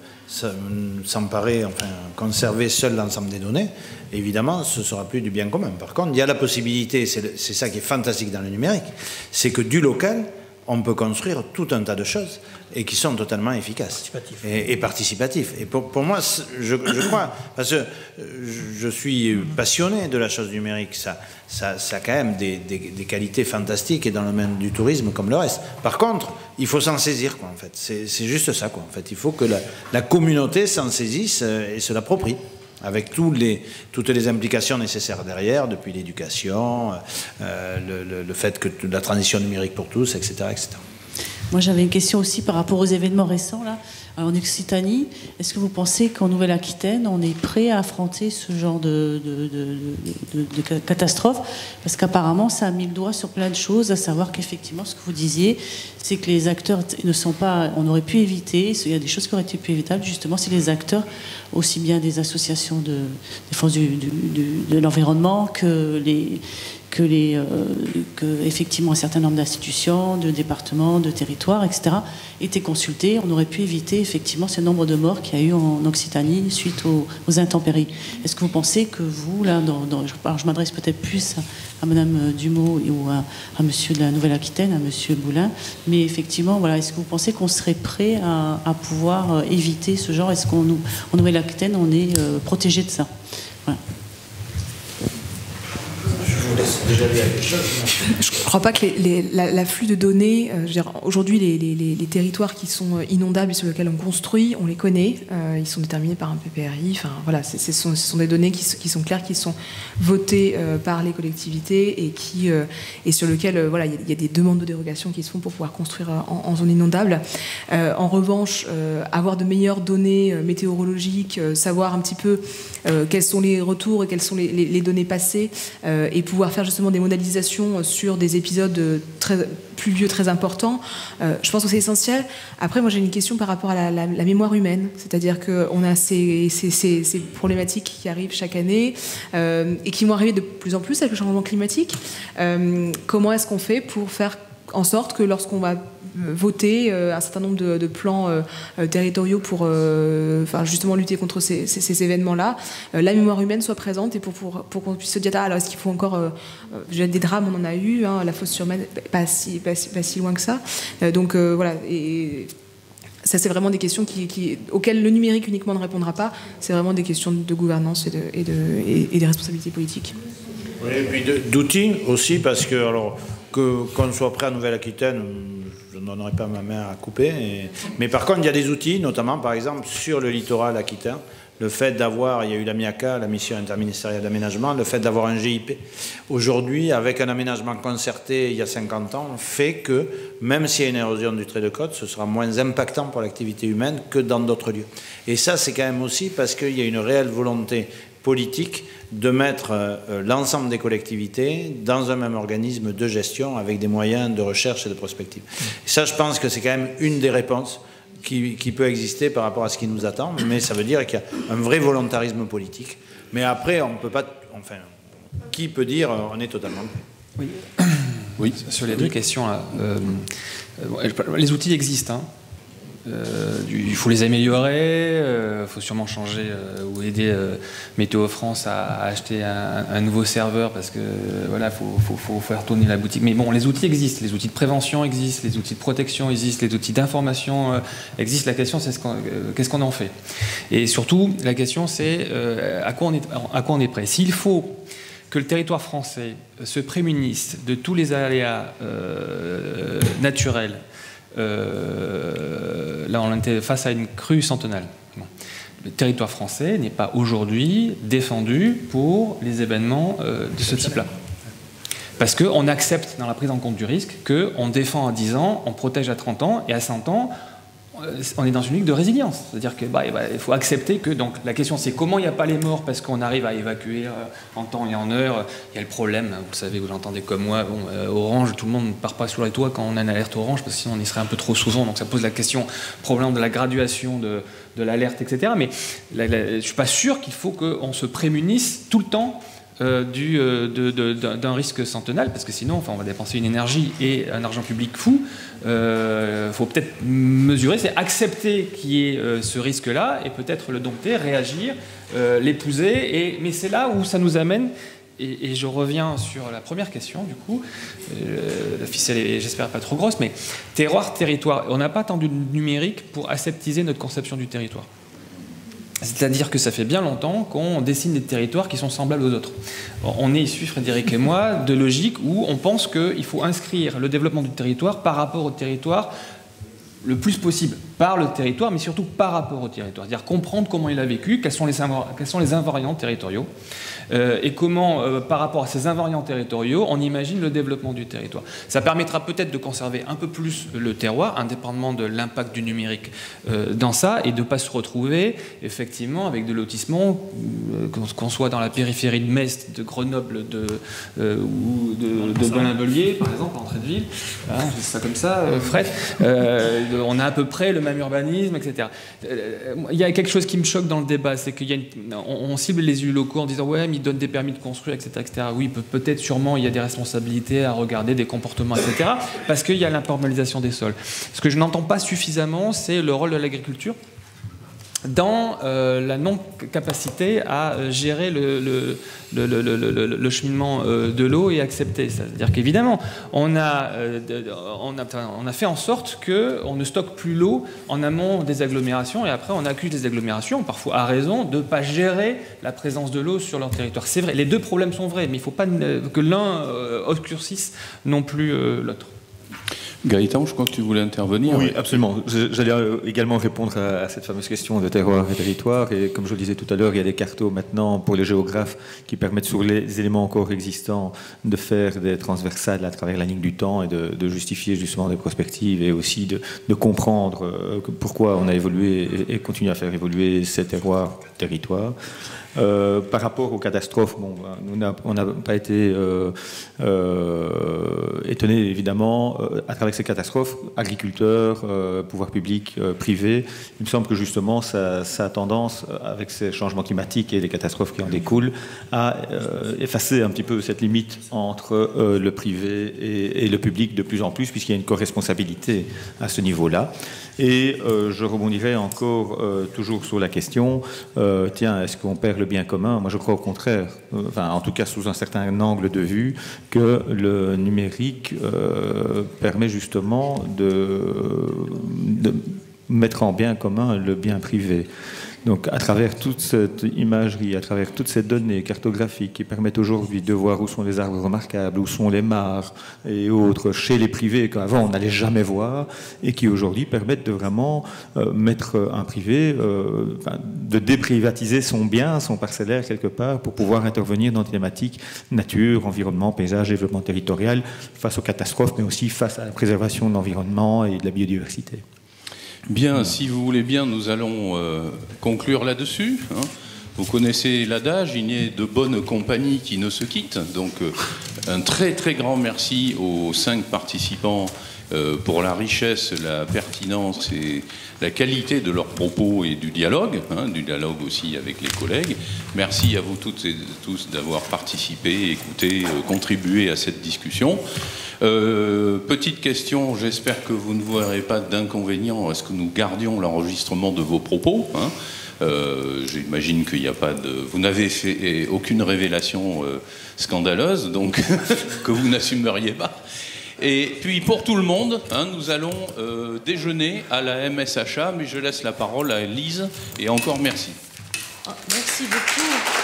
s'emparer, enfin, conserver seul l'ensemble des données, évidemment, ce ne sera plus du bien commun. Par contre, il y a la possibilité, c'est ça qui est fantastique dans le numérique, c'est que du local, on peut construire tout un tas de choses et qui sont totalement efficaces participatif. Et, et participatifs. Et pour, pour moi, je, je crois, parce que je suis passionné de la chose numérique, ça, ça, ça a quand même des, des, des qualités fantastiques et dans le domaine du tourisme comme le reste. Par contre, il faut s'en saisir, quoi, en fait. C'est juste ça, quoi. En fait, il faut que la, la communauté s'en saisisse et se l'approprie, avec tous les, toutes les implications nécessaires derrière, depuis l'éducation, euh, le, le, le fait que la transition numérique pour tous, et cetera, et cetera. Moi, j'avais une question aussi par rapport aux événements récents, là. En Occitanie, est-ce que vous pensez qu'en Nouvelle-Aquitaine, on est prêt à affronter ce genre de, de, de, de, de catastrophe? Parce qu'apparemment, ça a mis le doigt sur plein de choses, à savoir qu'effectivement, ce que vous disiez, c'est que les acteurs ne sont pas... On aurait pu éviter, il y a des choses qui auraient été plus évitables, justement, si les acteurs, aussi bien des associations de défense du, du, du, de l'environnement que les... que, les, euh, que effectivement un certain nombre d'institutions, de départements, de territoires, et cetera, étaient consultés. On aurait pu éviter effectivement ce nombre de morts qu'il y a eu en Occitanie suite aux, aux intempéries. Est-ce que vous pensez que vous, là, dans, dans, alors je m'adresse peut-être plus à, à Mme Dumont ou à, à Monsieur de la Nouvelle-Aquitaine, à Monsieur Boulin, mais effectivement, voilà, est-ce que vous pensez qu'on serait prêt à, à pouvoir éviter ce genre? Est-ce qu'en Nouvelle-Aquitaine, on est euh, protégé de ça? Voilà. Je ne crois pas que l'afflux de données, euh, aujourd'hui les, les, les territoires qui sont inondables et sur lesquels on construit, on les connaît, euh, ils sont déterminés par un P P R I, enfin voilà, ce sont, sont des données qui, qui sont claires, qui sont votées euh, par les collectivités et, qui, euh, et sur lesquelles euh, voilà, il y, y a des demandes de dérogation qui se font pour pouvoir construire en, en zone inondable. Euh, en revanche, euh, avoir de meilleures données euh, météorologiques, euh, savoir un petit peu euh, quels sont les retours et quelles sont les, les, les données passées euh, et pouvoir faire justement des modélisations sur des épisodes très pluvieux, très importants, euh, je pense que c'est essentiel. Après, moi j'ai une question par rapport à la, la, la mémoire humaine, c'est-à-dire qu'on a ces, ces, ces, ces problématiques qui arrivent chaque année euh, et qui vont arriver de plus en plus avec le changement climatique. Euh, comment est-ce qu'on fait pour faire en sorte que lorsqu'on va voter euh, un certain nombre de, de plans euh, territoriaux pour euh, enfin, justement lutter contre ces, ces, ces événements-là, euh, la mémoire humaine soit présente et pour, pour, pour qu'on puisse se dire, ah, alors est-ce qu'il faut encore... Euh, des drames, on en a eu, hein, la Fosse-sur-Maine, pas si, pas, si, pas si loin que ça. Euh, donc euh, voilà, et ça c'est vraiment des questions qui, qui, auxquelles le numérique uniquement ne répondra pas, c'est vraiment des questions de gouvernance et, de, et, de, et, et des responsabilités politiques. Oui, et puis d'outils aussi, parce que alors que qu'on soit prêt à Nouvelle-Aquitaine, je n'en aurais pas ma main à couper. Et, mais par contre, il y a des outils, notamment par exemple sur le littoral aquitain. Le fait d'avoir, il y a eu la MIACA, la mission interministérielle d'aménagement, le fait d'avoir un G I P aujourd'hui, avec un aménagement concerté il y a cinquante ans, fait que même s'il y a une érosion du trait de côte, ce sera moins impactant pour l'activité humaine que dans d'autres lieux. Et ça, c'est quand même aussi parce qu'il y a une réelle volonté politique de mettre euh, l'ensemble des collectivités dans un même organisme de gestion avec des moyens de recherche et de prospective. Et ça, je pense que c'est quand même une des réponses qui, qui peut exister par rapport à ce qui nous attend, mais ça veut dire qu'il y a un vrai volontarisme politique. Mais après, on ne peut pas... Enfin, qui peut dire on est totalement... Oui. Oui. Sur les deux questions, là, euh, les outils existent, hein. Euh, il faut les améliorer, il euh, faut sûrement changer euh, ou aider euh, Météo France à, à acheter un, un nouveau serveur parce que euh, voilà, faut, faut, faut faire tourner la boutique. Mais bon, les outils existent, les outils de prévention existent, les outils de protection existent, les outils d'information euh, existent. La question, c'est ce qu'on, euh, qu'est-ce qu'on en fait. Et surtout, la question, c'est euh, à quoi on est, à quoi on est prêt. S'il faut que le territoire français se prémunisse de tous les aléas euh, naturels. Euh, là, on était face à une crue centennale. Bon. Le territoire français n'est pas aujourd'hui défendu pour les événements euh, de ce type-là. Parce qu'on accepte dans la prise en compte du risque qu'on défend à dix ans, on protège à trente ans, et à cent ans, on est dans une logique de résilience. C'est-à-dire qu'il bah, bah, faut accepter que donc, la question c'est comment il n'y a pas les morts parce qu'on arrive à évacuer euh, en temps et en heure. Il y a le problème, vous le savez, vous l'entendez comme moi, bon, euh, orange, tout le monde ne part pas sur les toits quand on a une alerte orange parce que sinon on y serait un peu trop souvent. Donc ça pose la question, problème de la graduation de, de l'alerte, et cetera. Mais la, la, je ne suis pas sûr qu'il faut qu'on se prémunisse tout le temps Euh, du, euh, de, de, d'un risque centennal, parce que sinon enfin, on va dépenser une énergie et un argent public fou. Il euh, faut peut-être mesurer, c'est accepter qu'il y ait euh, ce risque-là et peut-être le dompter, réagir, euh, l'épouser. Et, mais c'est là où ça nous amène, et, et je reviens sur la première question du coup, euh, la ficelle est j'espère pas trop grosse, mais terroir, territoire, on n'a pas attendu le numérique pour aseptiser notre conception du territoire. C'est-à-dire que ça fait bien longtemps qu'on dessine des territoires qui sont semblables aux autres. On est issus, Frédéric et moi, de logiques où on pense qu'il faut inscrire le développement du territoire par rapport au territoire le plus possible, par le territoire, mais surtout par rapport au territoire. C'est-à-dire comprendre comment il a vécu, quels sont les, quels sont les invariants territoriaux, euh, et comment, euh, par rapport à ces invariants territoriaux, on imagine le développement du territoire. Ça permettra peut-être de conserver un peu plus le terroir, indépendamment de l'impact du numérique euh, dans ça, et de ne pas se retrouver, effectivement, avec des lotissements, euh, qu'on soit dans la périphérie de Metz, de Grenoble, de, euh, ou de, de Belin-Bellier, par exemple, l'entrée de ville, hein, je dis ça comme ça, euh, Fred, euh, on a à peu près le même urbanisme, et cetera. Il y a quelque chose qui me choque dans le débat, c'est qu'on on cible les élus locaux en disant ouais, mais ils donnent des permis de construire, et cetera, et cetera. Oui, peut-être, sûrement, il y a des responsabilités à regarder, des comportements, et cetera. Parce qu'il y a l'imperméabilisation des sols. Ce que je n'entends pas suffisamment, c'est le rôle de l'agriculture dans euh, la non-capacité à gérer le, le, le, le, le, le cheminement euh, de l'eau et accepter. C'est-à-dire qu'évidemment, on a, euh, on, a, on a fait en sorte qu'on ne stocke plus l'eau en amont des agglomérations et après on accuse les agglomérations, parfois à raison, de ne pas gérer la présence de l'eau sur leur territoire. C'est vrai, les deux problèmes sont vrais, mais il ne faut pas que l'un euh, obscurcisse non plus euh, l'autre. Gaëtan, je crois que tu voulais intervenir. Oui, absolument. J'allais également répondre à cette fameuse question de terroir et territoire. Et comme je le disais tout à l'heure, il y a des cartos maintenant pour les géographes qui permettent sur les éléments encore existants de faire des transversales à travers la ligne du temps et de, de justifier justement des prospectives et aussi de, de comprendre pourquoi on a évolué et continue à faire évoluer ces terroirs, territoires. Euh, par rapport aux catastrophes, bon, on n'a pas été euh, euh, étonnés évidemment euh, à travers ces catastrophes, agriculteurs, euh, pouvoirs publics, euh, privés. Il me semble que justement ça, ça a tendance, avec ces changements climatiques et les catastrophes qui en découlent, à euh, effacer un petit peu cette limite entre euh, le privé et, et le public de plus en plus, puisqu'il y a une co-responsabilité à ce niveau-là. Et euh, je rebondirai encore euh, toujours sur la question, euh, tiens, est-ce qu'on perd le bien commun? Moi je crois au contraire, euh, enfin, en tout cas sous un certain angle de vue, que le numérique euh, permet justement de, de mettre en bien commun le bien privé. Donc à travers toute cette imagerie, à travers toutes ces données cartographiques qui permettent aujourd'hui de voir où sont les arbres remarquables, où sont les mares et autres chez les privés qu'avant on n'allait jamais voir et qui aujourd'hui permettent de vraiment euh, mettre un privé, euh, enfin, de déprivatiser son bien, son parcellaire quelque part pour pouvoir intervenir dans des thématiques nature, environnement, paysage, développement territorial face aux catastrophes mais aussi face à la préservation de l'environnement et de la biodiversité. Bien, si vous voulez bien, nous allons euh, conclure là-dessus. Hein. Vous connaissez l'adage, il n'y a de bonnes compagnies qui ne se quittent. Donc euh, un très très grand merci aux cinq participants euh, pour la richesse, la pertinence et la qualité de leurs propos et du dialogue, hein, du dialogue aussi avec les collègues. Merci à vous toutes et tous d'avoir participé, écouté, euh, contribué à cette discussion. Euh, petite question, j'espère que vous ne verrez pas d'inconvénient à ce que nous gardions l'enregistrement de vos propos, hein. Euh, J'imagine qu'il n'y a pas de... Vous n'avez fait aucune révélation euh, scandaleuse, donc que vous n'assumeriez pas. Et puis pour tout le monde, hein, nous allons euh, déjeuner à la M S H A, mais je laisse la parole à Lise, et encore merci. Ah, merci beaucoup.